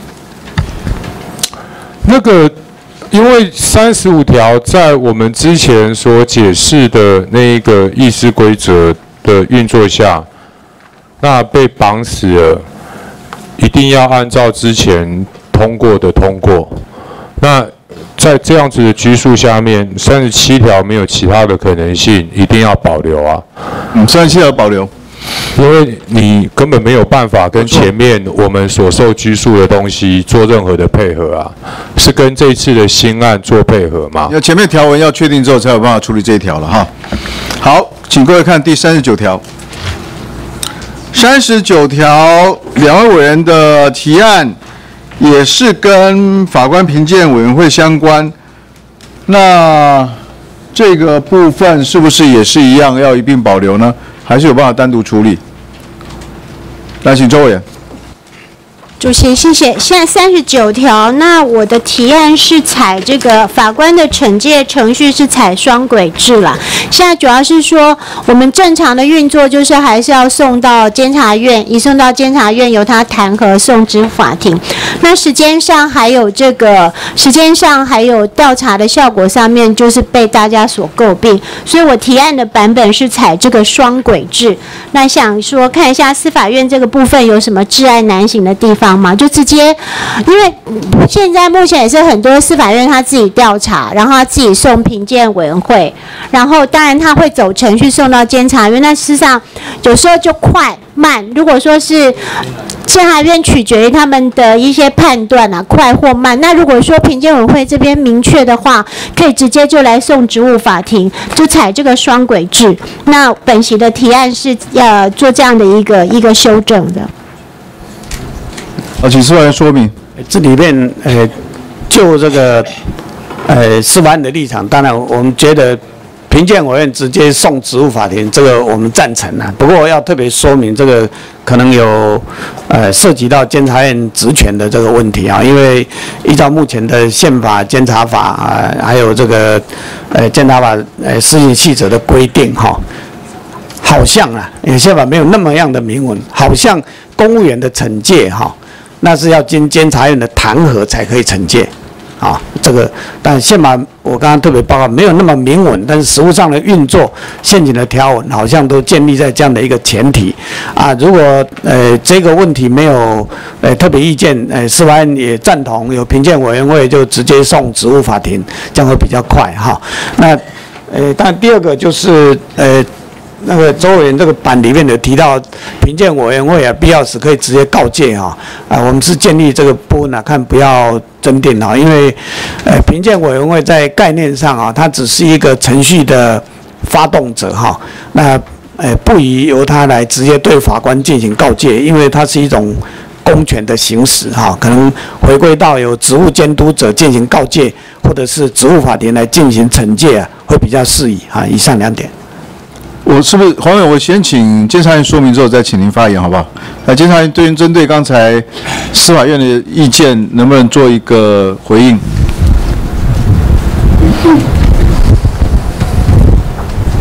那个，因为三十五条在我们之前所解释的那一个议事规则的运作下，那被绑死了，一定要按照之前通过的通过。那在这样子的拘束下面，三十七条没有其他的可能性，一定要保留啊。 嗯，三十七条保留。 因为你根本没有办法跟前面我们所受拘束的东西做任何的配合啊，是跟这次的新案做配合嘛？ 要前面条文要确定之后，才有办法处理这一条了哈。好，请各位看第三十九条。三十九条，两位委员的提案也是跟法官评鉴委员会相关，那这个部分是不是也是一样要一并保留呢？还是有办法单独处理？来，请周委员。 主席，谢谢。现在三十九条，那我的提案是采这个法官的惩戒程序是采双轨制啦。现在主要是说，我们正常的运作就是还是要送到监察院，移送到监察院由他弹劾送至法庭。那时间上还有这个时间上还有调查的效果上面，就是被大家所诟病，所以我提案的版本是采这个双轨制。那想说看一下司法院这个部分有什么窒碍难行的地方。嘛，就直接，因为现在目前也是很多司法院他自己调查，然后他自己送评鉴委员会，然后当然他会走程序送到监察院，那事实上有时候就快慢，如果说是监察院取决于他们的一些判断啊，快或慢。那如果说评鉴委员会这边明确的话，可以直接就来送职务法庭，就采这个双轨制。那本席的提案是要做这样的一个一个修正的。 好，请司法院说明。 这里面，呃，就这个，呃，司法院的立场，当然我们觉得评鉴委员直接送职务法庭，这个我们赞成啊。不过要特别说明，这个可能有，呃，涉及到监察院职权的这个问题啊。因为依照目前的宪法、监察法啊，还有这个，呃，监察法呃施行细则的规定哈。好像啊，宪法没有那么样的明文，好像公务员的惩戒哈。那是要经监察院的弹劾才可以惩戒，啊，这个但宪法我刚刚特别报告没有那么明文，但是实务上的运作，现行的条文好像都建立在这样的一个前提，啊，如果呃这个问题没有呃特别意见，呃司法院也赞同，有评鉴委员会就直接送职务法庭，这样会比较快哈。那呃，但第二个就是呃。那个周委员这个版里面有提到，评鉴委员会啊，必要时可以直接告诫哈啊，我们是建议这个部分啊，看不要增订哈，因为呃，评鉴委员会在概念上啊，它只是一个程序的发动者哈，那呃不宜由他来直接对法官进行告诫，因为它是一种公权的行使哈，可能回归到有职务监督者进行告诫，或者是职务法庭来进行惩戒啊，会比较适宜哈。以上两点。 我是不是黄委员？我先请监察院说明之后，再请您发言，好不好？那监察院对于针对刚才司法院的意见，能不能做一个回应？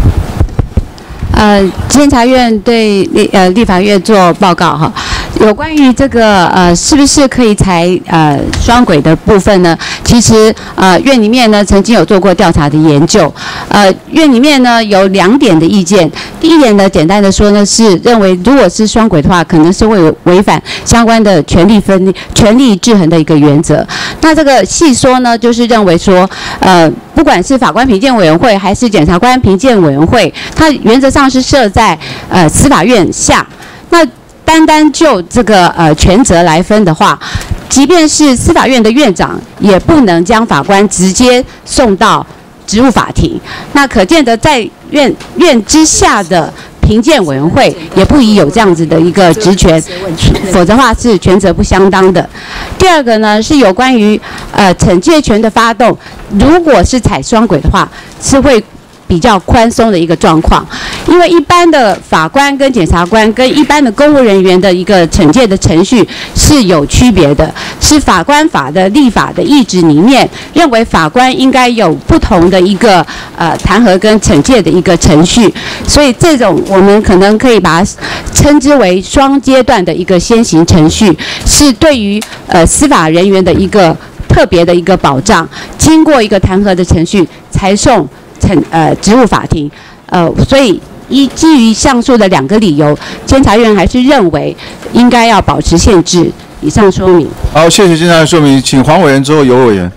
呃，监察院对立呃立法院做报告哈，有关于这个呃是不是可以采呃双轨的部分呢？其实呃院里面呢曾经有做过调查的研究，呃院里面呢有两点的意见。第一点呢，简单的说呢是认为如果是双轨的话，可能是会有违反相关的权力分立、权力制衡的一个原则。那这个细说呢，就是认为说呃不管是法官评鉴委员会还是检察官评鉴委员会，它原则上是设在呃司法院下。那单单就这个呃权责来分的话，即便是司法院的院长，也不能将法官直接送到职务法庭。那可见得在院院之下的评鉴委员会也不宜有这样子的一个职权，否则的话是权责不相当的。第二个呢是有关于呃惩戒权的发动，如果是采双轨的话，是会比较宽松的一个状况，因为一般的法官跟检察官跟一般的公务人员的一个惩戒的程序是有区别的，是法官法的立法的意旨里面认为法官应该有不同的一个呃弹劾跟惩戒的一个程序，所以这种我们可能可以把它称之为双阶段的一个先行程序，是对于呃司法人员的一个特别的一个保障，经过一个弹劾的程序才送惩呃职务法庭，呃，所以依基于上述的两个理由，监察院还是认为应该要保持限制。以上说明。 好，谢谢监察院说明，请黄委员之后尤委员。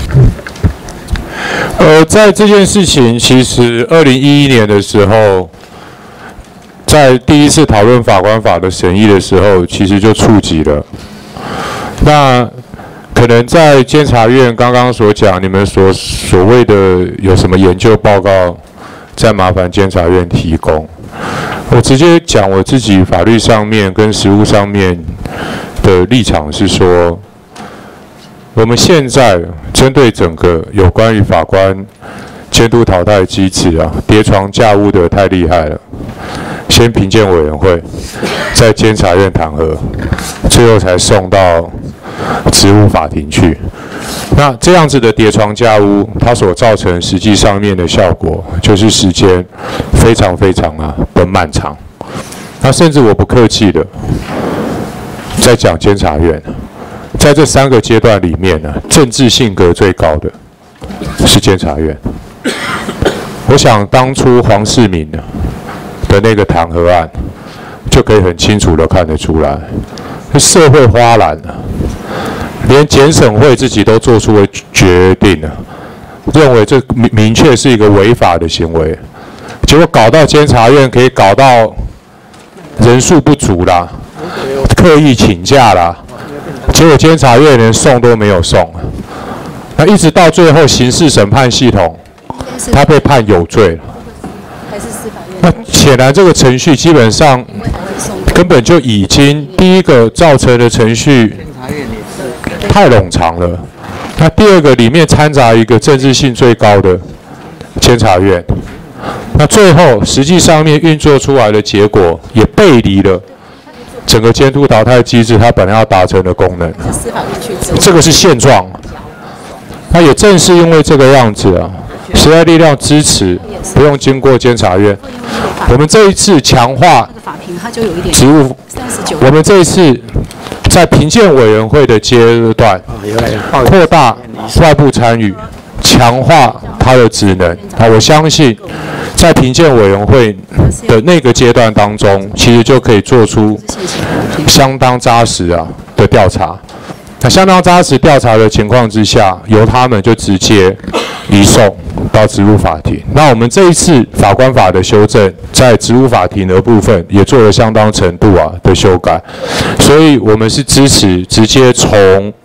呃，在这件事情，其实二零一一年的时候，在第一次讨论法官法的审议的时候，其实就触及了。那可能在监察院刚刚所讲，你们所所谓的有什么研究报告，再麻烦监察院提供。我直接讲我自己法律上面跟实务上面的立场是说，我们现在针对整个有关于法官监督淘汰机制啊，叠床架屋的太厉害了。先评鉴委员会，在监察院弹劾，最后才送到职务法庭去。那这样子的叠床架屋，它所造成实际上面的效果，就是时间非常非常啊的漫长。那甚至我不客气的，在讲监察院，在这三个阶段里面呢，政治性格最高的是监察院。我想当初黄世明呢的那个弹劾案，就可以很清楚的看得出来，社会哗然了，连检审会自己都做出了决定了，认为这明明确是一个违法的行为，结果搞到监察院可以搞到人数不足啦，刻意请假啦，结果监察院连送都没有送，那一直到最后刑事审判系统，他被判有罪了。那显然这个程序基本上根本就已经第一个造成的程序太冗长了，那第二个里面掺杂一个政治性最高的监察院，那最后实际上面运作出来的结果也背离了整个监督淘汰机制它本来要达成的功能，这个是现状。那也正是因为这个样子啊，时代力量支持不用经过监察院。我们这一次强化职务，我们这一次在评鉴委员会的阶段扩大外部参与，强化它的职能。啊，我相信在评鉴委员会的那个阶段当中，其实就可以做出相当扎实啊的调查。那相当扎实调查的情况之下，由他们就直接移送到职务法庭。那我们这一次法官法的修正，在职务法庭的部分也做了相当程度啊的修改，所以我们是支持直接从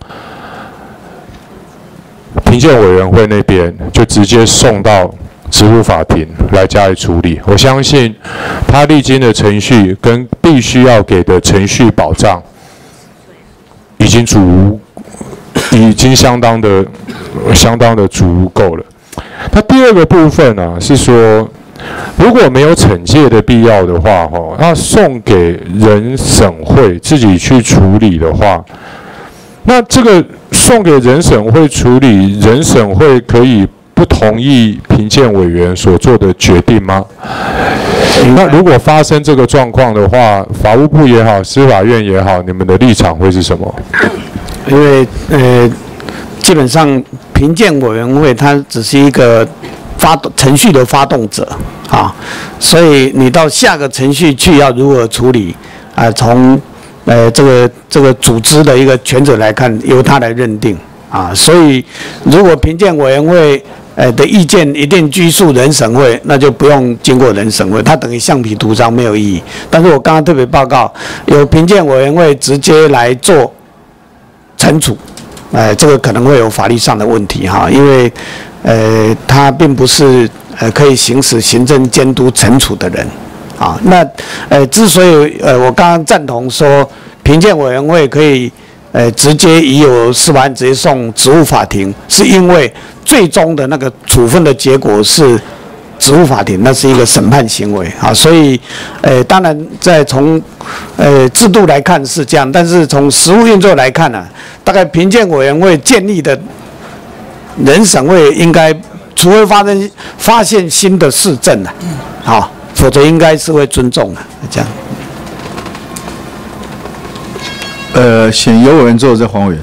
评鉴委员会那边就直接送到职务法庭来加以处理。我相信他历经的程序跟必须要给的程序保障，已经足，已经相当的、相当的足够了。那第二个部分呢、啊，是说，如果没有惩戒的必要的话，哈，那送给人审会自己去处理的话，那这个送给人审会处理，人审会可以不同意评鉴委员所做的决定吗？ 那如果发生这个状况的话，法务部也好，司法院也好，你们的立场会是什么？ 因为呃，基本上评鉴委员会它只是一个发动程序的发动者啊，所以你到下个程序去要如何处理啊？从呃这个这个组织的一个权责来看，由他来认定啊。所以如果评鉴委员会呃的意见一定拘束人审会，那就不用经过人审会，它等于橡皮图章没有意义。但是我刚刚特别报告，有评鉴委员会直接来做惩处，呃，这个可能会有法律上的问题哈，因为呃他并不是呃可以行使行政监督惩处的人啊。那呃之所以呃我刚刚赞同说评鉴委员会可以呃直接已有司法案直接送职务法庭，是因为最终的那个处分的结果是职务法庭，那是一个审判行为啊，所以呃当然在从呃制度来看是这样，但是从实务运作来看呢、啊，大概评鉴委员会建立的人审会应该，除非发生发现新的事证啊，好，否则应该是会尊重的这样。 呃，选由委员做，再黄委员。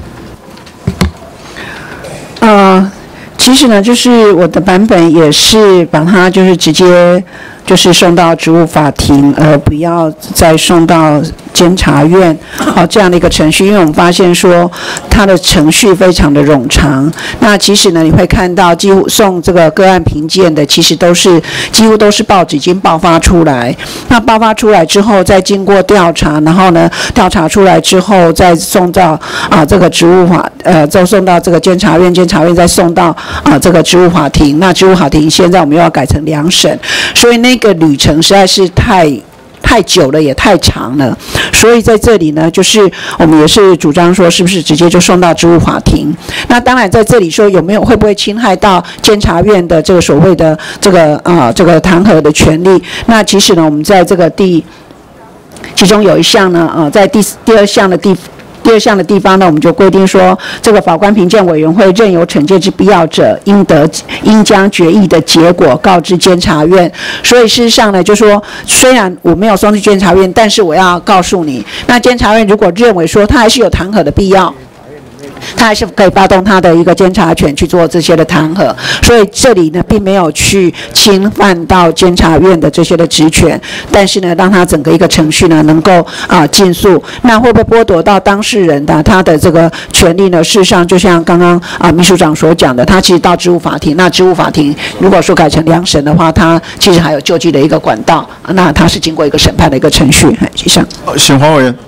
呃，其实呢，就是我的版本也是把它就是直接就是送到职务法庭，而不要再送到监察院，好、哦、这样的一个程序，因为我们发现说它的程序非常的冗长。那其实呢，你会看到几乎送这个个案评鉴的，其实都是几乎都是报纸已经爆发出来。那爆发出来之后，再经过调查，然后呢调查出来之后，再送到啊这个职务法，呃，再送到这个监察院，监察院再送到啊这个职务法庭。那职务法庭现在我们又要改成两审，所以那个旅程实在是太。太久了，也太长了，所以在这里呢，就是我们也是主张说，是不是直接就送到职务法庭？那当然在这里说有没有会不会侵害到监察院的这个所谓的这个啊、呃、这个弹劾的权利？那其实呢，我们在这个第其中有一项呢，呃，在第第二项的地。第二项的地方呢，我们就规定说，这个法官评鉴委员会任有惩戒之必要者，应得应将决议的结果告知监察院。所以事实上呢，就说虽然我没有送去监察院，但是我要告诉你，那监察院如果认为说他还是有弹劾的必要，他还是可以发动他的一个监察权去做这些的弹劾，所以这里呢并没有去侵犯到监察院的这些的职权，但是呢让他整个一个程序呢能够啊尽速，那会不会剥夺到当事人的他的这个权利呢？事实上就像刚刚啊秘书长所讲的，他其实到职务法庭，那职务法庭如果说改成两审的话，他其实还有救济的一个管道，那他是经过一个审判的一个程序。以上。 选黄委员。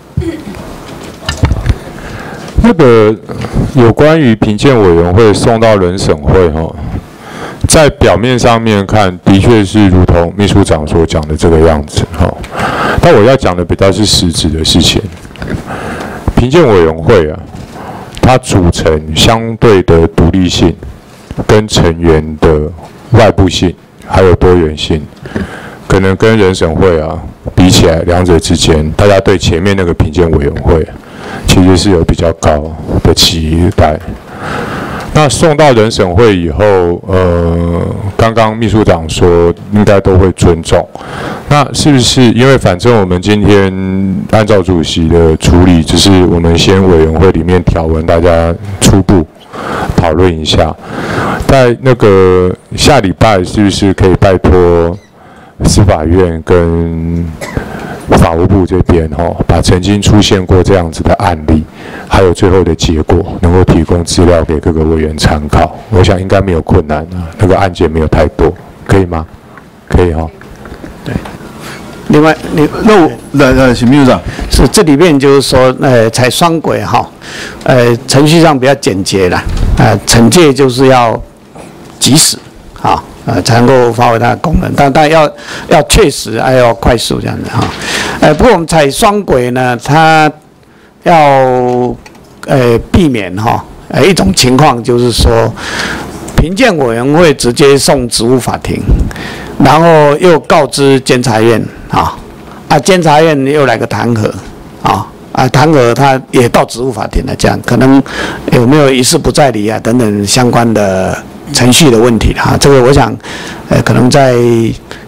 那个有关于评鉴委员会送到人审会哈，在表面上面看，的确是如同秘书长所讲的这个样子哈。但我要讲的比较是实质的事情。评鉴委员会啊，它组成相对的独立性，跟成员的外部性，还有多元性，可能跟人审会啊比起来，两者之间，大家对前面那个评鉴委员会其实是有比较高的期待。那送到人审会以后，呃，刚刚秘书长说应该都会尊重。那是不是因为反正我们今天按照主席的处理，就是我们先委员会里面条文大家初步讨论一下，在那个下礼拜是不是可以拜托司法院跟法务部这边哈，把曾经出现过这样子的案例，还有最后的结果，能够提供资料给各个委员参考。我想应该没有困难啊，那个案件没有太多，可以吗？可以哈。 对。另外，你那我来来，请秘书长。 是这里面就是说，呃，采双轨哈，呃，程序上比较简洁啦，呃，惩戒就是要及时，啊。呃，才能够发挥它的功能，但但要要确实，还要快速这样子哈。呃，不过我们采双轨呢，它要呃避免哈，呃一种情况就是说，评鉴委员会直接送职务法庭，然后又告知监察院啊，啊监察院又来个弹劾啊。啊，弹劾他也到职务法庭了，这样可能有没有一事不再理啊等等相关的程序的问题哈，这个我想，呃，可能在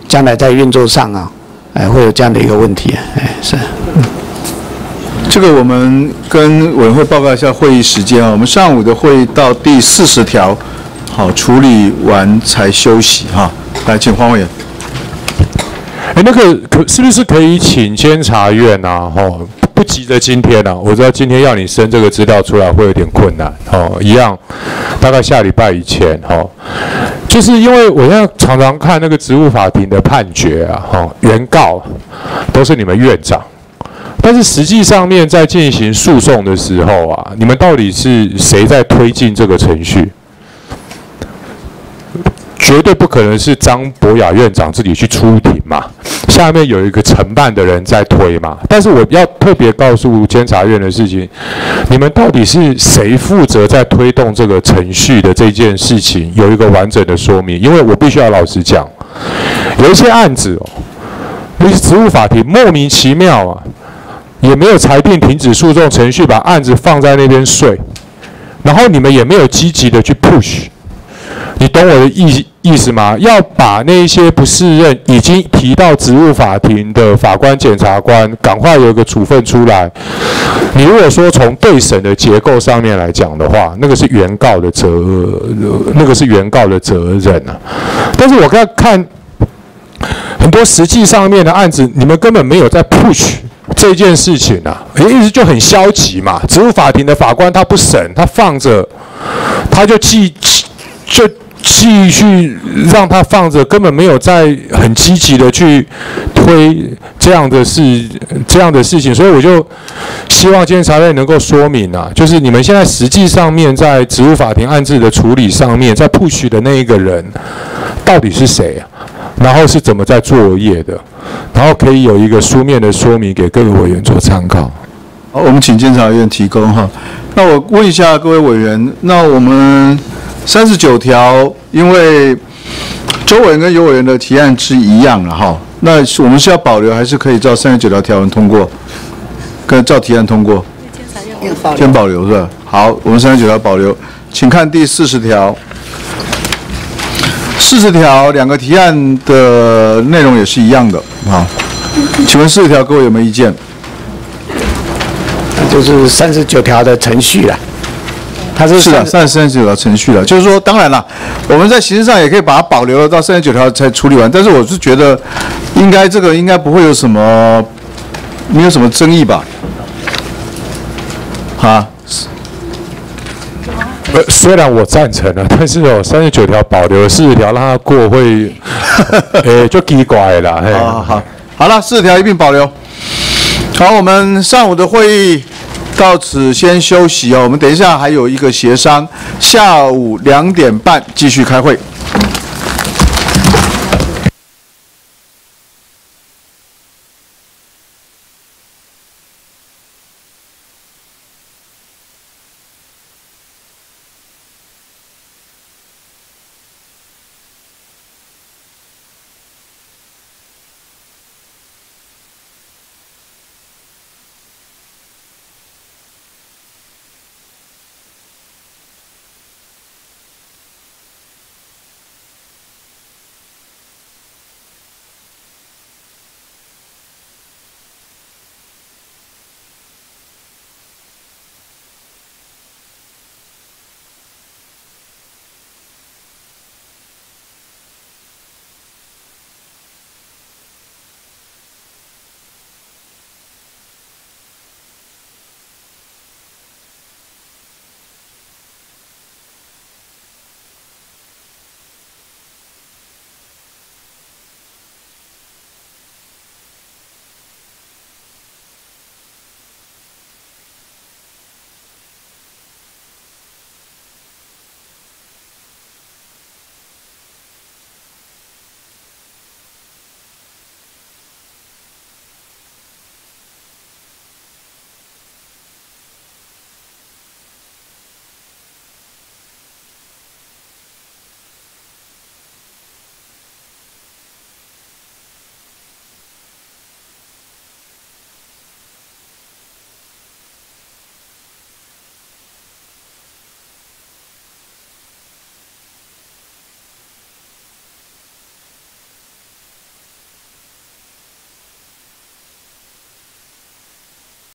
将来在运作上啊，哎，会有这样的一个问题，哎，是。嗯这个我们跟委员会报告一下会议时间啊，我们上午的会议到第四十条，好处理完才休息哈。来，请黄委员。 哎，那个可是不是可以请监察院啊？哦，不急着今天啊，我知道今天要你生这个资料出来会有点困难哦，一样，大概下礼拜以前哦。就是因为我现在常常看那个职务法庭的判决啊，哈、哦，原告都是你们院长。但是实际上面在进行诉讼的时候啊，你们到底是谁在推进这个程序？绝对不可能是张博雅院长自己去出庭嘛，下面有一个承办的人在推嘛。但是我要特别告诉监察院的事情，你们到底是谁负责在推动这个程序的这件事情，有一个完整的说明。因为我必须要老实讲，有一些案子哦，那些职务法庭莫名其妙啊。也没有裁定停止诉讼程序，把案子放在那边睡，然后你们也没有积极的去 push， 你懂我的意意思吗？要把那些不适任已经提到职务法庭的法官、检察官，赶快有一个处分出来。你如果说从对审的结构上面来讲的话，那个是原告的责，那个是原告的责任啊。但是我刚才看很多实际上面的案子，你们根本没有在 push。这件事情啊，意思就很消极嘛。职务法庭的法官他不审，他放着，他就继就继续让他放着，根本没有在很积极的去推这样的事这样的事情。所以我就希望监察院能够说明啊，就是你们现在实际上面在职务法庭案子的处理上面，在 push 的那一个人到底是谁啊？然后是怎么在作业的？然后可以有一个书面的说明给各位委员做参考。 好，我们请监察院提供哈。那我问一下各位委员，那我们三十九条，因为周委员跟尤委员的提案是一样的哈，那我们是要保留还是可以照三十九条条文通过？跟照提案通过？先保留是吧？好，我们三十九条保留，请看第四十条。四十条两个提案的内容也是一样的啊，请问四十条各位有没有意见？ 那就是三十九条的程序了。它是是的，三十九条程序了，就是说，当然了，我们在形式上也可以把它保留了到三十九条才处理完，但是我是觉得，应该这个应该不会有什么，没有什么争议吧？啊？ 呃，虽然我赞成了，但是哦，三十九条保留，四十条让它过会，呃，就奇怪了。 好好好了，四十条一并保留。好，我们上午的会议到此先休息哦，我们等一下还有一个协商，下午两点半继续开会。